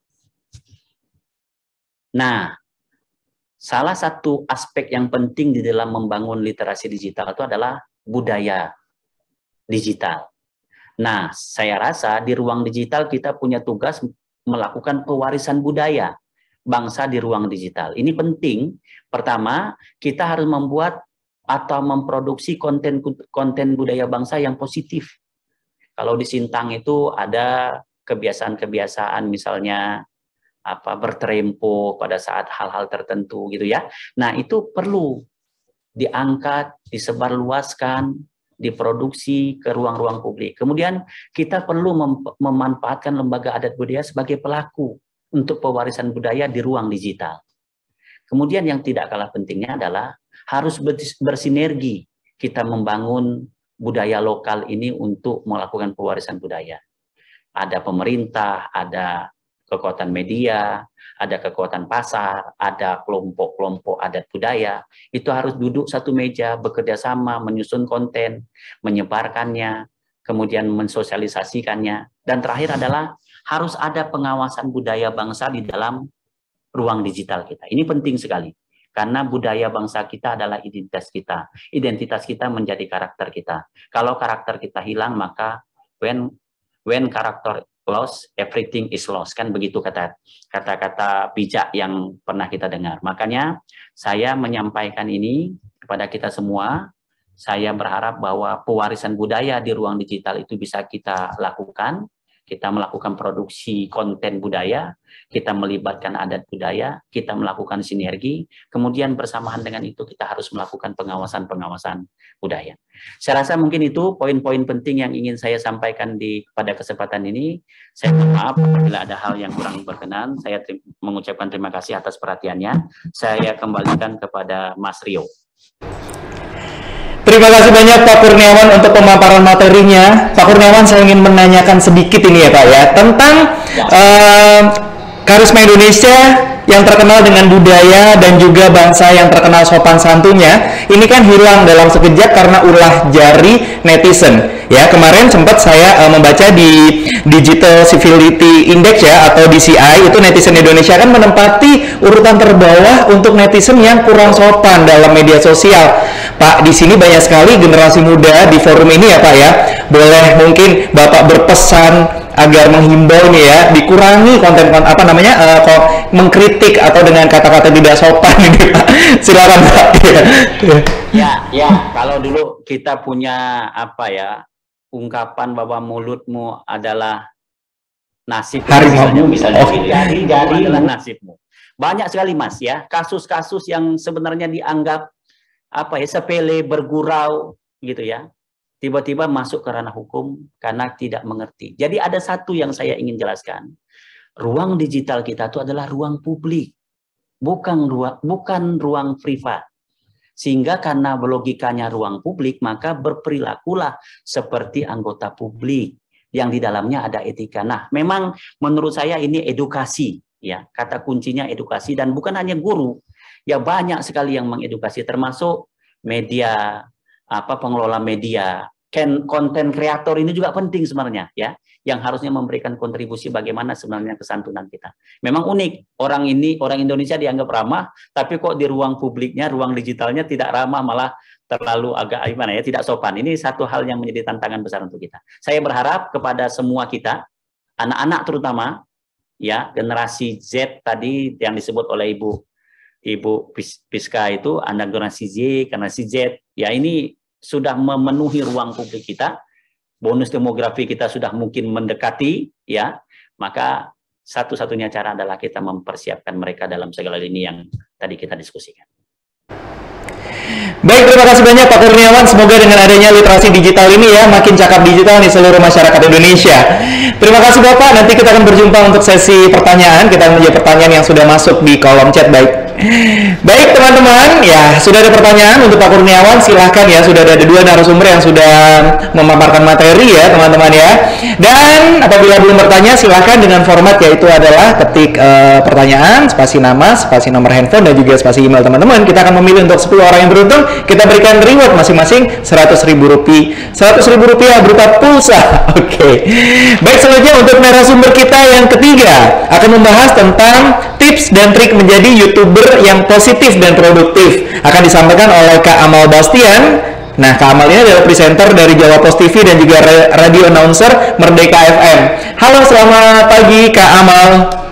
Nah, salah satu aspek yang penting di dalam membangun literasi digital itu adalah budaya digital. Nah, saya rasa di ruang digital kita punya tugas melakukan pewarisan budaya bangsa di ruang digital. Ini penting. Pertama, kita harus membuat atau memproduksi konten budaya bangsa yang positif. Kalau di Sintang itu ada kebiasaan-kebiasaan misalnya berterempo pada saat hal-hal tertentu gitu ya. Nah, itu perlu diangkat, disebarluaskan, diproduksi ke ruang-ruang publik. Kemudian kita perlu memanfaatkan lembaga adat budaya sebagai pelaku untuk pewarisan budaya di ruang digital. Kemudian yang tidak kalah pentingnya adalah harus bersinergi kita membangun budaya lokal ini untuk melakukan pewarisan budaya. Ada pemerintah, ada kekuatan media, ada kekuatan pasar, ada kelompok-kelompok adat budaya. Itu harus duduk satu meja, bekerja sama, menyusun konten, menyebarkannya, kemudian mensosialisasikannya. Dan terakhir adalah harus ada pengawasan budaya bangsa di dalam ruang digital kita. Ini penting sekali. Karena budaya bangsa kita adalah identitas kita. Identitas kita menjadi karakter kita. Kalau karakter kita hilang, maka when karakter lost, everything is lost, kan begitu kata-kata bijak yang pernah kita dengar. Makanya saya menyampaikan ini kepada kita semua. Saya berharap bahwa pewarisan budaya di ruang digital itu bisa kita lakukan Kita melakukan produksi konten budaya, kita melibatkan adat budaya, kita melakukan sinergi, kemudian bersamaan dengan itu kita harus melakukan pengawasan-pengawasan budaya. Saya rasa mungkin itu poin-poin penting yang ingin saya sampaikan pada kesempatan ini. Saya mohon maaf apabila ada hal yang kurang berkenan. Saya mengucapkan terima kasih atas perhatiannya. Saya kembalikan kepada Mas Rio. Terima kasih banyak Pak Kurniawan untuk pemaparan materinya. Pak Kurniawan, saya ingin menanyakan sedikit ini ya Pak ya, tentang Karisma Indonesia yang terkenal dengan budaya dan juga bangsa yang terkenal sopan santunnya. Ini kan hilang dalam sekejap karena ulah jari netizen. Ya, kemarin sempat saya membaca di Digital Civility Index ya, atau DCI, itu netizen Indonesia kan menempati urutan terbawah untuk netizen yang kurang sopan dalam media sosial. Pak, di sini banyak sekali generasi muda di forum ini ya Pak ya. Boleh mungkin Bapak berpesan agar menghimbau nih ya, dikurangi konten-konten mengkritik atau dengan kata-kata tidak sopan ini Pak. Silakan Pak. Ya, kalau dulu kita punya ungkapan bahwa mulutmu adalah nasib, misalnya jari adalah nasibmu. Banyak sekali Mas ya, kasus-kasus yang sebenarnya dianggap sepele, bergurau gitu ya, tiba-tiba masuk ke ranah hukum karena tidak mengerti. Jadi ada satu yang saya ingin jelaskan, ruang digital kita itu adalah ruang publik, bukan ruang privat. Sehingga karena logikanya ruang publik, maka berperilakulah seperti anggota publik yang di dalamnya ada etika. Nah, memang menurut saya ini edukasi ya, kata kuncinya edukasi, dan bukan hanya guru. Ya banyak sekali yang mengedukasi, termasuk media, pengelola media, konten kreator ini juga penting sebenarnya ya, yang harusnya memberikan kontribusi bagaimana sebenarnya kesantunan kita. Memang unik, orang Indonesia dianggap ramah, tapi kok di ruang publiknya, ruang digitalnya tidak ramah, malah terlalu agak tidak sopan. Ini satu hal yang menjadi tantangan besar untuk kita. Saya berharap kepada semua kita, anak-anak terutama ya, generasi Z tadi yang disebut oleh Ibu Piska itu, anak generasi Z, ya ini sudah memenuhi ruang publik kita, bonus demografi kita sudah mungkin mendekati, ya, maka satu-satunya cara adalah kita mempersiapkan mereka dalam segala lini yang tadi kita diskusikan. Baik, terima kasih banyak Pak Kurniawan. Semoga dengan adanya literasi digital ini ya, makin cakap digital nih seluruh masyarakat Indonesia. Terima kasih Bapak. Nanti kita akan berjumpa untuk sesi pertanyaan. Kita akan menjawab pertanyaan yang sudah masuk di kolom chat. Baik teman-teman, ya sudah ada pertanyaan untuk Pak Kurniawan, silahkan ya, sudah ada 2 narasumber yang sudah memaparkan materi ya teman-teman ya. Dan apabila belum bertanya, silahkan dengan format yaitu adalah ketik pertanyaan, spasi nama, spasi nomor handphone, dan juga spasi email teman-teman. Kita akan memilih untuk 10 orang yang beruntung, kita berikan reward masing-masing Rp100.000 berupa pulsa. Oke. Baik, selanjutnya untuk narasumber kita yang ketiga akan membahas tentang tips dan trik menjadi YouTuber yang positif dan produktif. Akan disampaikan oleh Kak Amal Bastian. Nah, Kak Amal ini adalah presenter dari Jawa Post TV dan juga radio announcer Merdeka FM. Halo, selamat pagi Kak Amal.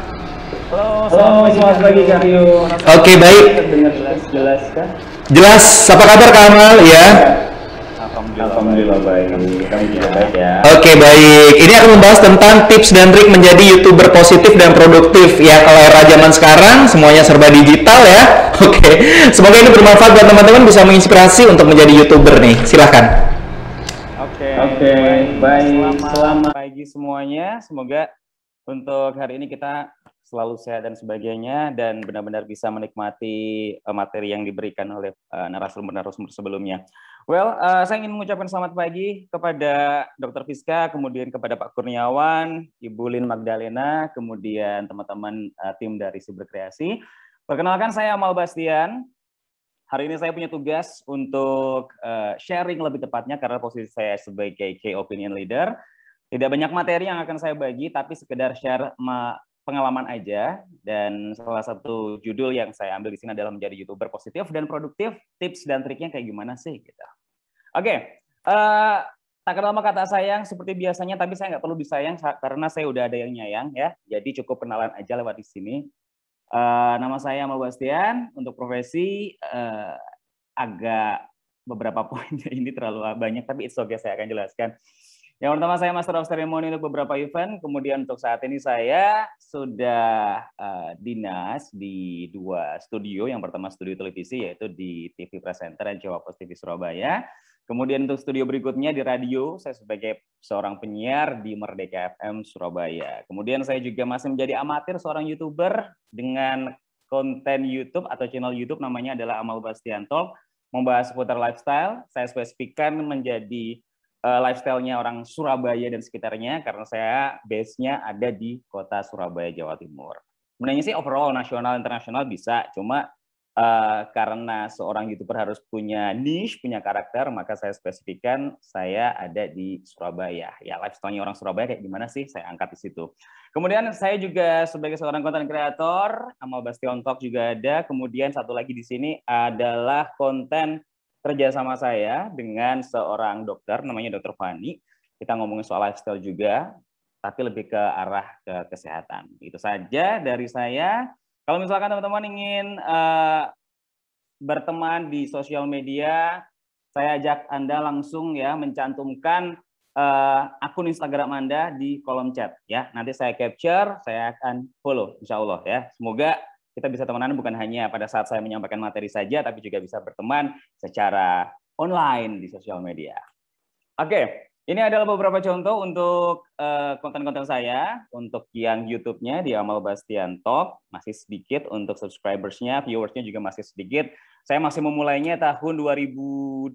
Halo, selamat pagi Kak Rio. Oke, baik. Jelas kan? Jelas. Apa kabar Kak Amal ya? Alhamdulillah baik. Kamu juga baik ya. Oke, baik. Ini akan membahas tentang tips dan trik menjadi YouTuber positif dan produktif ya. Kalau era zaman sekarang semuanya serba digital ya. Oke. Semoga ini bermanfaat buat teman-teman, bisa menginspirasi untuk menjadi YouTuber nih. Silahkan. Oke, baik. Selamat pagi semuanya. Semoga untuk hari ini kita selalu sehat dan sebagainya, dan benar-benar bisa menikmati materi yang diberikan oleh narasumber-narasumber sebelumnya. Well, saya ingin mengucapkan selamat pagi kepada Dr. Piska, kemudian kepada Pak Kurniawan, Ibu Lin Magdalena, kemudian teman-teman tim dari Siberkreasi. Perkenalkan, saya Amal Bastian. Hari ini saya punya tugas untuk sharing lebih tepatnya, karena posisi saya sebagai Key Opinion Leader. Tidak banyak materi yang akan saya bagi, tapi sekedar share pengalaman aja. Dan salah satu judul yang saya ambil di sini adalah menjadi YouTuber positif dan produktif, tips dan triknya kayak gimana sih gitu. Oke, tak kenal maka kata sayang seperti biasanya, tapi saya nggak perlu disayang karena saya udah ada yang nyayang ya. Jadi cukup kenalan aja lewat di sini. Nama saya Amal Bastian, untuk profesi agak beberapa poin ini terlalu banyak, tapi it's okay, saya akan jelaskan. Yang pertama saya Master of Ceremony untuk beberapa event, kemudian untuk saat ini saya sudah dinas di 2 studio. Yang pertama studio televisi yaitu di TV Presenter dan Jawa Post TV Surabaya. Kemudian untuk studio berikutnya di radio, saya sebagai seorang penyiar di Merdeka FM Surabaya. Kemudian saya juga masih menjadi amatir seorang YouTuber dengan konten YouTube atau channel YouTube namanya adalah Amal Bastian Talk, membahas seputar lifestyle. Saya spesifikkan menjadi lifestyle-nya orang Surabaya dan sekitarnya karena saya base-nya ada di kota Surabaya, Jawa Timur. Sebenarnya sih overall nasional internasional bisa, cuma karena seorang YouTuber harus punya niche, punya karakter, maka saya spesifikkan saya ada di Surabaya. Ya, lifestyle-nya orang Surabaya kayak gimana sih? Saya angkat di situ. Kemudian saya juga sebagai seorang content creator, Amal Bastion Talk juga ada. Kemudian satu lagi di sini adalah konten kerja sama saya dengan seorang dokter namanya Dr. Fani. Kita ngomongin soal lifestyle juga, tapi lebih ke arah ke kesehatan. Itu saja dari saya. Kalau misalkan teman-teman ingin berteman di sosial media, saya ajak Anda langsung ya mencantumkan akun Instagram Anda di kolom chat ya. Nanti saya capture, saya akan follow insya Allah ya. Semoga kita bisa temenan bukan hanya pada saat saya menyampaikan materi saja, tapi juga bisa berteman secara online di sosial media. Oke, ini adalah beberapa contoh untuk konten-konten saya. Untuk yang YouTube-nya di Amal Bastian Talk, masih sedikit. Untuk subscribers-nya, viewers-nya juga masih sedikit. Saya masih memulainya tahun 2019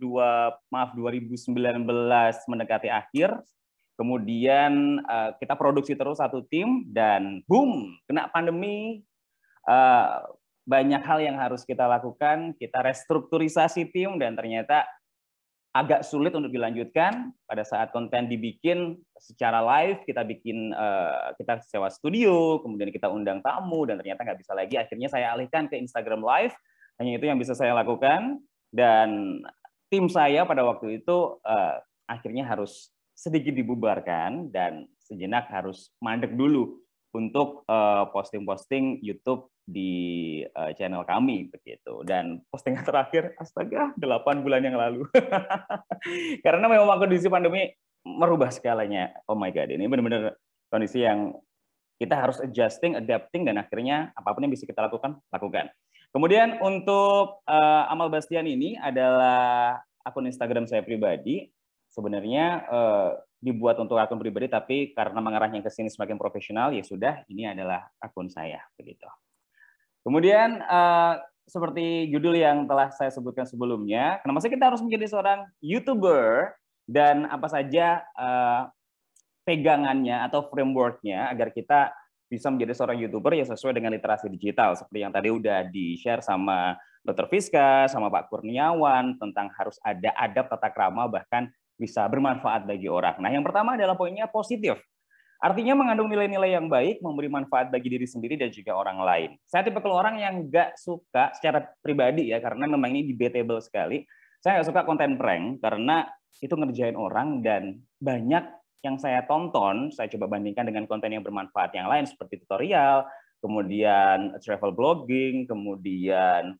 mendekati akhir. Kemudian kita produksi terus satu tim, dan boom, kena pandemi. Banyak hal yang harus kita lakukan, kita restrukturisasi tim, dan ternyata agak sulit untuk dilanjutkan. Pada saat konten dibikin secara live, kita sewa studio, kemudian kita undang tamu, dan ternyata nggak bisa lagi. Akhirnya saya alihkan ke Instagram Live, hanya itu yang bisa saya lakukan, dan tim saya pada waktu itu akhirnya harus sedikit dibubarkan, dan sejenak harus mandek dulu untuk posting-posting YouTube di channel kami begitu. Dan postingan terakhir astaga 8 bulan yang lalu. Karena memang kondisi pandemi merubah skalanya. Oh my god, ini benar-benar kondisi yang kita harus adapting, dan akhirnya apapun yang bisa kita lakukan. Kemudian untuk Amal Bastian ini adalah akun Instagram saya pribadi. Sebenarnya dibuat untuk akun pribadi, tapi karena mengarahnya ke sini semakin profesional, ya sudah, ini adalah akun saya begitu. Kemudian seperti judul yang telah saya sebutkan sebelumnya, kenapa sih kita harus menjadi seorang YouTuber, dan apa saja pegangannya atau frameworknya agar kita bisa menjadi seorang YouTuber yang sesuai dengan literasi digital, seperti yang tadi udah di-share sama Dr. Fiska, sama Pak Kurniawan, tentang harus ada adab tata krama, bahkan bisa bermanfaat bagi orang. Nah, yang pertama adalah poinnya positif. Artinya mengandung nilai-nilai yang baik, memberi manfaat bagi diri sendiri dan juga orang lain. Saya tipe orang yang nggak suka secara pribadi ya, karena memang ini debatable sekali. Saya nggak suka konten prank, karena itu ngerjain orang, dan banyak yang saya tonton, saya coba bandingkan dengan konten yang bermanfaat yang lain, seperti tutorial, kemudian travel blogging, kemudian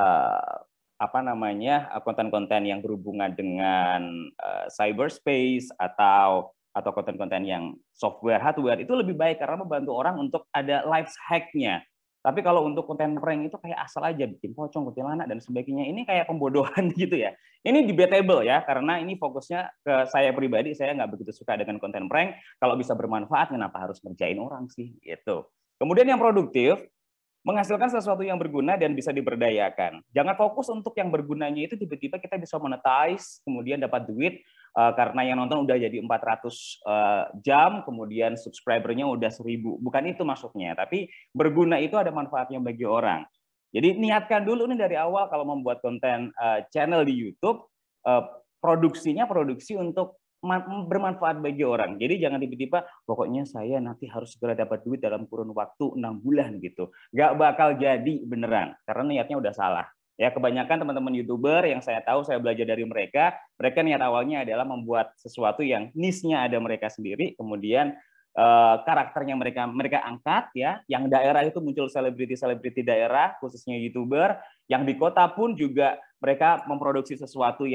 konten-konten yang berhubungan dengan cyberspace atau konten-konten yang software, hardware, itu lebih baik karena membantu orang untuk ada life hack-nya. Tapi kalau untuk konten prank itu kayak asal aja, bikin pocong, kuntilanak, dan sebagainya, ini kayak pembodohan gitu ya. Ini debatable ya, karena ini fokusnya ke saya pribadi, saya nggak begitu suka dengan konten prank. Kalau bisa bermanfaat, kenapa harus ngerjain orang sih? Gitu. Kemudian yang produktif, menghasilkan sesuatu yang berguna dan bisa diberdayakan. Jangan fokus untuk yang bergunanya itu tiba-tiba kita bisa monetize, kemudian dapat duit, karena yang nonton udah jadi 400 jam, kemudian subscribernya udah 1000. Bukan itu maksudnya, tapi berguna itu ada manfaatnya bagi orang. Jadi niatkan dulu nih dari awal kalau membuat konten channel di YouTube, produksi untuk bermanfaat bagi orang. Jadi jangan tiba-tiba, pokoknya saya nanti harus segera dapat duit dalam kurun waktu 6 bulan gitu. Nggak bakal jadi beneran, karena niatnya udah salah. Ya, kebanyakan teman-teman YouTuber yang saya tahu, saya belajar dari mereka niat awalnya adalah membuat sesuatu yang niche-nya ada mereka sendiri, kemudian karakternya mereka angkat ya, yang daerah itu muncul selebriti daerah, khususnya YouTuber, yang di kota pun juga mereka memproduksi sesuatu yang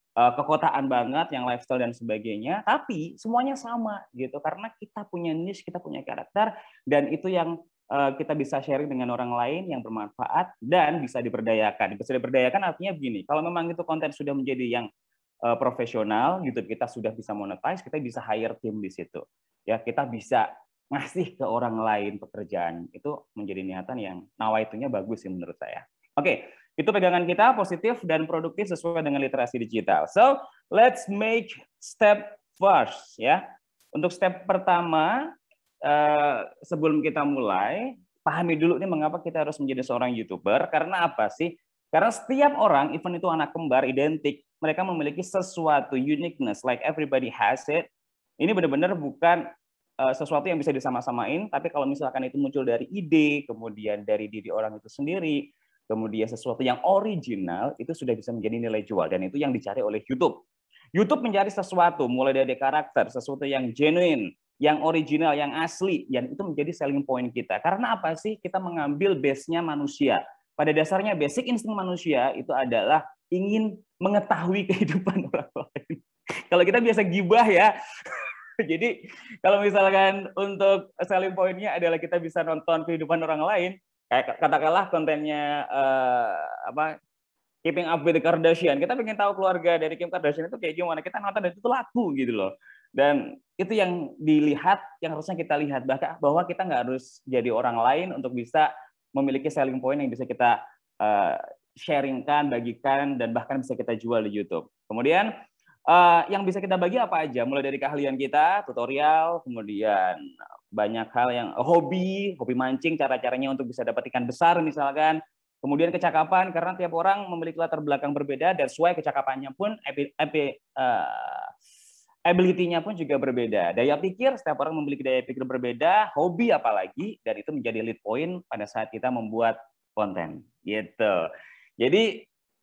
kekotaan banget, yang lifestyle dan sebagainya, tapi semuanya sama gitu karena kita punya niche, kita punya karakter, dan itu yang kita bisa sharing dengan orang lain yang bermanfaat dan bisa diberdayakan. Bisa diberdayakan artinya begini, kalau memang itu konten sudah menjadi yang profesional, YouTube kita sudah bisa monetize, kita bisa hire tim di situ. Ya, kita bisa ngasih ke orang lain pekerjaan. Itu menjadi niatan yang nawaitunya bagus sih menurut saya. Oke, itu pegangan kita positif dan produktif sesuai dengan literasi digital. So, let's make step first ya. Untuk step pertama, sebelum kita mulai, pahami dulu nih mengapa kita harus menjadi seorang YouTuber. Karena apa sih? Karena setiap orang, even itu anak kembar, identik, mereka memiliki sesuatu uniqueness, like everybody has it. Ini benar-benar bukan sesuatu yang bisa disama-samain, tapi kalau misalkan itu muncul dari ide, kemudian dari diri orang itu sendiri, kemudian sesuatu yang original, itu sudah bisa menjadi nilai jual, dan itu yang dicari oleh YouTube. YouTube mencari sesuatu, mulai dari karakter, sesuatu yang genuine, yang original, yang asli, dan itu menjadi selling point kita. Karena apa sih? Kita mengambil base-nya manusia. Pada dasarnya, basic insting manusia itu adalah ingin mengetahui kehidupan orang lain. Kalau kita biasa gibah ya, jadi kalau misalkan untuk selling point-nya adalah kita bisa nonton kehidupan orang lain, kayak katakanlah kontennya Keeping Up with the Kardashian, kita pengen tahu keluarga dari Kim Kardashian itu kayak gimana, kita nonton dan itu laku gitu loh. Dan itu yang dilihat, yang harusnya kita lihat, bahwa kita nggak harus jadi orang lain untuk bisa memiliki selling point yang bisa kita sharingkan, bagikan, dan bahkan bisa kita jual di YouTube. Kemudian yang bisa kita bagi apa aja, mulai dari keahlian kita, tutorial, kemudian banyak hal yang hobi mancing, cara-caranya untuk bisa dapat ikan besar misalkan, kemudian kecakapan, karena tiap orang memiliki latar belakang berbeda, dan sesuai kecakapannya pun ability-nya pun juga berbeda. Daya pikir, setiap orang memiliki daya pikir berbeda, hobi apalagi, dan itu menjadi lead point pada saat kita membuat konten. Gitu. Jadi,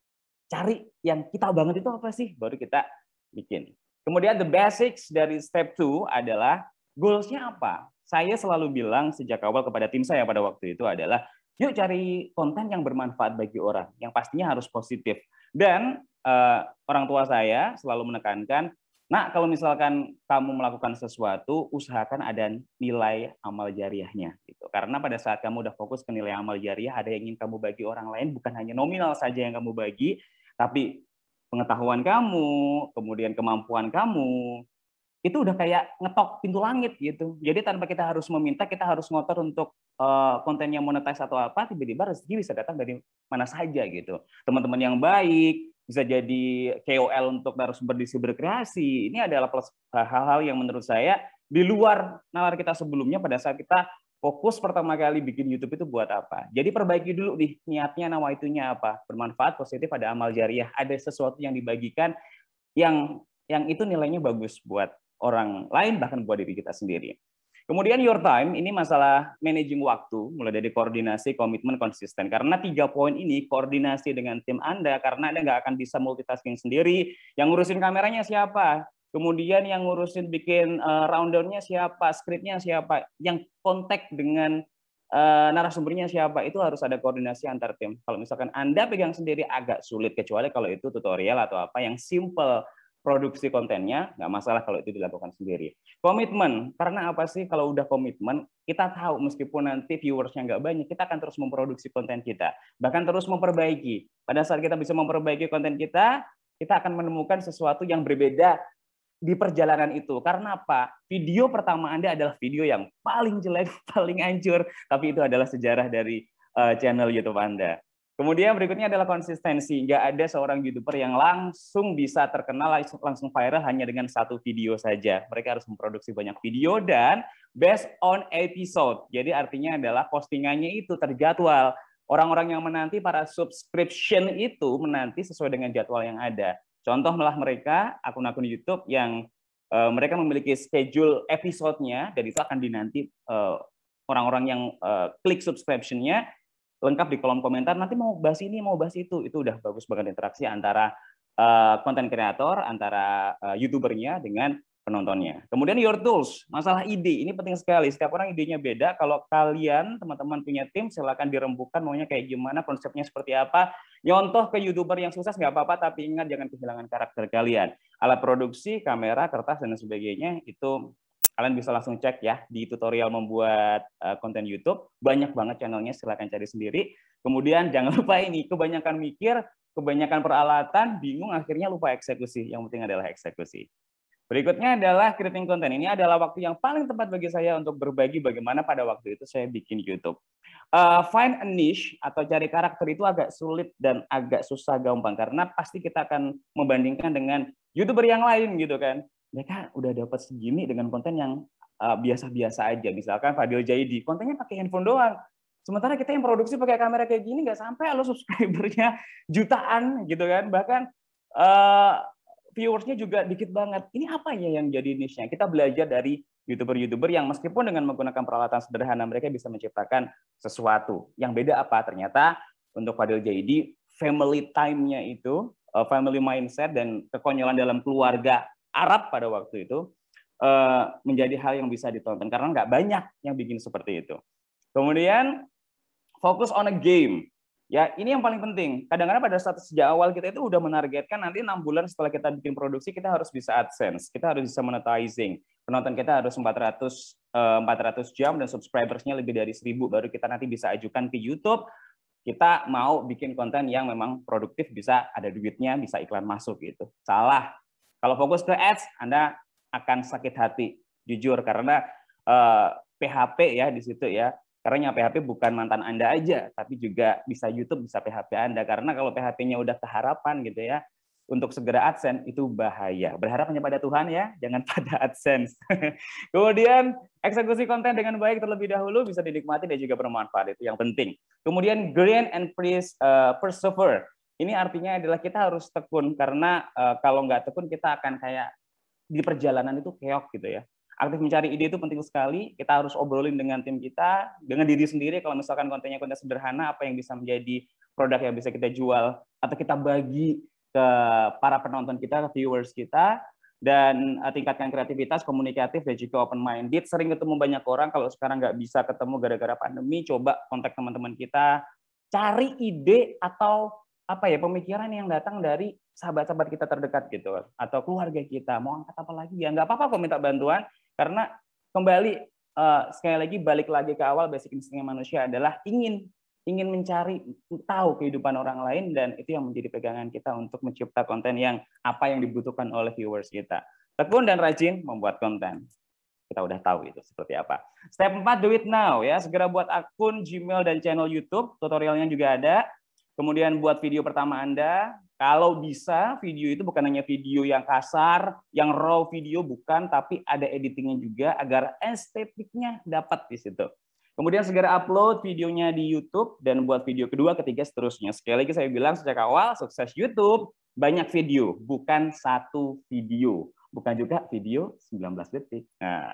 cari yang kita banget itu apa sih? Baru kita bikin. Kemudian the basics dari step 2 adalah goals-nya apa? Saya selalu bilang sejak awal kepada tim saya pada waktu itu adalah, yuk cari konten yang bermanfaat bagi orang, yang pastinya harus positif. Dan orang tua saya selalu menekankan, nah, kalau misalkan kamu melakukan sesuatu, usahakan ada nilai amal jariahnya. Gitu. Karena pada saat kamu udah fokus ke nilai amal jariah, ada yang ingin kamu bagi orang lain, bukan hanya nominal saja yang kamu bagi, tapi pengetahuan kamu, kemudian kemampuan kamu, itu udah kayak ngetok pintu langit gitu. Jadi tanpa kita harus meminta, kita harus ngotor untuk konten yang monetize atau apa, tiba-tiba rezeki bisa datang dari mana saja gitu. Teman-teman yang baik, bisa jadi KOL untuk narasumber berkreasi. Ini adalah hal-hal yang menurut saya di luar nalar kita sebelumnya pada saat kita fokus pertama kali bikin YouTube itu buat apa. Jadi perbaiki dulu nih niatnya, nawaitunya apa. Bermanfaat, positif, ada amal jariah, ada sesuatu yang dibagikan yang itu nilainya bagus buat orang lain, bahkan buat diri kita sendiri. Kemudian your time, ini masalah managing waktu, mulai dari koordinasi, komitmen, konsisten. Karena 3 poin ini, koordinasi dengan tim Anda, karena Anda nggak akan bisa multitasking sendiri. Yang ngurusin kameranya siapa? Kemudian yang ngurusin bikin rundown-nya siapa? Skripnya siapa? Yang kontak dengan narasumbernya siapa? Itu harus ada koordinasi antar tim. Kalau misalkan Anda pegang sendiri agak sulit, kecuali kalau itu tutorial atau apa yang simple, produksi kontennya, nggak masalah kalau itu dilakukan sendiri. Komitmen, karena apa sih kalau udah komitmen, kita tahu meskipun nanti viewersnya nggak banyak, kita akan terus memproduksi konten kita, bahkan terus memperbaiki. Pada saat kita bisa memperbaiki konten kita akan menemukan sesuatu yang berbeda di perjalanan itu. Karena apa? Video pertama Anda adalah video yang paling jelek, paling hancur, tapi itu adalah sejarah dari channel YouTube Anda. Kemudian berikutnya adalah konsistensi. Nggak ada seorang YouTuber yang langsung bisa terkenal, langsung viral hanya dengan 1 video saja. Mereka harus memproduksi banyak video dan based on episode. Jadi artinya adalah postingannya itu terjadwal. Orang-orang yang menanti, para subscription itu menanti sesuai dengan jadwal yang ada. Contoh malah mereka, akun-akun YouTube yang mereka memiliki schedule episode-nya, dan itu akan dinanti orang-orang yang klik subscription-nya, lengkap di kolom komentar, nanti mau bahas ini, mau bahas itu udah bagus banget interaksi antara konten kreator, antara YouTubernya dengan penontonnya. Kemudian your tools, masalah ide, ini penting sekali, setiap orang idenya beda. Kalau kalian, teman-teman punya tim, silakan dirembukan maunya kayak gimana, konsepnya seperti apa. Nyontoh ke YouTuber yang sukses nggak apa-apa, tapi ingat jangan kehilangan karakter kalian. Alat produksi, kamera, kertas, dan sebagainya, itu kalian bisa langsung cek ya di tutorial membuat konten YouTube. Banyak banget channelnya, silahkan cari sendiri. Kemudian jangan lupa ini, kebanyakan mikir, kebanyakan peralatan, bingung, akhirnya lupa eksekusi. Yang penting adalah eksekusi. Berikutnya adalah creating konten. Ini adalah waktu yang paling tepat bagi saya untuk berbagi bagaimana pada waktu itu saya bikin YouTube. Find a niche atau cari karakter itu agak sulit dan agak susah gampang karena pasti kita akan membandingkan dengan YouTuber yang lain gitu kan. Mereka udah dapat segini dengan konten yang biasa-biasa aja. Misalkan Fadil Jaidi, kontennya pakai handphone doang. Sementara kita yang produksi pakai kamera kayak gini nggak sampai lo subscribernya jutaan gitu kan. Bahkan viewersnya juga dikit banget. Ini apa ya yang jadi niche-nya? Kita belajar dari YouTuber-YouTuber yang meskipun dengan menggunakan peralatan sederhana, mereka bisa menciptakan sesuatu. Yang beda apa? Ternyata untuk Fadil Jaidi, family time-nya itu, family mindset dan kekonyolan dalam keluarga Arab pada waktu itu, menjadi hal yang bisa ditonton. Karena nggak banyak yang bikin seperti itu. Kemudian, fokus on a game. Ya, ini yang paling penting. Kadang-kadang pada saat sejak awal kita itu udah menargetkan nanti 6 bulan setelah kita bikin produksi, kita harus bisa AdSense, kita harus bisa monetizing. Penonton kita harus 400 jam dan subscribersnya lebih dari 1000, baru kita nanti bisa ajukan ke YouTube. Kita mau bikin konten yang memang produktif, bisa ada duitnya, bisa iklan masuk gitu. Salah. Kalau fokus ke ads, Anda akan sakit hati, jujur, karena PHP ya di situ ya. Karena PHP bukan mantan Anda aja, tapi juga bisa YouTube, bisa PHP Anda. Karena kalau PHP-nya udah keharapan gitu ya, untuk segera AdSense itu bahaya. Berharap hanya pada Tuhan ya, jangan pada AdSense. Kemudian eksekusi konten dengan baik terlebih dahulu bisa dinikmati dan juga bermanfaat, itu yang penting. Kemudian grind and persevere. Ini artinya adalah kita harus tekun, karena kalau nggak tekun kita akan kayak di perjalanan itu keok gitu ya. Aktif mencari ide itu penting sekali. Kita harus obrolin dengan tim kita, dengan diri sendiri. Kalau misalkan kontennya konten sederhana, apa yang bisa menjadi produk yang bisa kita jual atau kita bagi ke para penonton kita, ke viewers kita, dan tingkatkan kreativitas, komunikatif, dan juga open minded. Sering ketemu banyak orang. Kalau sekarang nggak bisa ketemu gara-gara pandemi, coba kontak teman-teman kita, cari ide atau apa ya, pemikiran yang datang dari sahabat-sahabat kita terdekat gitu, atau keluarga kita. Mau angkat apa lagi ya, nggak apa-apa kok minta bantuan. Karena kembali sekali lagi balik lagi ke awal, basic instingnya manusia adalah ingin mencari tahu kehidupan orang lain, dan itu yang menjadi pegangan kita untuk mencipta konten yang apa yang dibutuhkan oleh viewers kita. Tekun dan rajin membuat konten. Kita udah tahu itu seperti apa. Step 4, do it now ya. Segera buat akun Gmail dan channel YouTube, tutorialnya juga ada. Kemudian buat video pertama Anda. Kalau bisa, video itu bukan hanya video yang kasar, yang raw video, bukan, tapi ada editingnya juga agar estetiknya dapat di situ. Kemudian segera upload videonya di YouTube dan buat video kedua, ketiga, seterusnya. Sekali lagi saya bilang sejak awal, sukses YouTube, banyak video, bukan satu video. Bukan juga video 19 detik. Nah.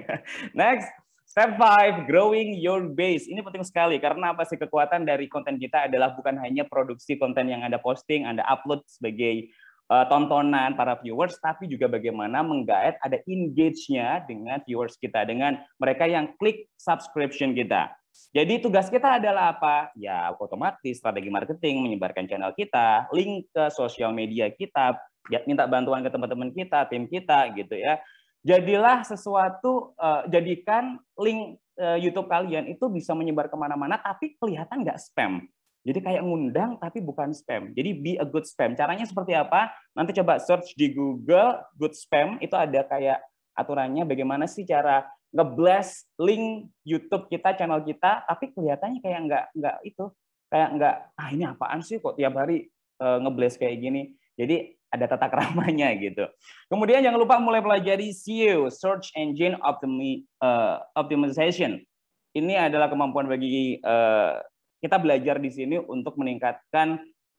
Next. Step 5, growing your base. Ini penting sekali, karena apa sih, kekuatan dari konten kita adalah bukan hanya produksi konten yang Anda posting, Anda upload sebagai tontonan para viewers, tapi juga bagaimana menggait ada engage-nya dengan viewers kita, dengan mereka yang klik subscription kita. Jadi tugas kita adalah apa? Ya otomatis strategi marketing, menyebarkan channel kita, link ke sosial media kita, minta bantuan ke teman-teman kita, tim kita gitu ya. Jadilah sesuatu, jadikan link YouTube kalian itu bisa menyebar kemana-mana, tapi kelihatan nggak spam. Jadi kayak ngundang, tapi bukan spam. Jadi be a good spam. Caranya seperti apa? Nanti coba search di Google, good spam, itu ada kayak aturannya bagaimana sih cara nge-blast link YouTube kita, channel kita, tapi kelihatannya kayak nggak itu. Kayak nggak, ini apaan sih kok tiap hari nge-blast kayak gini. Jadi ada tata keramanya gitu. Kemudian jangan lupa mulai pelajari SEO, Search Engine Optimization. Ini adalah kemampuan bagi kita belajar di sini untuk meningkatkan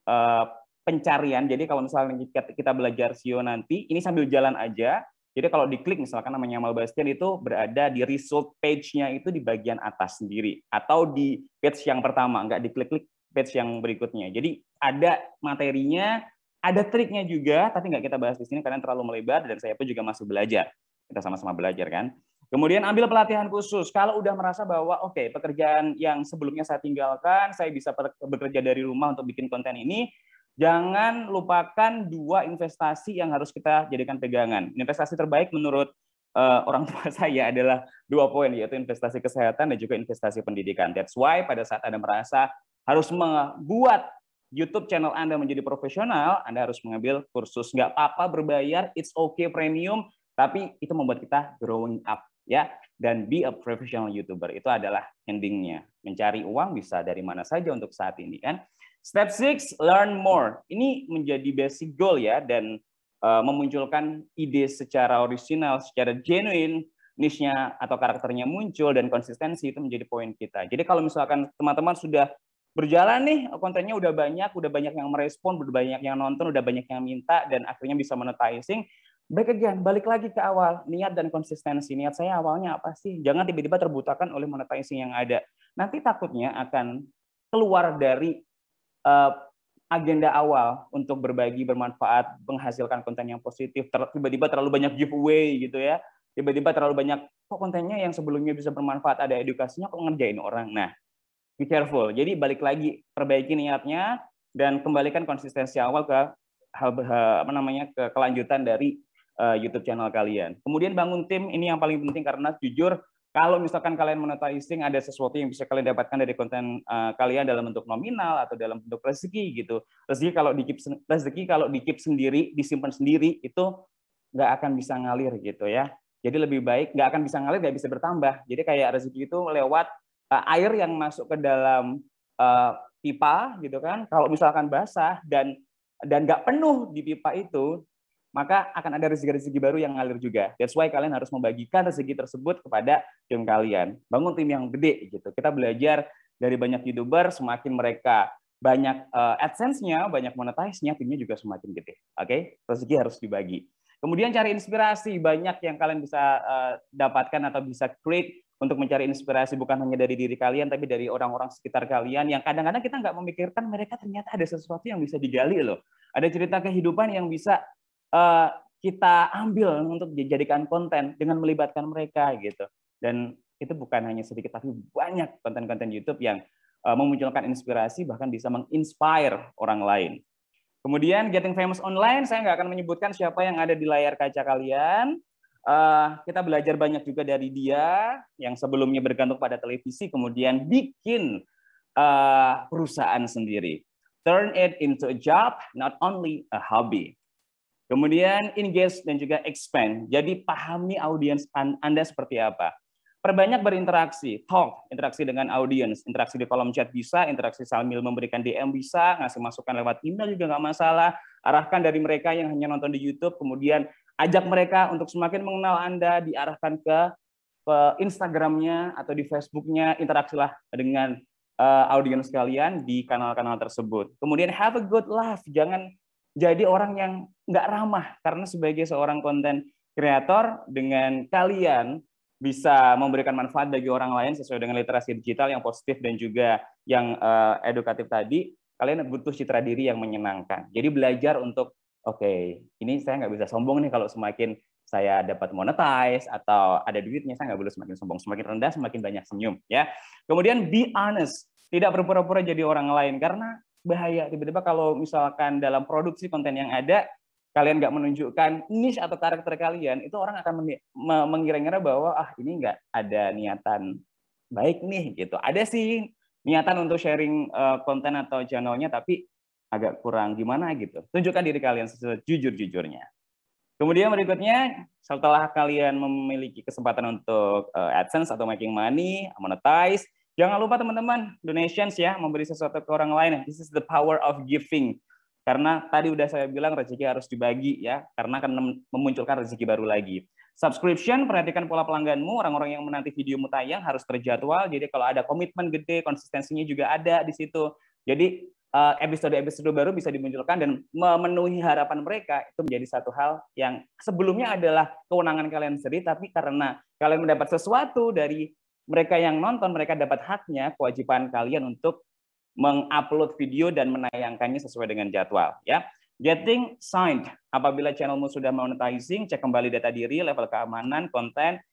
pencarian. Jadi kalau misalnya kita belajar SEO nanti, ini sambil jalan aja. Jadi kalau diklik misalkan namanya Amal Bastian itu berada di result page-nya itu di bagian atas sendiri. Atau di page yang pertama, nggak diklik-klik page yang berikutnya. Jadi ada materinya, ada triknya juga, tapi nggak kita bahas di sini karena terlalu melebar dan saya pun juga masih belajar. Kita sama-sama belajar kan. Kemudian ambil pelatihan khusus. Kalau udah merasa bahwa oke, pekerjaan yang sebelumnya saya tinggalkan, saya bisa bekerja dari rumah untuk bikin konten ini, jangan lupakan 2 investasi yang harus kita jadikan pegangan. Investasi terbaik menurut orang tua saya adalah 2 poin, yaitu investasi kesehatan dan juga investasi pendidikan. That's why pada saat Anda merasa harus membuat YouTube channel Anda menjadi profesional, Anda harus mengambil kursus. Nggak apa-apa berbayar, it's okay premium, tapi itu membuat kita growing up, ya. Dan be a professional YouTuber itu adalah endingnya. Mencari uang bisa dari mana saja untuk saat ini, kan. Step 6, learn more. Ini menjadi basic goal, ya, dan memunculkan ide secara original, secara genuine, niche-nya atau karakternya muncul, dan konsistensi itu menjadi poin kita. Jadi kalau misalkan teman-teman sudah berjalan nih, kontennya udah banyak yang merespon, udah banyak yang nonton, udah banyak yang minta, dan akhirnya bisa monetizing, balik lagi ke awal, niat dan konsistensi. Niat saya awalnya apa sih? Jangan tiba-tiba terbutakan oleh monetizing yang ada. Nanti takutnya akan keluar dari agenda awal untuk berbagi, bermanfaat, menghasilkan konten yang positif, tiba-tiba terlalu banyak giveaway gitu ya, tiba-tiba terlalu banyak, kok kontennya yang sebelumnya bisa bermanfaat, ada edukasinya, kok ngerjain orang. Nah, be careful. Jadi balik lagi, perbaiki niatnya, dan kembalikan konsistensi awal ke ke kelanjutan dari YouTube channel kalian. Kemudian bangun tim, ini yang paling penting karena jujur, kalau misalkan kalian monetizing, ada sesuatu yang bisa kalian dapatkan dari konten kalian dalam bentuk nominal atau dalam bentuk rezeki gitu. Rezeki kalau di-keep sendiri, disimpan sendiri, itu nggak akan bisa ngalir gitu ya. Jadi lebih baik nggak akan bisa ngalir, nggak bisa bertambah. Jadi kayak rezeki itu lewat air yang masuk ke dalam pipa gitu kan. Kalau misalkan basah dan nggak penuh di pipa itu, maka akan ada rezeki-rezeki baru yang ngalir juga. That's why kalian harus membagikan rezeki tersebut kepada tim kalian. Bangun tim yang gede gitu. Kita belajar dari banyak YouTuber, semakin mereka banyak AdSense-nya, banyak monetize-nya, timnya juga semakin gede. Oke? Rezeki harus dibagi. Kemudian cari inspirasi, banyak yang kalian bisa dapatkan atau bisa create untuk mencari inspirasi bukan hanya dari diri kalian, tapi dari orang-orang sekitar kalian yang kadang-kadang kita nggak memikirkan mereka ternyata ada sesuatu yang bisa digali loh. Ada cerita kehidupan yang bisa kita ambil untuk dijadikan konten dengan melibatkan mereka gitu. Dan itu bukan hanya sedikit, tapi banyak konten-konten YouTube yang memunculkan inspirasi, bahkan bisa menginspire orang lain. Kemudian getting famous online, saya nggak akan menyebutkan siapa yang ada di layar kaca kalian. Kita belajar banyak juga dari dia yang sebelumnya bergantung pada televisi, kemudian bikin perusahaan sendiri. Turn it into a job, not only a hobby. Kemudian engage dan juga expand. Jadi pahami audiens Anda seperti apa. Perbanyak berinteraksi, talk, interaksi dengan audiens, interaksi di kolom chat bisa, interaksi sambil memberikan DM bisa, ngasih masukan lewat email juga nggak masalah. Arahkan dari mereka yang hanya nonton di YouTube, kemudian ajak mereka untuk semakin mengenal Anda, diarahkan ke Instagram-nya atau di Facebook-nya, interaksilah dengan audiens kalian di kanal-kanal tersebut. Kemudian have a good laugh, jangan jadi orang yang nggak ramah, karena sebagai seorang konten kreator dengan kalian bisa memberikan manfaat bagi orang lain sesuai dengan literasi digital yang positif dan juga yang edukatif tadi, kalian butuh citra diri yang menyenangkan. Jadi belajar untuk, oke, ini saya nggak bisa sombong nih kalau semakin saya dapat monetize atau ada duitnya, saya nggak boleh semakin sombong. Semakin rendah, semakin banyak senyum. Ya. Kemudian be honest, tidak berpura-pura jadi orang lain, karena bahaya tiba-tiba kalau misalkan dalam produksi konten yang ada kalian nggak menunjukkan niche atau karakter kalian, itu orang akan mengira-ngira bahwa ini nggak ada niatan baik nih gitu. Ada sih niatan untuk sharing konten atau channelnya, tapi agak kurang gimana gitu. Tunjukkan diri kalian sejujur-jujurnya. Kemudian berikutnya, setelah kalian memiliki kesempatan untuk AdSense atau making money, monetize, jangan lupa teman-teman, donations ya, memberi sesuatu ke orang lain. This is the power of giving. Karena tadi udah saya bilang rezeki harus dibagi ya, karena akan memunculkan rezeki baru lagi. Subscription, perhatikan pola pelangganmu, orang-orang yang menanti videomu tayang harus terjadwal. Jadi kalau ada komitmen gede, konsistensinya juga ada di situ. Jadi episode-episode baru bisa dimunculkan dan memenuhi harapan mereka. Itu menjadi satu hal yang sebelumnya adalah kewenangan kalian sendiri, tapi karena kalian mendapat sesuatu dari mereka yang nonton, mereka dapat haknya, kewajiban kalian untuk mengupload video dan menayangkannya sesuai dengan jadwal. Ya, getting signed. Apabila channelmu sudah monetizing, cek kembali data diri, level keamanan, konten,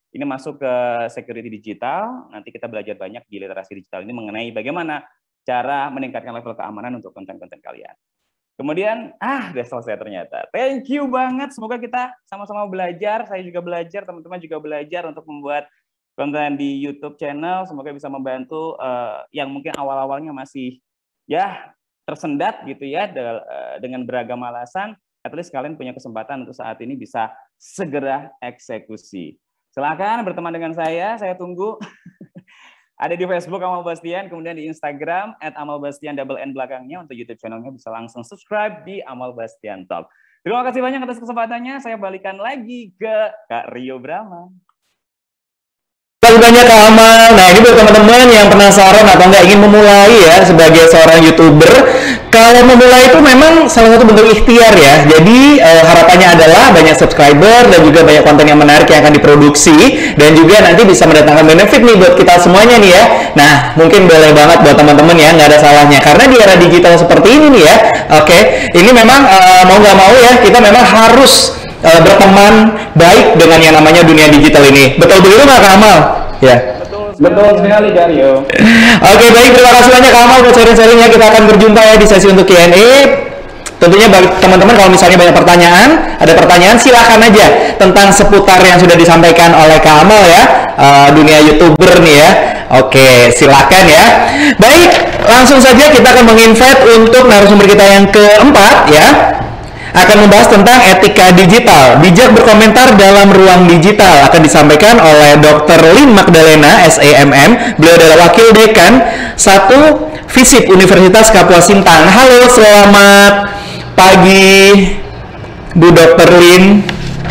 ini masuk ke security digital. Nanti kita belajar banyak di literasi digital ini mengenai bagaimana cara meningkatkan level keamanan untuk konten-konten kalian. Kemudian, udah selesai ternyata. Thank you banget. Semoga kita sama-sama belajar. Saya juga belajar, teman-teman juga belajar untuk membuat konten di YouTube channel. Semoga bisa membantu yang mungkin awal-awalnya masih ya tersendat gitu ya dengan beragam alasan. At least kalian punya kesempatan untuk saat ini bisa segera eksekusi. Silakan berteman dengan saya tunggu. Ada di Facebook Amal Bastian, kemudian di Instagram @amalbastian double N belakangnya. Untuk YouTube channelnya bisa langsung subscribe di Amal Bastian Talk. Terima kasih banyak atas kesempatannya. Saya balikan lagi ke Kak Rio Brahma. Terima kasih banyak Kak Amal. Nah, ini buat teman-teman yang penasaran atau nggak ingin memulai ya sebagai seorang YouTuber. Kalau memulai itu memang salah satu bentuk ikhtiar ya. Jadi harapannya adalah banyak subscriber dan juga banyak konten yang menarik yang akan diproduksi dan juga nanti bisa mendatangkan benefit nih buat kita semuanya nih ya. Nah, mungkin boleh banget buat teman-teman ya, nggak ada salahnya karena di era digital seperti ini nih ya. Oke, ini memang mau nggak mau ya kita memang harus berteman baik dengan yang namanya dunia digital ini. Betul begitu nggak Kak Amal? Ya. Betul sekali Dario. Oke, baik, terima kasih banyak Kak Amal buat sharing-sharingnya. Kita akan berjumpa ya di sesi untuk Q&A. Tentunya bagi teman-teman kalau misalnya banyak ada pertanyaan silahkan aja tentang seputar yang sudah disampaikan oleh Kak Amal ya, dunia YouTuber nih ya. Oke, silakan ya. Baik, langsung saja kita akan menginvite untuk narasumber kita yang keempat ya. Akan membahas tentang etika digital, bijak berkomentar dalam ruang digital, akan disampaikan oleh Dr. Lynn Magdalena, SAMM. Beliau adalah Wakil Dekan 1 FISIP Universitas Kapuas Sintang. Halo, selamat pagi Bu Dr. Lynn.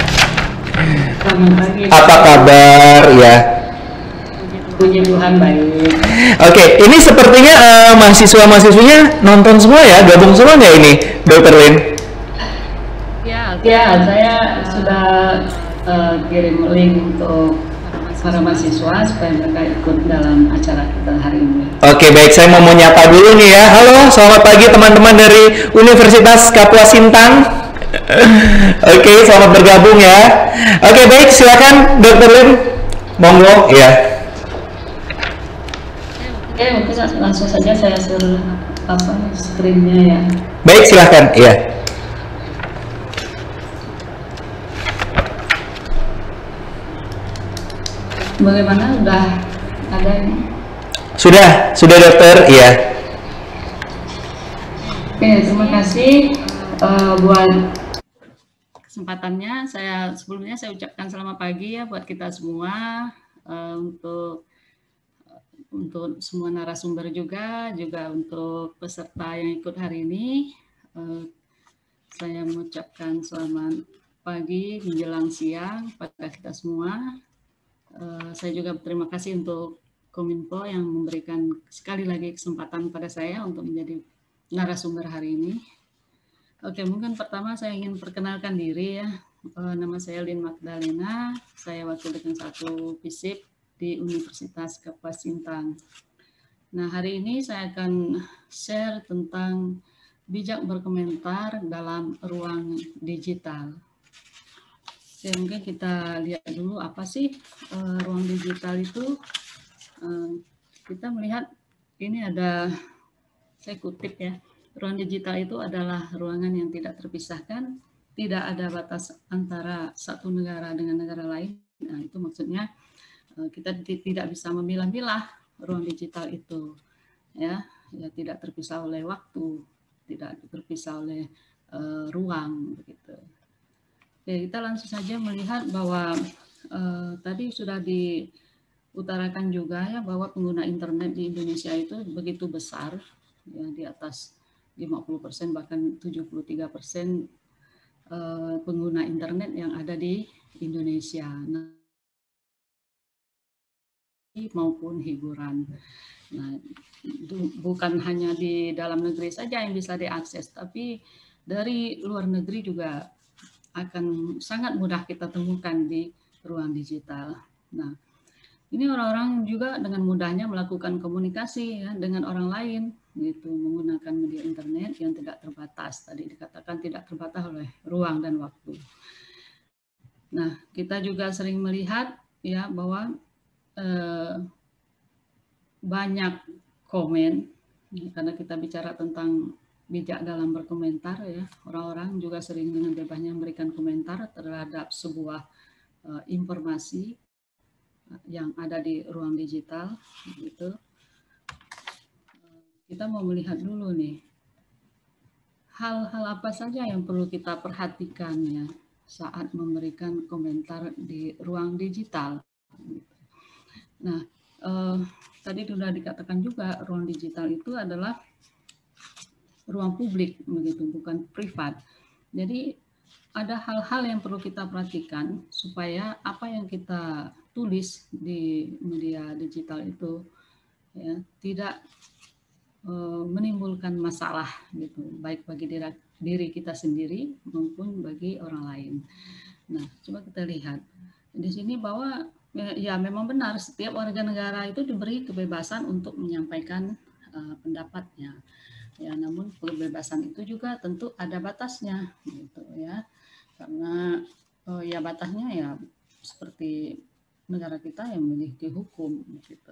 Selamat pagi. Apa kabar ya? Puji Tuhan baik. Oke, ini sepertinya mahasiswa-mahasiswinya nonton semua ya, gabung semua nggak ini, Dr. Lynn? Ya, saya sudah kirim link untuk para mahasiswa supaya mereka ikut dalam acara kita hari ini. Oke, baik, saya mau nyapa dulu nih ya. Halo, selamat pagi teman-teman dari Universitas Kapuas Sintang. Oke, selamat bergabung ya. Oke, baik, silakan Dr. Lynn. Monggo, ya. Oke, mungkin langsung saja saya share screen-nya ya. Baik, silakan, iya. Bagaimana, udah ada ini? Sudah dokter, iya. Oke, terima kasih buat kesempatannya. Sebelumnya saya ucapkan selamat pagi ya buat kita semua, untuk semua narasumber juga untuk peserta yang ikut hari ini. Saya mengucapkan selamat pagi menjelang siang pada kita semua. Saya juga berterima kasih untuk Kominfo yang memberikan sekali lagi kesempatan pada saya untuk menjadi narasumber hari ini. Oke, mungkin pertama saya ingin perkenalkan diri ya. Nama saya Lynn Magdalena, saya Wakil Dekan 1 FISIP di Universitas Kapuas Sintang. Nah, hari ini saya akan share tentang bijak berkomentar dalam ruang digital. Oke, mungkin kita lihat dulu apa sih ruang digital itu. Kita melihat ini ada, saya kutip ya, ruang digital itu adalah ruangan yang tidak terpisahkan, tidak ada batas antara satu negara dengan negara lain. Nah, itu maksudnya kita tidak bisa memilah-milah ruang digital itu, ya tidak terpisah oleh waktu, tidak terpisah oleh ruang, begitu. Oke, kita langsung saja melihat bahwa tadi sudah diutarakan juga ya bahwa pengguna internet di Indonesia itu begitu besar, ya di atas 50% bahkan 73% pengguna internet yang ada di Indonesia, maupun hiburan. Nah, itu bukan hanya di dalam negeri saja yang bisa diakses, tapi dari luar negeri juga akan sangat mudah kita temukan di ruang digital. Nah, ini orang-orang juga dengan mudahnya melakukan komunikasi ya, dengan orang lain, gitu, menggunakan media internet yang tidak terbatas. Tadi dikatakan tidak terbatas oleh ruang dan waktu. Nah, kita juga sering melihat ya bahwa banyak komen, karena kita bicara tentang bijak dalam berkomentar ya, orang-orang juga sering dengan bebasnya memberikan komentar terhadap sebuah informasi yang ada di ruang digital gitu. Kita mau melihat dulu nih hal-hal apa saja yang perlu kita perhatikan ya saat memberikan komentar di ruang digital. Nah, tadi sudah dikatakan juga ruang digital itu adalah ruang publik begitu, bukan privat. Jadi ada hal-hal yang perlu kita perhatikan supaya apa yang kita tulis di media digital itu ya tidak menimbulkan masalah gitu, baik bagi diri kita sendiri maupun bagi orang lain. Nah, coba kita lihat di sini bahwa ya memang benar setiap warga negara itu diberi kebebasan untuk menyampaikan pendapatnya. Ya, namun kebebasan itu juga tentu ada batasnya gitu ya. Karena ya batasnya ya seperti negara kita yang memiliki hukum gitu.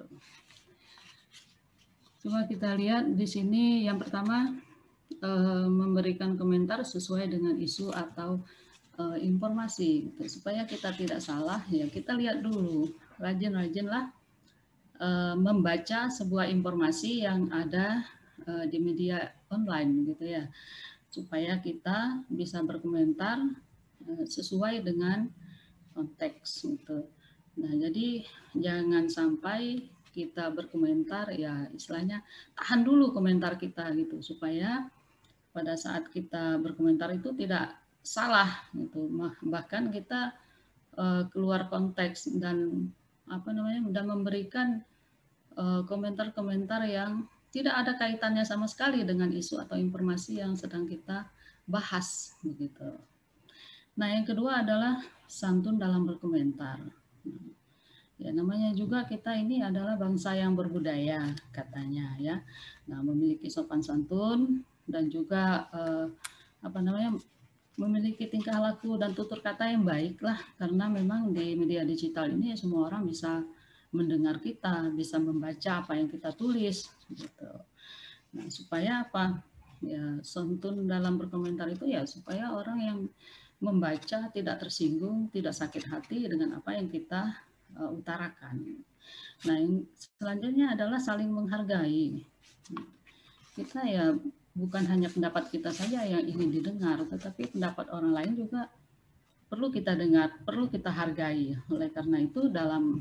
Coba kita lihat di sini yang pertama memberikan komentar sesuai dengan isu atau informasi gitu. Supaya kita tidak salah ya kita lihat dulu, rajin-rajinlah membaca sebuah informasi yang ada di media online gitu ya, supaya kita bisa berkomentar sesuai dengan konteks gitu. Nah, jadi jangan sampai kita berkomentar ya istilahnya tahan dulu komentar kita gitu, supaya pada saat kita berkomentar itu tidak salah gitu, bahkan kita keluar konteks dan dan memberikan komentar-komentar yang tidak ada kaitannya sama sekali dengan isu atau informasi yang sedang kita bahas begitu. Nah, yang kedua adalah santun dalam berkomentar. Ya, namanya juga kita ini adalah bangsa yang berbudaya katanya ya. Nah, memiliki sopan santun dan juga memiliki tingkah laku dan tutur kata yang baik lah, karena memang di media digital ini ya, semua orang bisa mendengar kita, bisa membaca apa yang kita tulis gitu. Nah, supaya apa? Ya, santun dalam berkomentar itu ya supaya orang yang membaca tidak tersinggung, tidak sakit hati dengan apa yang kita utarakan. Nah, yang selanjutnya adalah saling menghargai. Kita ya bukan hanya pendapat kita saja yang ingin didengar, tetapi pendapat orang lain juga perlu kita dengar, perlu kita hargai. Oleh karena itu dalam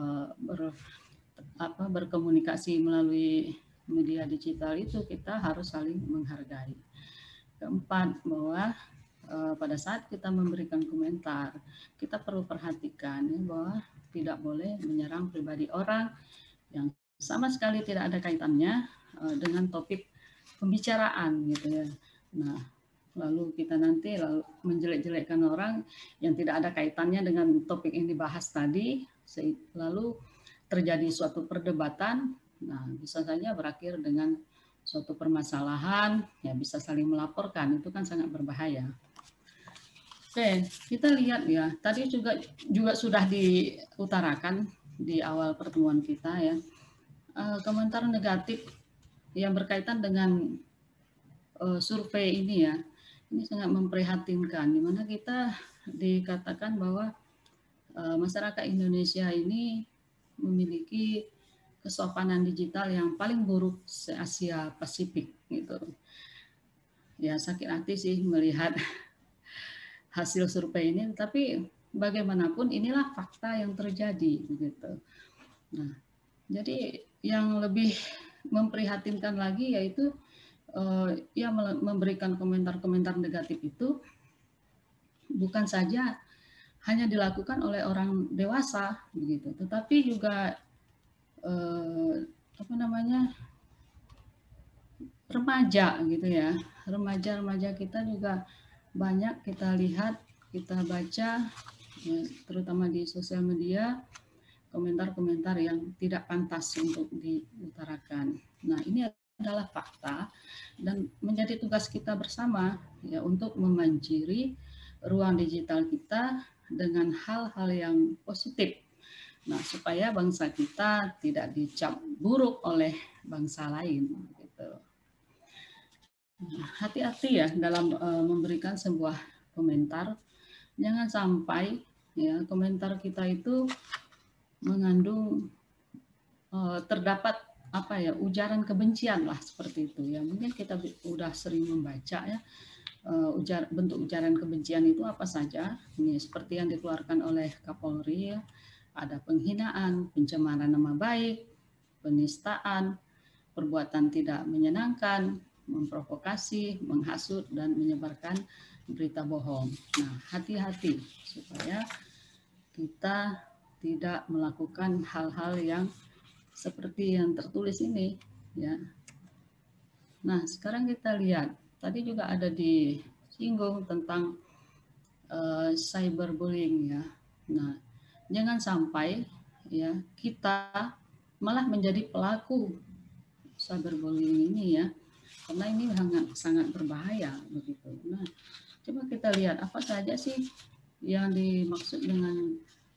berkomunikasi melalui media digital itu kita harus saling menghargai. Keempat, bahwa pada saat kita memberikan komentar, kita perlu perhatikan bahwa tidak boleh menyerang pribadi orang yang sama sekali tidak ada kaitannya dengan topik pembicaraan gitu ya. Nah, lalu kita nanti menjelek-jelekkan orang yang tidak ada kaitannya dengan topik yang dibahas tadi, lalu terjadi suatu perdebatan, nah bisa saja berakhir dengan suatu permasalahan, ya bisa saling melaporkan, itu kan sangat berbahaya. Oke, kita lihat ya, tadi juga sudah diutarakan di awal pertemuan kita ya, komentar negatif yang berkaitan dengan survei ini ya, ini sangat memprihatinkan, di mana kita dikatakan bahwa masyarakat Indonesia ini memiliki kesopanan digital yang paling buruk se-Asia Pasifik gitu. Ya sakit hati sih melihat hasil survei ini, tapi bagaimanapun inilah fakta yang terjadi gitu. Nah, jadi yang lebih memprihatinkan lagi yaitu memberikan komentar-komentar negatif itu bukan saja hanya dilakukan oleh orang dewasa begitu, tetapi juga remaja gitu ya. Remaja-remaja kita juga banyak kita lihat, kita baca ya, terutama di sosial media, komentar-komentar yang tidak pantas untuk diutarakan. Nah, ini adalah fakta dan menjadi tugas kita bersama ya untuk memanjiri ruang digital kita dengan hal-hal yang positif, Nah, supaya bangsa kita tidak dicap buruk oleh bangsa lain. Gitu. Hati-hati ya dalam memberikan sebuah komentar. Jangan sampai ya komentar kita itu mengandung terdapat apa ya ujaran kebencian lah seperti itu ya. Mungkin kita udah sering membaca ya bentuk ujaran kebencian itu apa saja. Ini seperti yang dikeluarkan oleh Kapolri ya. Ada penghinaan, pencemaran nama baik, penistaan, perbuatan tidak menyenangkan, memprovokasi, menghasut, dan menyebarkan berita bohong. Nah, hati-hati supaya kita tidak melakukan hal-hal yang seperti yang tertulis ini. Ya. Nah, sekarang kita lihat. Tadi juga ada disinggung tentang cyberbullying ya. Nah, jangan sampai ya kita malah menjadi pelaku cyberbullying ini ya, karena ini sangat berbahaya begitu. Nah, coba kita lihat apa saja sih yang dimaksud dengan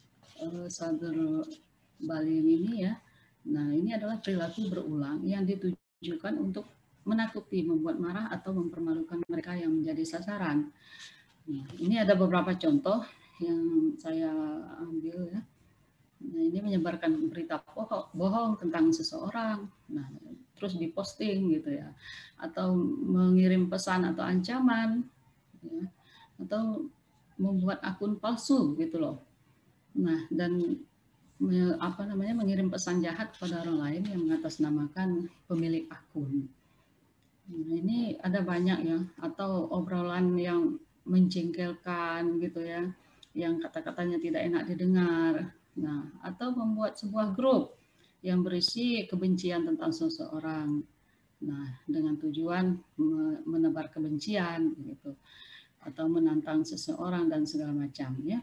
cyberbullying ini ya. Nah, ini adalah perilaku berulang yang ditujukan untuk menakuti, membuat marah atau mempermalukan mereka yang menjadi sasaran. Nah, ini ada beberapa contoh yang saya ambil ya. Nah, ini menyebarkan berita bohong tentang seseorang, nah terus diposting gitu ya, atau mengirim pesan atau ancaman, ya, atau membuat akun palsu gitu loh. Nah, dan mengirim pesan jahat kepada orang lain yang mengatasnamakan pemilik akun. Nah, ini ada banyak ya, atau obrolan yang menjengkelkan gitu ya, yang kata-katanya tidak enak didengar. Nah, atau membuat sebuah grup yang berisi kebencian tentang seseorang. Nah, dengan tujuan menebar kebencian gitu, atau menantang seseorang dan segala macam ya.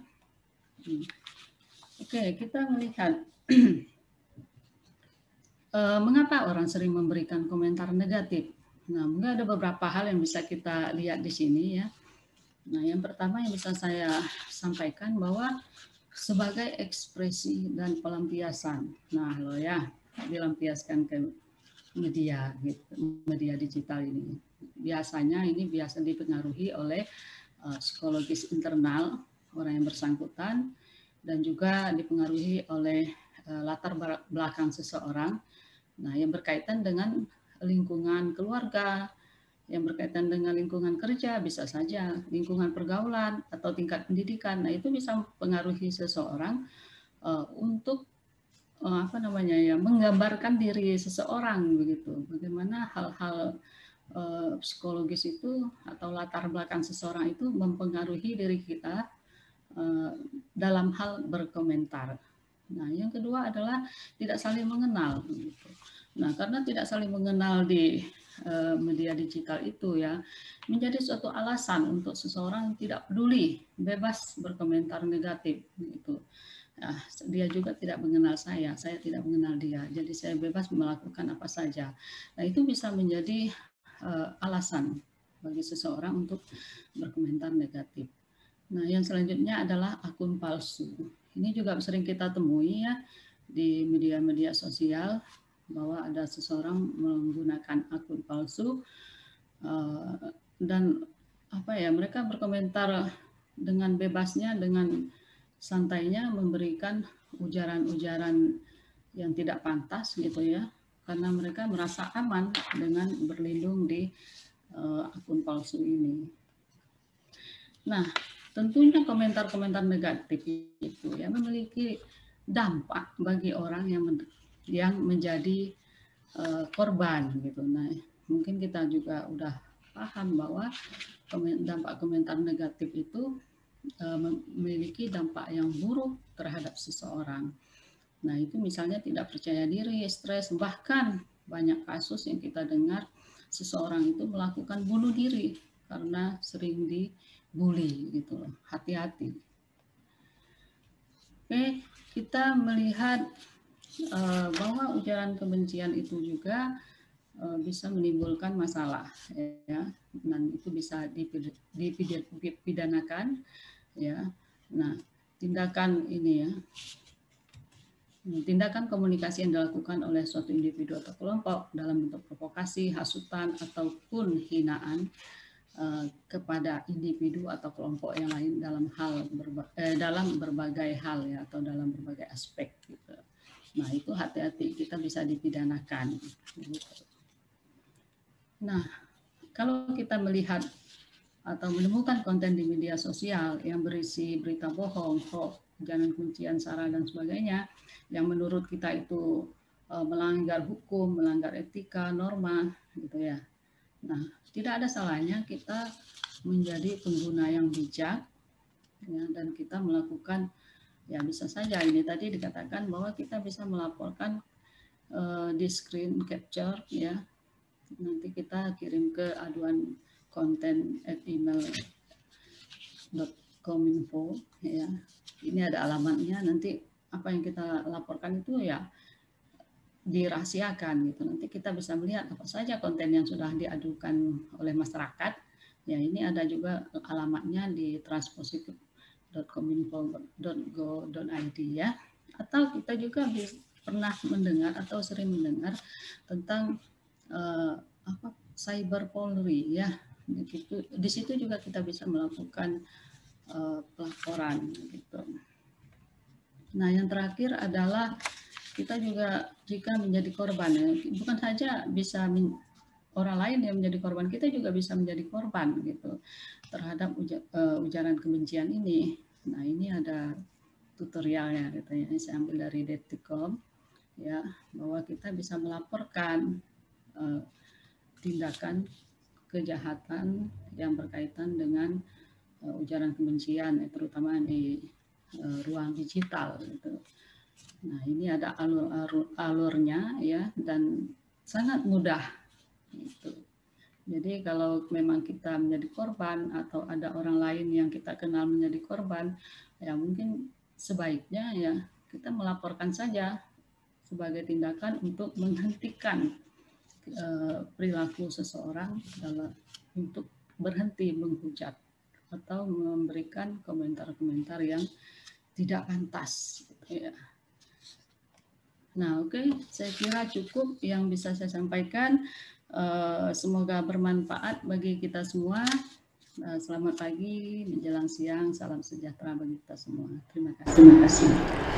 Oke, kita melihat mengapa orang sering memberikan komentar negatif. Nah, mungkin ada beberapa hal yang bisa kita lihat di sini ya. Nah, yang pertama yang bisa saya sampaikan bahwa sebagai ekspresi dan pelampiasan. Nah, lo ya, dilampiaskan ke media gitu, media digital ini. Biasanya ini biasa dipengaruhi oleh psikologis internal orang yang bersangkutan dan juga dipengaruhi oleh latar belakang seseorang. Nah, yang berkaitan dengan lingkungan keluarga, yang berkaitan dengan lingkungan kerja, bisa saja lingkungan pergaulan atau tingkat pendidikan. Nah, itu bisa mempengaruhi seseorang untuk menggambarkan diri seseorang begitu. Bagaimana hal-hal psikologis itu atau latar belakang seseorang itu mempengaruhi diri kita dalam hal berkomentar. Nah, yang kedua adalah tidak saling mengenal begitu. Nah, karena tidak saling mengenal di media digital itu ya menjadi suatu alasan untuk seseorang tidak peduli, bebas berkomentar negatif gitu. Nah, dia juga tidak mengenal saya tidak mengenal dia, jadi saya bebas melakukan apa saja. Nah, itu bisa menjadi alasan bagi seseorang untuk berkomentar negatif. Nah, yang selanjutnya adalah akun palsu. Ini juga sering kita temui ya di media-media sosial, bahwa ada seseorang menggunakan akun palsu dan mereka berkomentar dengan bebasnya, dengan santainya memberikan ujaran-ujaran yang tidak pantas gitu ya, karena mereka merasa aman dengan berlindung di akun palsu ini. Nah, tentunya komentar-komentar negatif itu ya memiliki dampak bagi orang yang menjadi korban gitu. Nah, mungkin kita juga udah paham bahwa dampak komentar negatif itu memiliki dampak yang buruk terhadap seseorang. Nah, itu misalnya tidak percaya diri, stres, bahkan banyak kasus yang kita dengar seseorang itu melakukan bunuh diri karena sering dibully gitu loh. Hati-hati. Oke, kita melihat bahwa ujaran kebencian itu juga bisa menimbulkan masalah ya, dan itu bisa dipidanakan ya. Nah, tindakan ini ya Tindakan komunikasi yang dilakukan oleh suatu individu atau kelompok dalam bentuk provokasi, hasutan, ataupun hinaan kepada individu atau kelompok yang lain dalam berbagai hal ya, atau dalam berbagai aspek gitu. Nah, itu hati-hati, kita bisa dipidanakan gitu. Nah, kalau kita melihat atau menemukan konten di media sosial yang berisi berita bohong, hoax, ujaran kebencian, sara dan sebagainya yang menurut kita itu melanggar hukum, melanggar etika, norma gitu ya. Nah, tidak ada salahnya kita menjadi pengguna yang bijak ya, dan kita melakukan ya, bisa saja ini tadi dikatakan bahwa kita bisa melaporkan di screen capture ya. Nanti kita kirim ke aduan konten @email.kominfo ya. Ini ada alamatnya, nanti apa yang kita laporkan itu ya dirahasiakan gitu. Nanti kita bisa melihat apa saja konten yang sudah diadukan oleh masyarakat. Ya, ini ada juga alamatnya di transpositive.kominfo.go.id ya. Atau kita juga pernah mendengar atau sering mendengar tentang cyber Polri ya. Gitu. Di situ juga kita bisa melakukan pelaporan gitu. Nah, yang terakhir adalah kita juga jika menjadi korban ya, bukan saja bisa orang lain yang menjadi korban, kita juga bisa menjadi korban gitu terhadap ujaran kebencian ini. Nah, ini ada tutorialnya gitu ya. Ini saya ambil dari Detikcom ya, bahwa kita bisa melaporkan tindakan kejahatan yang berkaitan dengan ujaran kebencian, terutama di ruang digital gitu. Nah, ini ada alurnya ya, dan sangat mudah gitu. Jadi kalau memang kita menjadi korban atau ada orang lain yang kita kenal menjadi korban, ya mungkin sebaiknya ya kita melaporkan saja sebagai tindakan untuk menghentikan perilaku seseorang untuk berhenti menghujat atau memberikan komentar-komentar yang tidak pantas gitu ya. Nah, oke, saya kira cukup yang bisa saya sampaikan. Semoga bermanfaat bagi kita semua. Selamat pagi menjelang siang, salam sejahtera bagi kita semua. Terima kasih. Terima kasih.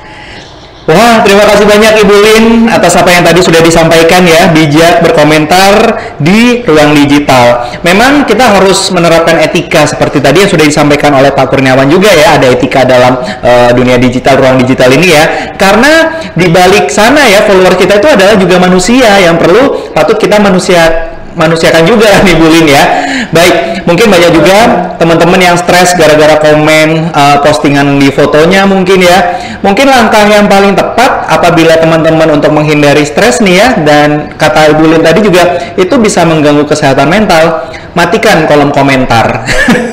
Wah, terima kasih banyak Ibu Lin atas apa yang tadi sudah disampaikan ya, bijak berkomentar di ruang digital. Memang kita harus menerapkan etika seperti tadi yang sudah disampaikan oleh Pak Kurniawan juga ya, ada etika dalam dunia digital, ruang digital ini ya. Karena di balik sana ya, follower kita itu adalah juga manusia yang patut kita manusiakan juga nih Bu Lin ya. Baik, mungkin banyak juga teman-teman yang stres gara-gara komen postingan di fotonya mungkin ya. Mungkin langkah yang paling tepat apabila teman-teman untuk menghindari stres nih ya, dan kata Ibu Lin tadi juga itu bisa mengganggu kesehatan mental, matikan kolom komentar.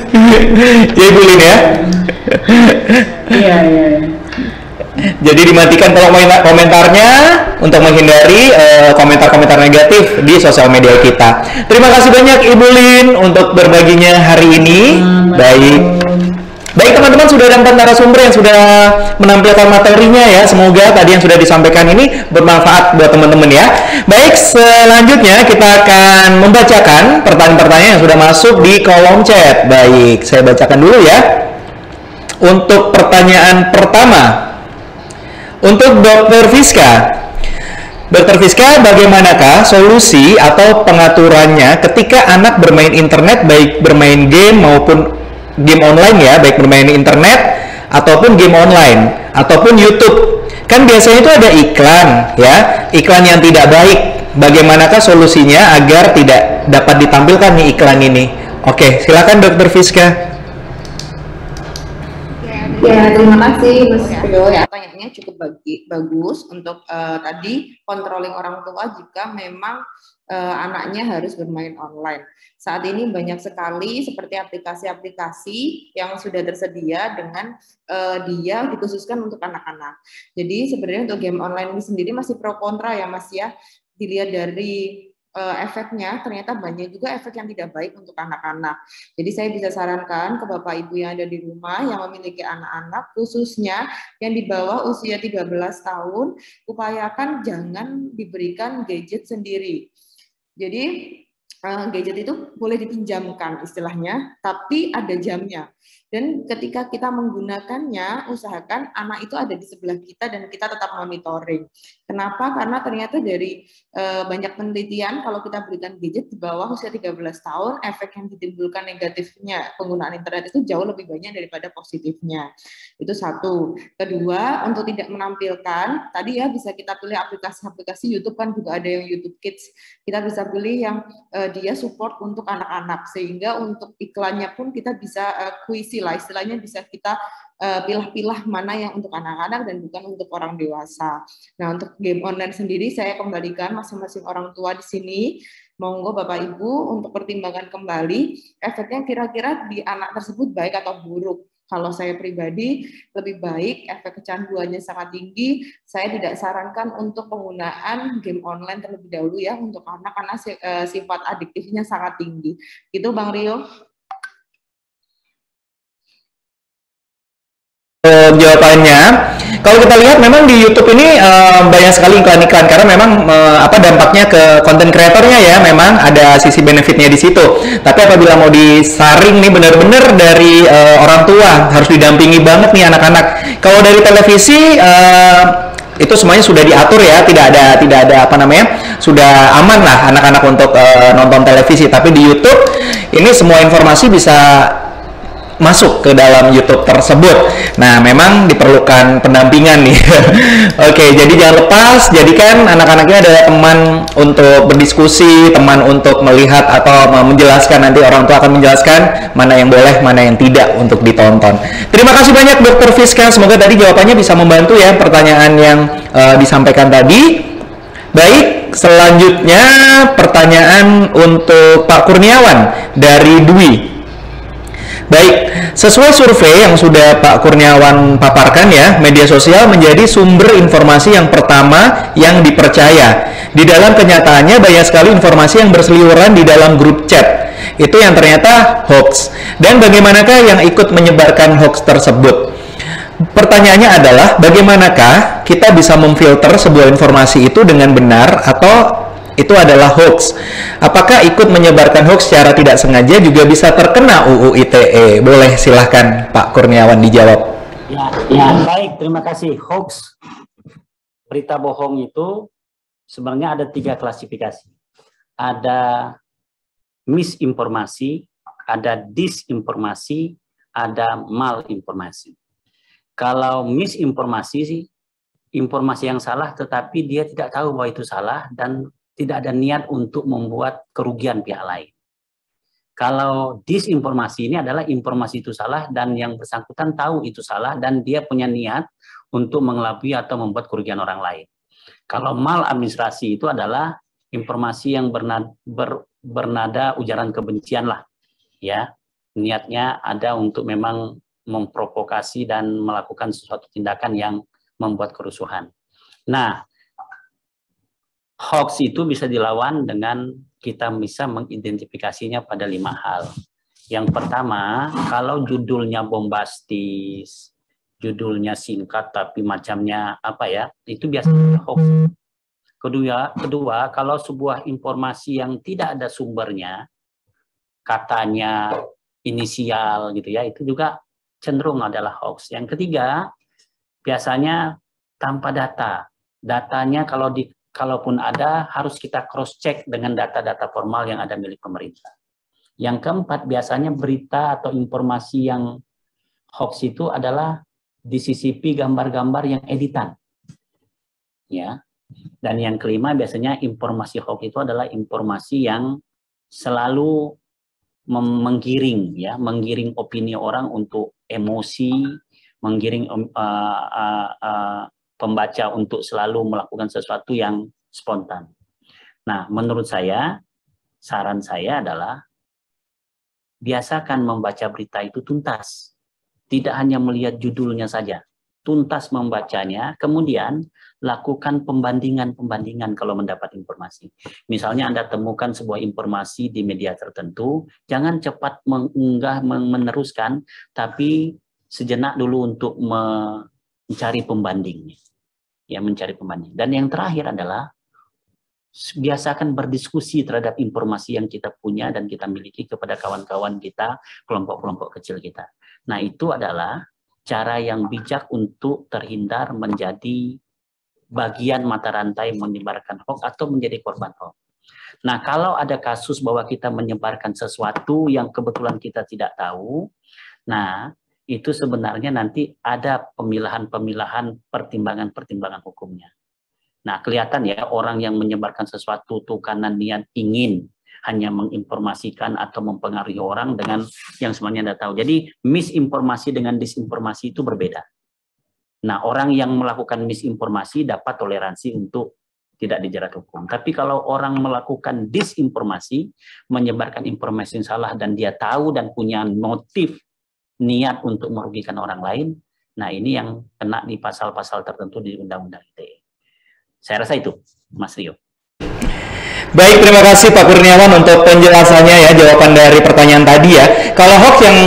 Ya Ibu Lin ya. Iya. Jadi dimatikan kolom komentarnya untuk menghindari komentar-komentar negatif di sosial media kita. Terima kasih banyak Ibu Lin untuk berbaginya hari ini. Baik teman-teman, sudah ada 4 narasumber yang sudah menampilkan materinya ya. Semoga tadi yang sudah disampaikan ini bermanfaat buat teman-teman ya. Baik, selanjutnya kita akan membacakan pertanyaan-pertanyaan yang sudah masuk di kolom chat. Baik, saya bacakan dulu ya. Untuk pertanyaan pertama, untuk Dr. Fiska. Dr. Fiska, bagaimanakah solusi atau pengaturannya ketika anak bermain internet, baik bermain game maupun game online ya, baik bermain internet ataupun game online ataupun YouTube? Kan biasanya itu ada iklan ya, iklan yang tidak baik. Bagaimanakah solusinya agar tidak dapat ditampilkan nih iklan ini? Oke, silakan Dr. Fiska. Ya, terima kasih Mas Rio ya, pertanyaannya cukup bagus untuk tadi controlling orang tua jika memang anaknya harus bermain online. Saat ini banyak sekali seperti aplikasi-aplikasi yang sudah tersedia dengan dia dikhususkan untuk anak-anak. Jadi sebenarnya untuk game online ini sendiri masih pro kontra ya Mas ya. Dilihat dari efeknya ternyata banyak juga efek yang tidak baik untuk anak-anak. Jadi saya bisa sarankan ke Bapak Ibu yang ada di rumah yang memiliki anak-anak, khususnya yang di bawah usia 13 tahun, upayakan jangan diberikan gadget sendiri. Jadi gadget itu boleh dipinjamkan istilahnya, tapi ada jamnya. Dan ketika kita menggunakannya, usahakan anak itu ada di sebelah kita dan kita tetap monitoring. Kenapa? Karena ternyata dari banyak penelitian, kalau kita berikan gadget di bawah usia 13 tahun, efek yang ditimbulkan negatifnya penggunaan internet itu jauh lebih banyak daripada positifnya. Itu satu. Kedua, untuk tidak menampilkan, tadi ya bisa kita pilih aplikasi-aplikasi YouTube, kan juga ada yang YouTube Kids. Kita bisa pilih yang dia support untuk anak-anak, sehingga untuk iklannya pun kita bisa kuisi lah, istilahnya bisa kita pilah-pilah mana yang untuk anak-anak dan bukan untuk orang dewasa. Nah, untuk game online sendiri saya kembalikan masing-masing orang tua di sini, monggo Bapak Ibu untuk pertimbangkan kembali efeknya kira-kira di anak tersebut baik atau buruk. Kalau saya pribadi lebih baik, efek kecanduannya sangat tinggi. Saya tidak sarankan untuk penggunaan game online terlebih dahulu ya untuk anak, karena sifat adiktifnya sangat tinggi. Gitu Bang Rio. Jawabannya, kalau kita lihat memang di YouTube ini banyak sekali iklan-iklan, karena memang dampaknya ke konten kreatornya ya, memang ada sisi benefitnya di situ. Tapi apabila mau disaring nih benar-benar dari orang tua, harus didampingi banget nih anak-anak. Kalau dari televisi itu semuanya sudah diatur ya, tidak ada sudah aman lah anak-anak untuk nonton televisi. Tapi di YouTube ini semua informasi bisa masuk ke dalam YouTube tersebut. Nah, memang diperlukan pendampingan nih. Oke, jadi jangan lepas, jadikan anak-anaknya adalah teman untuk berdiskusi, teman untuk melihat atau menjelaskan. Nanti orang tua akan menjelaskan mana yang boleh, mana yang tidak untuk ditonton. Terima kasih banyak Dr. Fiska, semoga tadi jawabannya bisa membantu ya pertanyaan yang disampaikan tadi. Baik, selanjutnya pertanyaan untuk Pak Kurniawan dari Dwi. Baik, sesuai survei yang sudah Pak Kurniawan paparkan ya, media sosial menjadi sumber informasi yang pertama yang dipercaya. Di dalam kenyataannya banyak sekali informasi yang berseliweran di dalam grup chat. Itu yang ternyata hoax. Dan bagaimanakah yang ikut menyebarkan hoax tersebut? Pertanyaannya adalah, bagaimanakah kita bisa memfilter sebuah informasi itu dengan benar atau itu adalah hoax? Apakah ikut menyebarkan hoax secara tidak sengaja juga bisa terkena UU ITE? Boleh silahkan Pak Kurniawan dijawab. Ya, baik, terima kasih. Hoax, berita bohong itu sebenarnya ada 3 klasifikasi. Ada misinformasi, ada disinformasi, ada malinformasi. Kalau misinformasi sih, informasi yang salah tetapi dia tidak tahu bahwa itu salah dan tidak ada niat untuk membuat kerugian pihak lain. Kalau disinformasi ini adalah informasi itu salah dan yang bersangkutan tahu itu salah dan dia punya niat untuk mengelabui atau membuat kerugian orang lain. Kalau maladministrasi itu adalah informasi yang bernada ujaran kebencian lah, ya. Niatnya ada untuk memang memprovokasi dan melakukan sesuatu tindakan yang membuat kerusuhan. Nah, hoax itu bisa dilawan dengan kita bisa mengidentifikasinya pada 5 hal. Yang pertama, kalau judulnya bombastis, judulnya singkat tapi macamnya itu biasanya hoax. Kedua, kalau sebuah informasi yang tidak ada sumbernya, katanya inisial gitu ya, itu juga cenderung adalah hoax. Yang ketiga, biasanya tanpa data. Datanya kalaupun ada, harus kita cross-check dengan data-data formal yang ada milik pemerintah. Yang keempat, biasanya berita atau informasi yang hoax itu adalah disisipi gambar-gambar yang editan. Ya. Dan yang kelima, biasanya informasi hoax itu adalah informasi yang selalu menggiring opini orang untuk emosi, menggiring pembaca untuk selalu melakukan sesuatu yang spontan. Nah, menurut saya, saran saya adalah biasakan membaca berita itu tuntas. Tidak hanya melihat judulnya saja. tuntas membacanya, kemudian lakukan pembandingan-pembandingan kalau mendapat informasi. Misalnya Anda temukan sebuah informasi di media tertentu, jangan cepat mengunggah, meneruskan, tapi sejenak dulu untuk mencari pembandingnya. Ya, mencari pembanding. Dan yang terakhir adalah biasakan berdiskusi terhadap informasi yang kita punya dan kita miliki kepada kawan-kawan kita, kelompok-kelompok kecil kita. Nah, itu adalah cara yang bijak untuk terhindar menjadi bagian mata rantai menyebarkan hoax atau menjadi korban hoax. Nah, kalau ada kasus bahwa kita menyebarkan sesuatu yang kebetulan kita tidak tahu, nah, itu sebenarnya nanti ada pemilahan-pemilahan pertimbangan-pertimbangan hukumnya. Nah, kelihatan ya orang yang menyebarkan sesuatu itu karena niat ingin hanya menginformasikan atau mempengaruhi orang dengan yang sebenarnya Anda tahu. Jadi misinformasi dengan disinformasi itu berbeda. Nah, orang yang melakukan misinformasi dapat toleransi untuk tidak dijerat hukum. Tapi kalau orang melakukan disinformasi, menyebarkan informasi yang salah dan dia tahu dan punya motif niat untuk merugikan orang lain, nah ini yang kena di pasal-pasal tertentu di Undang-Undang ITE. Saya rasa itu, Mas Rio. Baik, terima kasih Pak Kurniawan untuk penjelasannya ya, jawaban dari pertanyaan tadi ya. Kalau hoax yang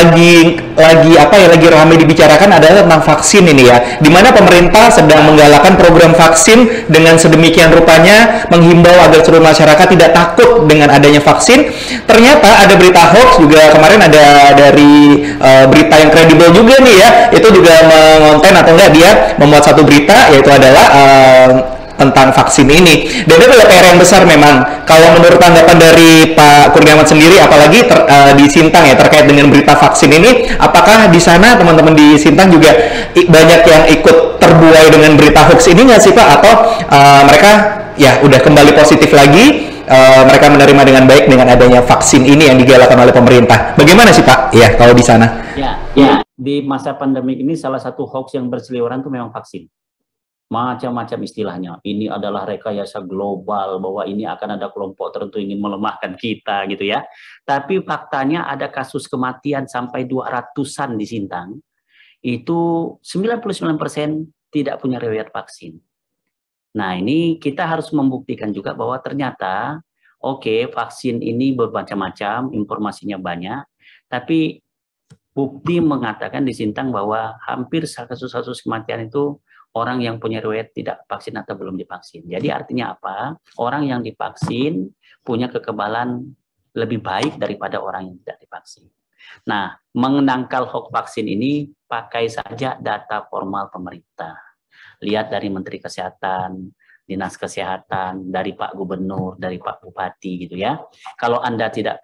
lagi ramai dibicarakan adalah tentang vaksin ini ya, di mana pemerintah sedang menggalakkan program vaksin dengan sedemikian rupanya menghimbau agar seluruh masyarakat tidak takut dengan adanya vaksin. Ternyata ada berita hoax juga kemarin, ada dari berita yang kredibel juga nih ya, itu juga mengonten atau enggak dia membuat satu berita, yaitu adalah tentang vaksin ini. Dan itu adalah PR yang besar memang. Kalau menurut tanggapan dari Pak Kurniawan sendiri, apalagi di Sintang ya, terkait dengan berita vaksin ini, apakah di sana teman-teman di Sintang juga banyak yang ikut terbuai dengan berita hoax ini nggak sih Pak? Atau mereka ya udah kembali positif lagi, mereka menerima dengan baik dengan adanya vaksin ini yang digalakkan oleh pemerintah? Bagaimana sih Pak? Ya, kalau di sana? Ya, di masa pandemi ini salah satu hoax yang berseliweran itu memang vaksin. Macam-macam istilahnya. Ini adalah rekayasa global, bahwa ini akan ada kelompok tertentu ingin melemahkan kita gitu ya. Tapi faktanya ada kasus kematian sampai 200-an di Sintang. Itu 99% tidak punya riwayat vaksin. Nah, ini kita harus membuktikan juga bahwa ternyata oke, vaksin ini bermacam-macam, informasinya banyak, tapi bukti mengatakan di Sintang bahwa hampir kasus-kasus kematian itu orang yang punya riwayat tidak vaksin atau belum divaksin. Jadi artinya apa? Orang yang divaksin punya kekebalan lebih baik daripada orang yang tidak divaksin. Nah, menangkal hoax vaksin ini pakai saja data formal pemerintah. Lihat dari Menteri Kesehatan, Dinas Kesehatan, dari Pak Gubernur, dari Pak Bupati gitu ya. Kalau Anda tidak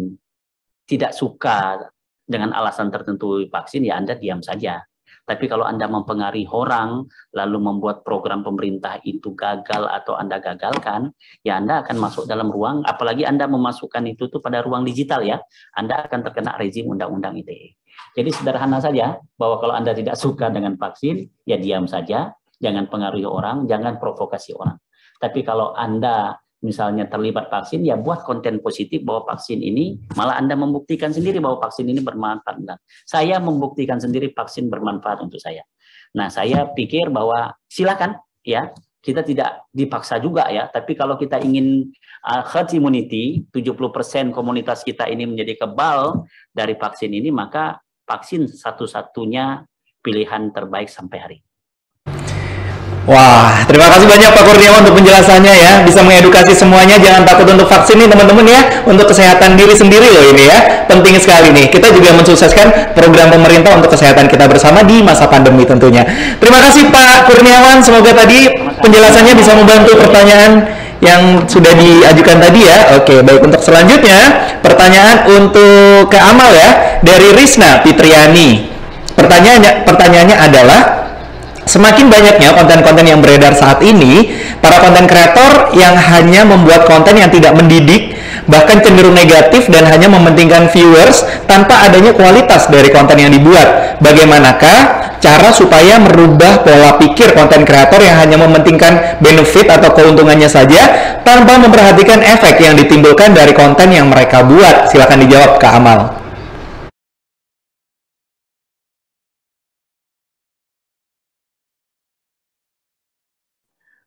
suka dengan alasan tertentu vaksin, ya Anda diam saja. Tapi kalau Anda mempengaruhi orang, lalu membuat program pemerintah itu gagal atau Anda gagalkan, ya Anda akan masuk dalam ruang, apalagi Anda memasukkan itu tuh pada ruang digital ya, Anda akan terkena rezim Undang-Undang ITE. Jadi sederhana saja, bahwa kalau Anda tidak suka dengan vaksin, ya diam saja, jangan pengaruhi orang, jangan provokasi orang. Tapi kalau Anda misalnya terlibat vaksin, ya buat konten positif bahwa vaksin ini, malah Anda membuktikan sendiri bahwa vaksin ini bermanfaat. Saya membuktikan sendiri vaksin bermanfaat untuk saya. Nah, saya pikir bahwa silakan ya, kita tidak dipaksa juga ya, tapi kalau kita ingin herd immunity, 70% komunitas kita ini menjadi kebal dari vaksin ini, maka vaksin satu-satunya pilihan terbaik sampai hari ini. Wah, terima kasih banyak Pak Kurniawan untuk penjelasannya ya. Bisa mengedukasi semuanya, jangan takut untuk vaksin nih teman-teman ya. Untuk kesehatan diri sendiri loh ini ya. Penting sekali nih. Kita juga mensukseskan program pemerintah untuk kesehatan kita bersama di masa pandemi tentunya. Terima kasih Pak Kurniawan. Semoga tadi penjelasannya bisa membantu pertanyaan yang sudah diajukan tadi ya. Oke, baik, untuk selanjutnya pertanyaan untuk Kak Amal ya, dari Risna Fitriani. Pertanyaannya adalah, semakin banyaknya konten-konten yang beredar saat ini, para konten kreator yang hanya membuat konten yang tidak mendidik, bahkan cenderung negatif dan hanya mementingkan viewers tanpa adanya kualitas dari konten yang dibuat. Bagaimanakah cara supaya merubah pola pikir konten kreator yang hanya mementingkan benefit atau keuntungannya saja tanpa memperhatikan efek yang ditimbulkan dari konten yang mereka buat? Silakan dijawab Kak Amal.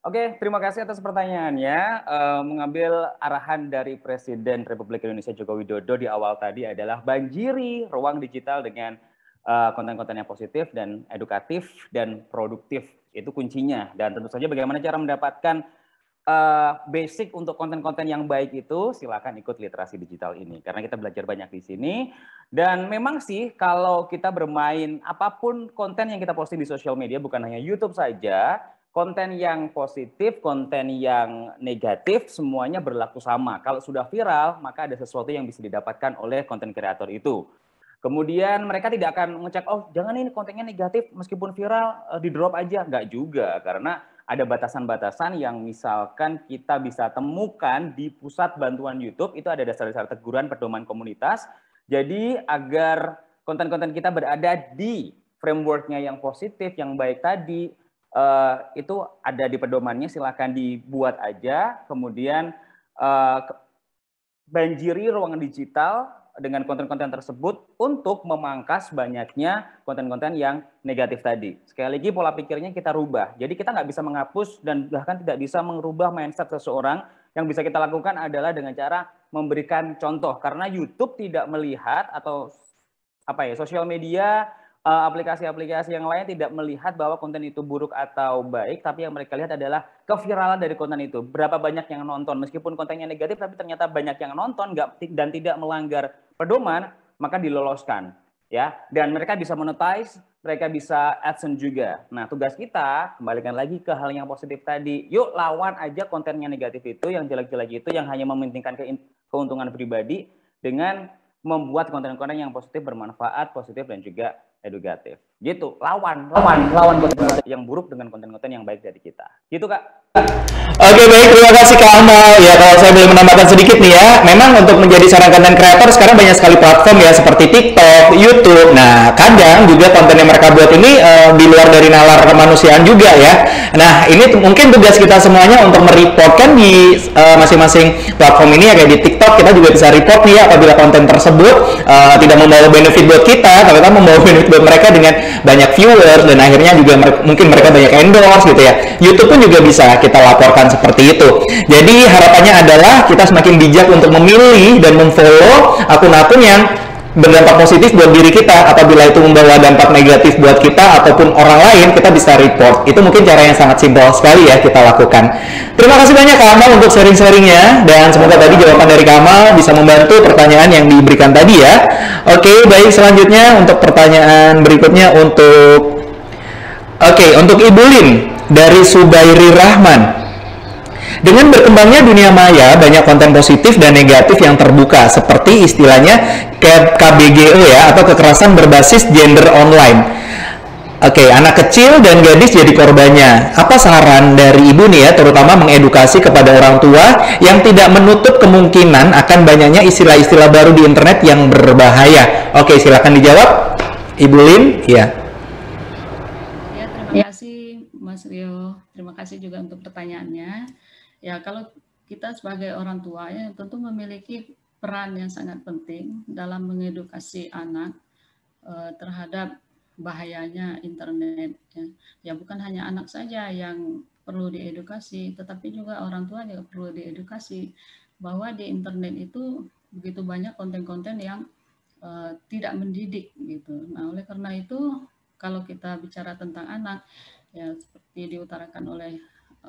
Oke, terima kasih atas pertanyaannya. Mengambil arahan dari Presiden Republik Indonesia Joko Widodo di awal tadi adalah banjiri ruang digital dengan konten-konten yang positif dan edukatif dan produktif. Itu kuncinya. Dan tentu saja bagaimana cara mendapatkan basic untuk konten-konten yang baik itu, silakan ikut literasi digital ini. Karena kita belajar banyak di sini. Dan memang sih kalau kita bermain apapun konten yang kita posting di sosial media, bukan hanya YouTube saja, konten yang positif, konten yang negatif, semuanya berlaku sama. Kalau sudah viral, maka ada sesuatu yang bisa didapatkan oleh konten kreator itu. Kemudian mereka tidak akan ngecek, oh jangan ini kontennya negatif, meskipun viral, di drop aja. Enggak juga, karena ada batasan-batasan yang misalkan kita bisa temukan di pusat bantuan YouTube, itu ada dasar-dasar teguran pedoman komunitas. Jadi agar konten-konten kita berada di framework-nya yang positif, yang baik tadi, itu ada di pedomannya, silakan dibuat aja. Kemudian banjiri ruangan digital dengan konten-konten tersebut untuk memangkas banyaknya konten-konten yang negatif tadi. Sekali lagi pola pikirnya kita rubah. Jadi kita nggak bisa menghapus dan bahkan tidak bisa merubah mindset seseorang. Yang bisa kita lakukan adalah dengan cara memberikan contoh. Karena YouTube tidak melihat atau sosial media, aplikasi-aplikasi yang lain tidak melihat bahwa konten itu buruk atau baik, tapi yang mereka lihat adalah keviralan dari konten itu. Berapa banyak yang nonton, meskipun kontennya negatif, tapi ternyata banyak yang nonton dan tidak melanggar pedoman, maka diloloskan, ya. Dan mereka bisa monetize, mereka bisa AdSense juga. Nah, tugas kita kembalikan lagi ke hal yang positif tadi. Yuk lawan aja konten yang negatif itu, yang jelek-jelek itu, yang hanya mementingkan keuntungan pribadi dengan membuat konten-konten yang positif, bermanfaat, positif dan juga edukatif. Gitu, lawan konten yang buruk dengan konten-konten yang baik dari kita. Gitu, Kak. Oke, baik, terima kasih Kak Amal. Ya, kalau saya boleh menambahkan sedikit nih ya, memang untuk menjadi seorang content creator sekarang banyak sekali platform ya, seperti TikTok, YouTube. Nah, kadang juga konten yang mereka buat ini di luar dari nalar kemanusiaan juga ya. Nah, ini mungkin tugas kita semuanya untuk mereportkan di masing-masing platform ini ya, kayak di TikTok kita juga bisa report nih ya apabila konten tersebut tidak membawa benefit buat kita, tapi membawa benefit buat mereka dengan banyak viewers dan akhirnya juga mungkin mereka banyak endorse gitu ya. YouTube pun juga bisa kita laporkan seperti itu. Jadi harapannya adalah kita semakin bijak untuk memilih dan memfollow akun-akun yang berdampak positif buat diri kita. Apabila itu membawa dampak negatif buat kita ataupun orang lain, kita bisa report. Itu mungkin cara yang sangat simpel sekali ya kita lakukan. Terima kasih banyak Kak Amal untuk sharing-sharingnya, dan semoga tadi jawaban dari Kak Amal bisa membantu pertanyaan yang diberikan tadi ya. Oke, baik, selanjutnya untuk pertanyaan berikutnya untuk Ibu Lin dari Subairi Rahman. Dengan berkembangnya dunia maya, banyak konten positif dan negatif yang terbuka, seperti istilahnya KBGO ya, atau kekerasan berbasis gender online. Anak kecil dan gadis jadi korbannya. Apa saran dari Ibu nih ya, terutama mengedukasi kepada orang tua yang tidak menutup kemungkinan akan banyaknya istilah-istilah baru di internet yang berbahaya? Oke, silakan dijawab, Ibu Lin. Ya. Terima kasih Mas Rio. Terima kasih juga untuk pertanyaannya. Ya, kalau kita sebagai orang tua ya tentu memiliki peran yang sangat penting dalam mengedukasi anak terhadap bahayanya internet. Ya, bukan hanya anak saja yang perlu diedukasi, tetapi juga orang tua juga perlu diedukasi bahwa di internet itu begitu banyak konten-konten yang tidak mendidik gitu. Nah, oleh karena itu kalau kita bicara tentang anak, ya seperti diutarakan oleh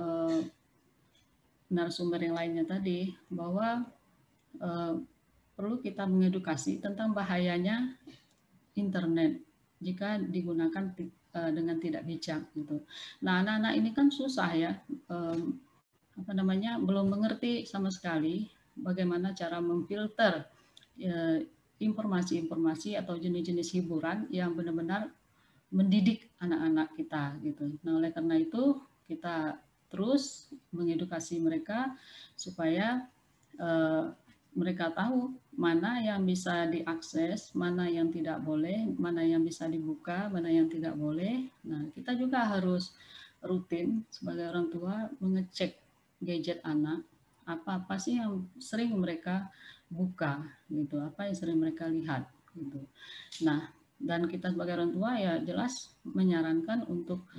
narasumber yang lainnya tadi, bahwa perlu kita mengedukasi tentang bahayanya internet jika digunakan dengan tidak bijak gitu. Nah, anak-anak ini kan susah ya, belum mengerti sama sekali bagaimana cara memfilter informasi-informasi atau jenis-jenis hiburan yang benar-benar mendidik anak-anak kita gitu. Nah, oleh karena itu kita terus mengedukasi mereka supaya mereka tahu mana yang bisa diakses, mana yang tidak boleh, mana yang bisa dibuka, mana yang tidak boleh. Nah, kita juga harus rutin sebagai orang tua mengecek gadget anak, apa-apa sih yang sering mereka buka gitu, apa yang sering mereka lihat gitu. Nah, dan kita sebagai orang tua ya jelas menyarankan untuk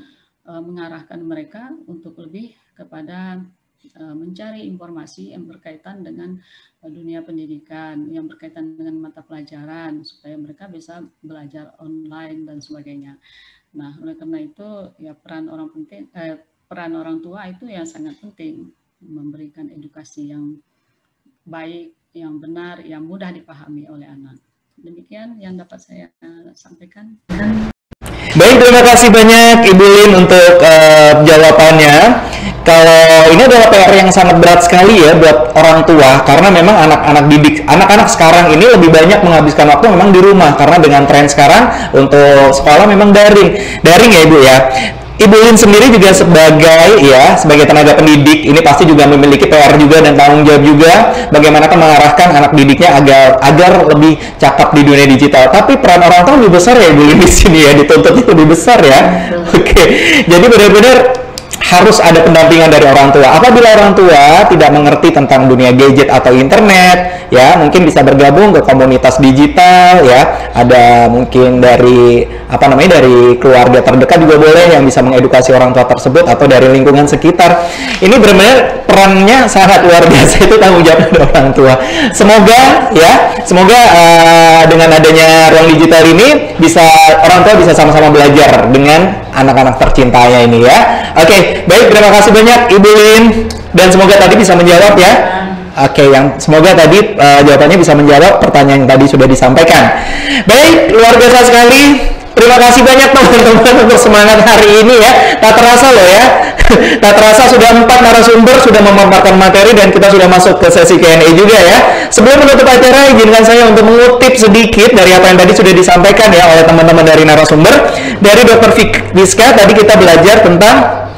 mengarahkan mereka untuk lebih kepada mencari informasi yang berkaitan dengan dunia pendidikan, yang berkaitan dengan mata pelajaran, supaya mereka bisa belajar online dan sebagainya. Nah, oleh karena itu ya peran orang tua itu ya sangat penting, memberikan edukasi yang baik, yang benar, yang mudah dipahami oleh anak. Demikian yang dapat saya sampaikan. Baik, terima kasih banyak Ibu Lin untuk jawabannya. Kalau ini adalah PR yang sangat berat sekali ya buat orang tua, karena memang anak-anak sekarang ini lebih banyak menghabiskan waktu memang di rumah, karena dengan tren sekarang untuk sekolah memang daring ya Ibu ya. Ibu Lin sendiri juga sebagai tenaga pendidik ini pasti juga memiliki PR juga dan tanggung jawab juga bagaimana mengarahkan anak didiknya agar lebih cakap di dunia digital. Tapi peran orang tua lebih besar ya Ibu Lin di sini ya, dituntutnya lebih besar ya. Oke. Jadi benar-benar harus ada pendampingan dari orang tua. Apabila orang tua tidak mengerti tentang dunia gadget atau internet, ya mungkin bisa bergabung ke komunitas digital, ya. Ada mungkin dari dari keluarga terdekat juga boleh yang bisa mengedukasi orang tua tersebut atau dari lingkungan sekitar. Ini benar-benar perannya sangat luar biasa, itu tanggung jawab dari orang tua. Semoga dengan adanya ruang digital ini orang tua bisa sama-sama belajar dengan anak-anak tercintanya ini ya. Oke, baik, terima kasih banyak Ibu Lin dan semoga tadi bisa menjawab ya. Oke, semoga tadi jawabannya bisa menjawab pertanyaan yang tadi sudah disampaikan. Baik, luar biasa sekali. Terima kasih banyak teman-teman untuk semangat hari ini ya. Tak terasa loh ya. Tak terasa sudah 4 narasumber sudah memaparkan materi dan kita sudah masuk ke sesi Q&A juga ya. Sebelum menutup acara, izinkan saya untuk mengutip sedikit dari apa yang tadi sudah disampaikan ya oleh teman-teman dari narasumber. Dari Dr. Fiska tadi kita belajar tentang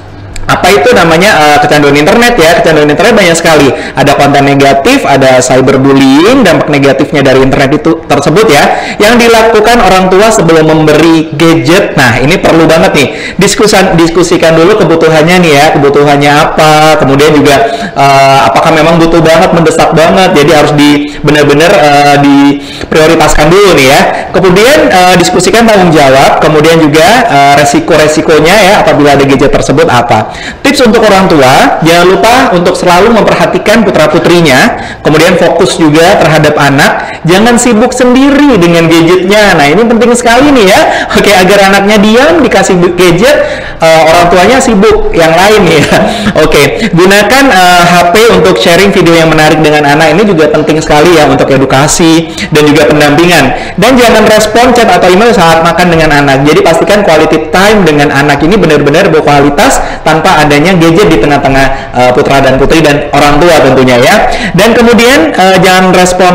apa itu namanya kecanduan internet ya. Kecanduan internet banyak sekali, ada konten negatif, ada cyberbullying, dampak negatifnya dari internet itu tersebut ya, yang dilakukan orang tua sebelum memberi gadget. Nah, ini perlu banget nih diskusikan dulu kebutuhannya nih ya, kebutuhannya apa, kemudian juga apakah memang butuh banget, mendesak banget, jadi harus benar-benar diprioritaskan dulu nih ya. Kemudian diskusikan tanggung jawab, kemudian juga resiko-resikonya ya apabila ada gadget tersebut apa. Tips untuk orang tua, jangan lupa untuk selalu memperhatikan putra-putrinya, kemudian fokus juga terhadap anak, jangan sibuk sendiri dengan gadgetnya. Nah, ini penting sekali nih ya. Oke, agar anaknya diam dikasih gadget, orang tuanya sibuk yang lain ya. Oke, gunakan HP untuk sharing video yang menarik dengan anak, ini juga penting sekali ya untuk edukasi dan juga pendampingan. Dan jangan respon chat atau email saat makan dengan anak. Jadi pastikan quality time dengan anak ini benar-benar berkualitas tanpa adanya gadget di tengah-tengah putra dan putri dan orang tua tentunya ya. Dan kemudian jangan respon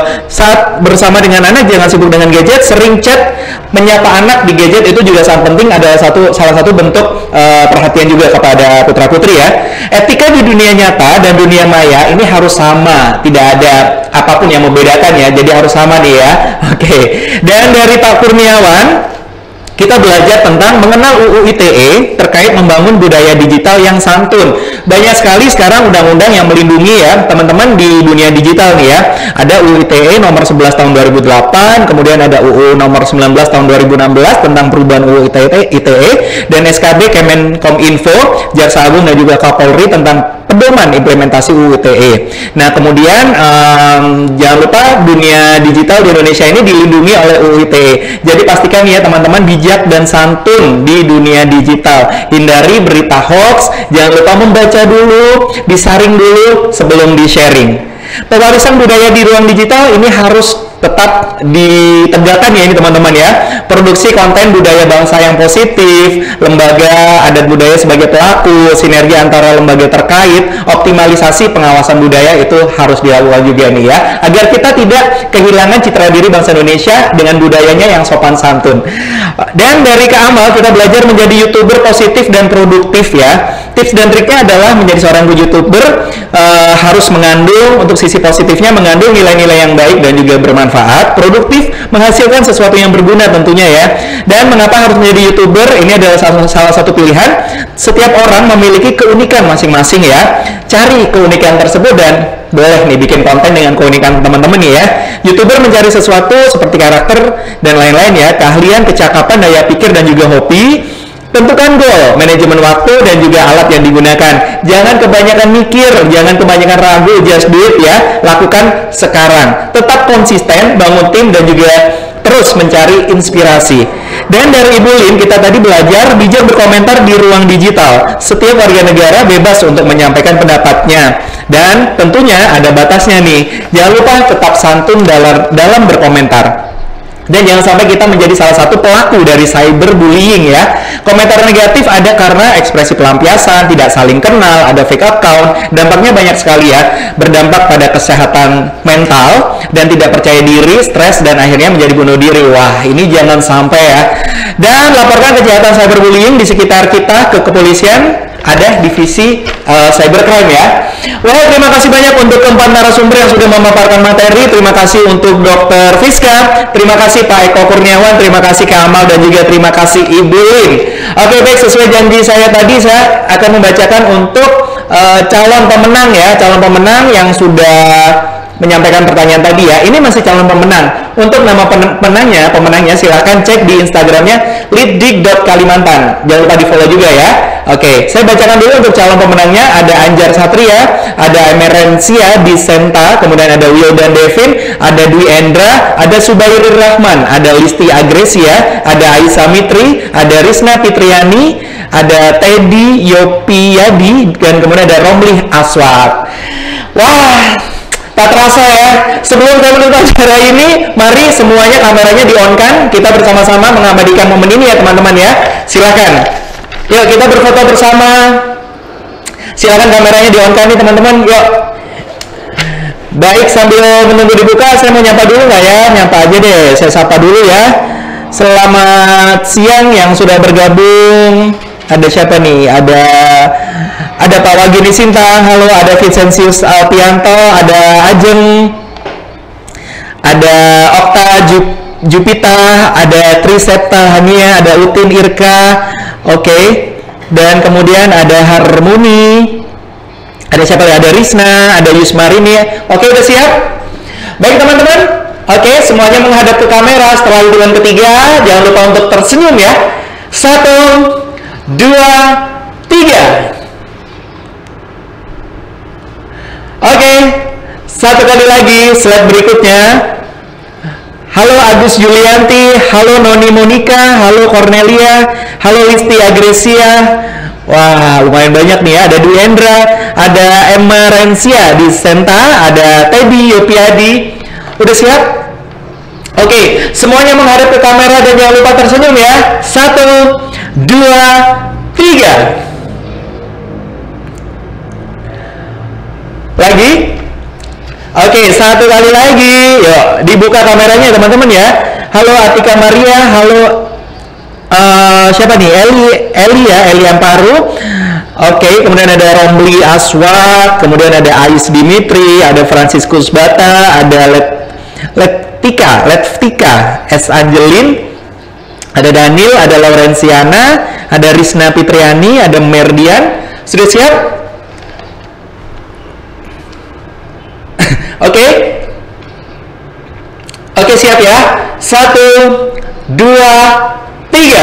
saat bersama dengan anak, jangan sibuk dengan gadget. Sering chat, menyapa anak di gadget itu juga sangat penting, adalah salah satu bentuk perhatian juga kepada putra putri ya. Etika di dunia nyata dan dunia maya ini harus sama, tidak ada apapun yang membedakan ya, jadi harus sama nih ya. Oke. Dan dari Pak Kurniawan kita belajar tentang mengenal UU ITE terkait membangun budaya digital yang santun. Banyak sekali sekarang undang-undang yang melindungi ya teman-teman di dunia digital nih ya. Ada UU ITE nomor 11 tahun 2008, kemudian ada UU nomor 19 tahun 2016 tentang perubahan UU ITE dan SKB Kemenkominfo, Jaksa Agung dan juga Kapolri tentang pedoman implementasi UU ITE. Nah, kemudian jangan lupa dunia digital di Indonesia ini dilindungi oleh UU ITE. Jadi pastikan ya teman-teman bijak dan santun di dunia digital. Hindari berita hoax, jangan lupa membaca dulu, disaring dulu sebelum di-sharing. Pewarisan budaya di ruang digital ini harus tetap ditegakkan ya ini teman-teman ya. Produksi konten budaya bangsa yang positif, lembaga adat budaya sebagai pelaku, sinergi antara lembaga terkait, optimalisasi pengawasan budaya itu harus dilakukan juga nih ya, agar kita tidak kehilangan citra diri bangsa Indonesia dengan budayanya yang sopan santun. Dan dari Kak Amal kita belajar menjadi YouTuber positif dan produktif ya. Tips dan triknya adalah menjadi seorang YouTuber harus mengandung, untuk sisi positifnya mengandung nilai-nilai yang baik dan juga bermanfaat, produktif, menghasilkan sesuatu yang berguna tentunya ya. Dan mengapa harus menjadi YouTuber? Ini adalah salah satu pilihan. Setiap orang memiliki keunikan masing-masing ya. Cari keunikan tersebut dan boleh nih bikin konten dengan keunikan teman-teman nih ya. YouTuber mencari sesuatu seperti karakter dan lain-lain ya, keahlian, kecakapan, daya pikir dan juga hobi. Tentukan goal, manajemen waktu, dan juga alat yang digunakan. Jangan kebanyakan mikir, jangan kebanyakan ragu, just do it ya. Lakukan sekarang. Tetap konsisten, bangun tim, dan juga terus mencari inspirasi. Dan dari Ibu Lin, kita tadi belajar bijak berkomentar di ruang digital. Setiap warga negara bebas untuk menyampaikan pendapatnya. Dan tentunya ada batasnya nih. Jangan lupa tetap santun dalam berkomentar. Dan jangan sampai kita menjadi salah satu pelaku dari cyberbullying ya. Komentar negatif ada karena ekspresi pelampiasan, tidak saling kenal, ada fake account. Dampaknya banyak sekali ya. Berdampak pada kesehatan mental dan tidak percaya diri, stres, dan akhirnya menjadi bunuh diri. Wah, ini jangan sampai ya. Dan laporkan kejahatan cyberbullying di sekitar kita ke kepolisian. Ada divisi cybercrime ya. Wah, terima kasih banyak untuk keempat narasumber yang sudah memaparkan materi. Terima kasih untuk Dr. Fiska, terima kasih Pak Eko Kurniawan, terima kasih Kak Amal, dan juga terima kasih Ibu Lin. Oke, baik, sesuai janji saya tadi, saya akan membacakan untuk calon pemenang ya, calon pemenang yang sudah menyampaikan pertanyaan tadi ya. Ini masih calon pemenang. Untuk nama pemenangnya silahkan cek di Instagramnya litdik.kalimantan. Jangan lupa di follow juga ya. Oke, saya bacakan dulu untuk calon pemenangnya. Ada Anjar Satria, ada Emerencia di Senta, kemudian ada Wildan Devin, ada Dwi Endra, ada Subairir Rahman, ada Listi Agresia, ada Aisyah Mitri, ada Risna Fitriani, ada Teddy Yopiadi, dan kemudian ada Romli Aswat. Wah, tak terasa ya. Sebelum kita menutup acara ini, mari semuanya kameranya di-on-kan. Kita bersama-sama mengabadikan momen ini ya teman-teman ya. Silakan. Yuk kita berfoto bersama. Silakan kameranya di-on-kan nih teman-teman. Yuk. Baik, sambil menunggu dibuka, saya mau nyapa dulu nggak ya? Nyapa aja deh. Saya sapa dulu ya. Selamat siang yang sudah bergabung. Ada siapa nih? Ada Pak Wagini Sinta, halo, ada Vincentius Alpianto, ada Ajeng, ada Okta Jupita, ada Trisepta Hania, ada Utin Irka, oke, dan kemudian ada Harmoni, ada siapa lagi? Ada Risna, ada Yusmarini, oke, udah siap? Baik teman-teman, oke, semuanya menghadap ke kamera. Setelah hitungan ketiga, jangan lupa untuk tersenyum ya. 1, 2, 3. Oke, satu kali lagi slide berikutnya. Halo Agus Yulianti, halo Noni Monika, halo Cornelia, halo Listi Agresia. Wah, lumayan banyak nih ya. Ada Dwi Endra, ada Emma Rensia di Senta, ada Teddy Yopiadi. Udah siap? Oke, semuanya menghadap ke kamera dan jangan lupa tersenyum ya. 1, 2, 3. Lagi? Oke, satu kali lagi. Yuk, dibuka kameranya teman-teman ya. Halo Atika Maria, halo siapa nih? Eli Amparu. Oke, kemudian ada Romli Aswat, kemudian ada Ais Dimitri, ada Franciscus Bata, ada Letika S. Angelin, ada Daniel, ada Laurenciana, ada Risna Fitriani, ada Merdian. Sudah siap? Oke, siap ya. 1, 2, 3.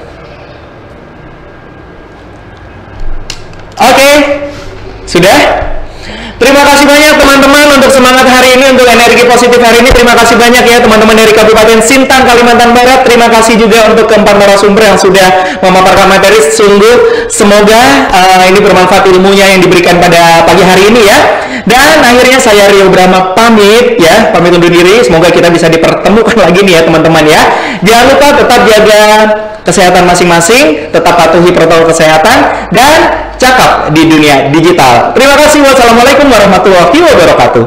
Oke, sudah. Terima kasih banyak teman-teman untuk semangat hari ini, untuk energi positif hari ini. Terima kasih banyak ya teman-teman dari Kabupaten Sintang, Kalimantan Barat. Terima kasih juga untuk keempat narasumber yang sudah memaparkan materi. Sungguh semoga ini bermanfaat ilmunya yang diberikan pada pagi hari ini ya. Dan akhirnya saya Rio Brahma pamit ya, pamit undur diri. Semoga kita bisa dipertemukan lagi nih ya teman-teman ya. Jangan lupa tetap jaga kesehatan masing-masing, tetap patuhi protokol kesehatan, dan cakap di dunia digital. Terima kasih. Wassalamualaikum warahmatullahi wabarakatuh.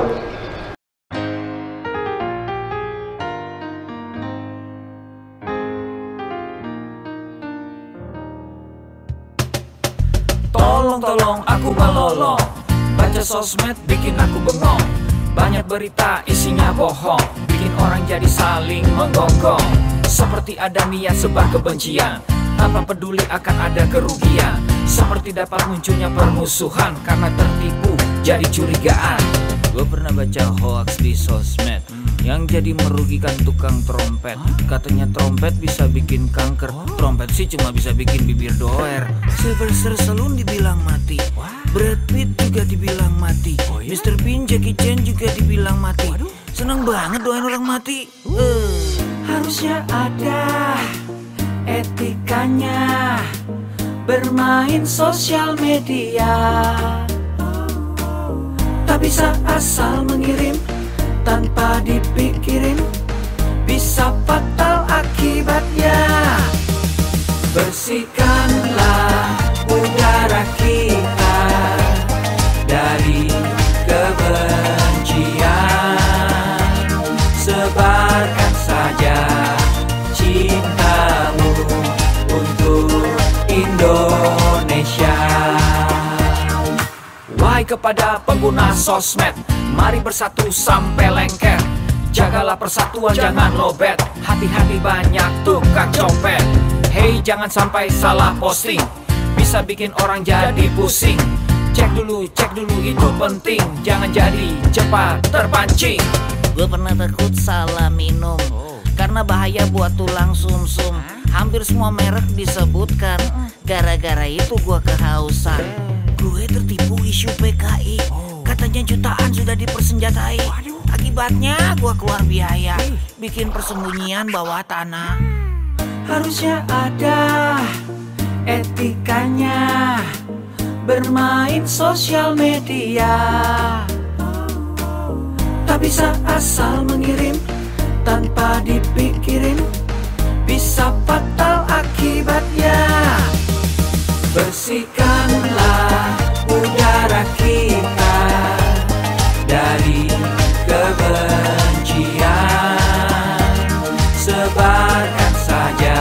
Tolong aku melolong. Baca sosmed bikin aku bengong. Banyak berita isinya bohong, bikin orang jadi saling menggonggong. Seperti ada niat sebar kebencian, tanpa peduli akan ada kerugian. Seperti dapat munculnya permusuhan karena tertipu jadi curigaan. Gue pernah baca hoax di sosmed, yang jadi merugikan tukang trompet. Katanya trompet bisa bikin kanker, trompet sih cuma bisa bikin bibir doer. Sylvester Stallone dibilang mati, Brad Pitt juga dibilang mati, Mr. Bean, Jackie Chan juga dibilang mati. Seneng banget doain orang mati. Harusnya ada etikanya bermain sosial media. Tak bisa asal mengirim tanpa dipikirin, bisa fatal akibatnya. Bersihkanlah udara kita dari kebencian, sebarkan saja cintamu untuk Indonesia. Wahai kepada pengguna sosmed, mari bersatu sampai lengket. Jagalah persatuan, jangan lobet. Hati-hati banyak tukang copet. Hey, jangan sampai salah posting, bisa bikin orang jadi pusing. Cek dulu itu penting, jangan jadi cepat terpancing. Gue pernah takut salah minum, karena bahaya buat tulang sumsum. Hampir semua merek disebutkan, gara-gara itu gue kehausan. Gue tertipu isu PKI, katanya jutaan sudah dipersenjatai. Akibatnya gue keluar biaya, bikin persembunyian bawah tanah. Harusnya ada etikanya bermain sosial media. Tak bisa asal mengirim tanpa dipikirin, bisa fatal akibatnya. Bersihkanlah udara kita dari kebencian, sebarkan saja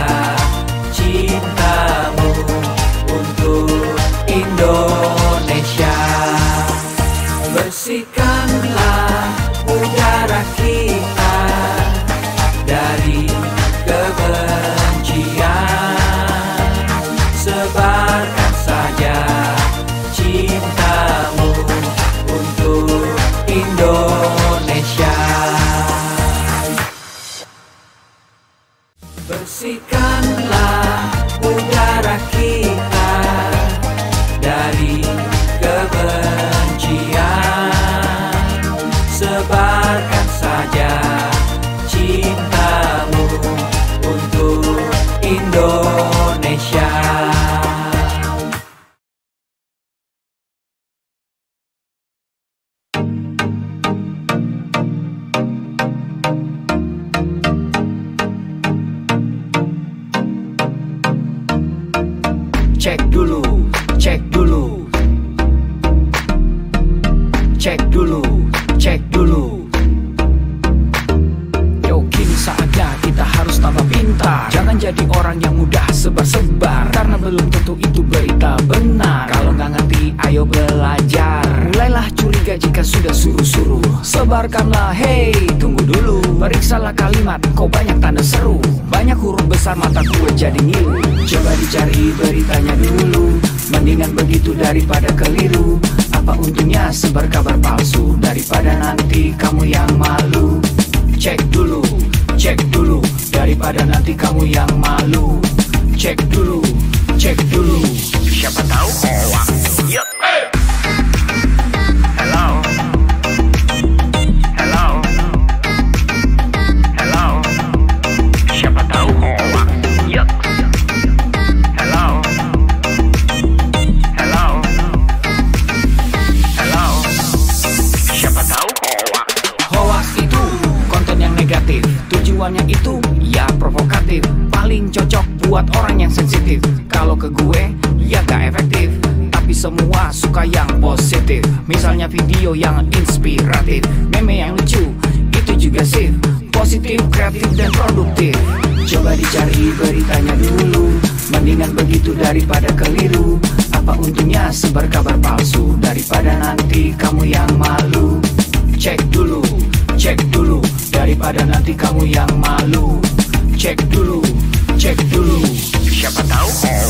cintamu untuk Indonesia. Bersihkanlah udara kita dari kebencian, sebarkan saja cintamu untuk Indonesia. Bersihkanlah udara kita dari kebencian, sebarkan saja cintamu untuk Indonesia. Cek dulu, cek dulu, cek dulu, cek dulu. Yo, kini saatnya kita harus tambah pintar. Jangan jadi orang yang mudah sebar-sebar, karena belum tentu itu berita benar. Kalau nggak ngerti, ayo belajar. Mulailah curiga jika sudah suruh-suruh. Sebarkanlah, hey, tunggu dulu. Periksalah kalimat, kok banyak tanda seru. Banyak huruf besar, mata gue jadi ngilu. Coba dicari beritanya dulu, mendingan begitu daripada keliru. Apa untungnya sebar kabar palsu, daripada nanti kamu yang malu. Cek dulu, daripada nanti kamu yang malu. Cek dulu, siapa tahu hoax. Yuk. Hello. Siapa tahu hoax. Yuk. Hello. Siapa tahu hoax. Hoax itu konten yang negatif, tujuannya itu ya provokatif. Paling cocok buat orang yang sensitif. Kalau ke gue ya gak efektif, tapi semua suka yang positif. Misalnya video yang inspiratif, meme yang lucu, itu juga sip. Positif, kreatif, dan produktif. Coba dicari beritanya dulu, mendingan begitu daripada keliru. Apa untungnya sebar kabar palsu, daripada nanti kamu yang malu. Cek dulu, daripada nanti kamu yang malu. Cek dulu, siapa tahu